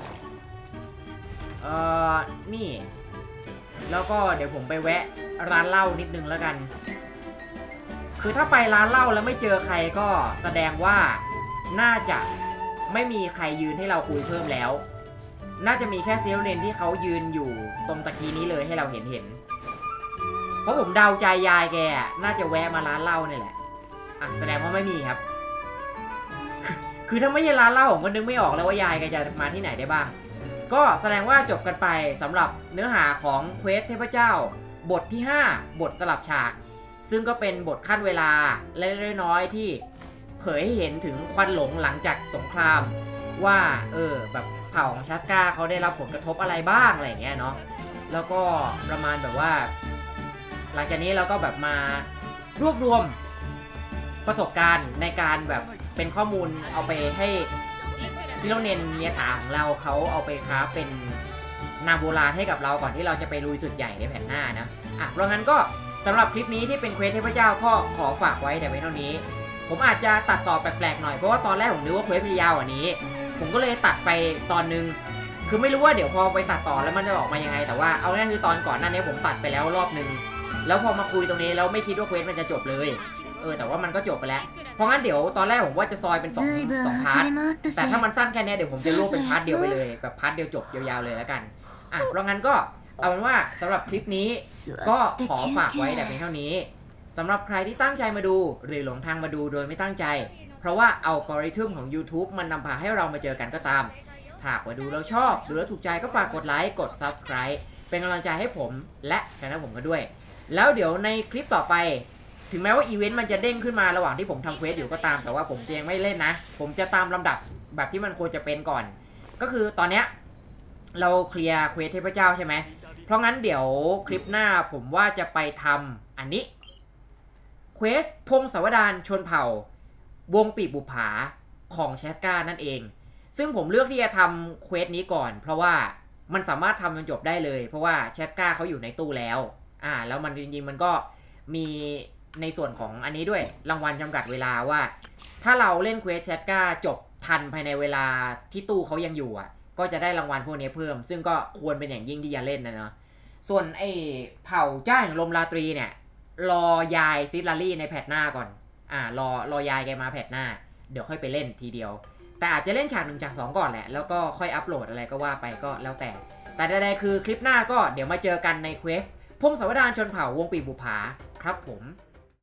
เออนี่แล้วก็เดี๋ยวผมไปแวะร้านเหล้านิดนึงแล้วกันคือถ้าไปร้านเหล้าแล้วไม่เจอใครก็แสดงว่าน่าจะไม่มีใครยืนให้เราคุยเพิ่มแล้วน่าจะมีแค่เซลเลนที่เขายืนอยู่ตรงตะกี้นี้เลยให้เราเห็นเห็นเพราะผมเดาใจยายแกน่าจะแวะมาร้านเหล้านี่แหละอ่ะแสดงว่าไม่มีครับ คือถ้าไม่ใช่ร้านเหล้าผมก็นึกไม่ออกแล้วว่ายายแกจะมาที่ไหนได้บ้างก็แสดงว่าจบกันไปสำหรับเนื้อหาของเควสเทพเจ้าบทที่ห้าบทสลับฉากซึ่งก็เป็นบทขั้นเวลาเล็กๆน้อยๆที่เผยให้เห็นถึงควันหลงหลังจากสงครามว่าเออแบบเผ่าของชัสกาเขาได้รับผลกระทบอะไรบ้างอะไรอย่างเงี้ยเนาะแล้วก็ประมาณแบบว่าหลังจากนี้เราก็แบบมารวบรวมประสบการณ์ในการแบบเป็นข้อมูลเอาไปให้ซิโรเนนเมียตาของเราเขาเอาไปค้าเป็นนามโบราณให้กับเราก่อนที่เราจะไปลุยสุดใหญ่ในแผ่นหน้านะอ่ะเพราะงั้นก็สำหรับคลิปนี้ที่เป็นเควสเทพเจ้าก็ขอฝากไว้แต่ไว้เท่านี้ผมอาจจะตัดต่อแปลกๆหน่อยเพราะว่าตอนแรกผมนึกว่าเควสยาวกว่านี้ผมก็เลยตัดไปตอนนึงคือไม่รู้ว่าเดี๋ยวพอไปตัดต่อแล้วมันจะออกมายังไงแต่ว่าเอาง่ายคือตอนก่อนหน้านี้ผมตัดไปแล้วรอบนึงแล้วพอมาคุยตรงนี้แล้วไม่คิดว่าเควสมันจะจบเลยเออแต่ว่ามันก็จบไปแล้วเพราะงั้นเดี๋ยวตอนแรกผมว่าจะซอยเป็นสองสองพาร์ทแต่ถ้ามันสั้นแค่นี้เดี๋ยวผมจะรวบเป็นพาร์ทเดียวไปเลยแบบพาร์ทเดียวจบยาวๆเลยแล้วกันอ่ะเพราะงั้นก็เอาเป็นว่าสำหรับคลิปนี้ก็ขอฝากไว้แต่เพียงเท่านี้สำหรับใครที่ตั้งใจมาดูหรือหลงทางมาดูโดยไม่ตั้งใจเพราะว่าอัลกอริทึมของ YouTube มันนำพาให้เรามาเจอกันก็ตามถ้ามาดูแล้วชอบหรือถูกใจก็ฝากกดไลค์กด Subscribe เป็นกำลังใจให้ผมและช่องผมกันด้วยแล้วเดี๋ยวในคลิปต่อไปถึงแม้ว่าอีเวนต์มันจะเด้งขึ้นมาระหว่างที่ผมทำเควสอยู่ก็ตามแต่ว่าผมจะยังไม่เล่นนะผมจะตามลำดับแบบที่มันควรจะเป็นก่อนก็คือตอนเนี้ยเราเคลียร์เควสเทพเจ้าใช่ไหมเพราะงั้นเดี๋ยวคลิปหน้าผมว่าจะไปทำอันนี้เควสพงศาวดารชนเผ่าวงปีบุปผาของเชสกานั่นเองซึ่งผมเลือกที่จะทำเควสนี้ก่อนเพราะว่ามันสามารถทำจนจบได้เลยเพราะว่าเชสกาเขาอยู่ในตู้แล้วอ่าแล้วมันจริงๆมันก็มีในส่วนของอันนี้ด้วยรางวัลจำกัดเวลาว่าถ้าเราเล่นเควสเชสกาจบทันภายในเวลาที่ตู้เขายังอยู่อ่ะก็จะได้รางวัลพวกนี้เพิ่มซึ่งก็ควรเป็นอย่างยิ่งที่จะเล่นนะเนาะส่วนไอ้เผ่าเจ้าแห่งลมราตรีเนี่ยรอยายซิลลารี่ในแพทหน้าก่อนอ่ารอรอยายแกมาแพทหน้าเดี๋ยวค่อยไปเล่นทีเดียวแต่อาจจะเล่นฉากหนึ่งฉากสองก่อนแหละแล้วก็ค่อยอัปโหลดอะไรก็ว่าไปก็แล้วแต่แต่ใดๆคือคลิปหน้าก็เดี๋ยวมาเจอกันในเควสพงศาวดารชนเผ่าวงปีบุภาครับผม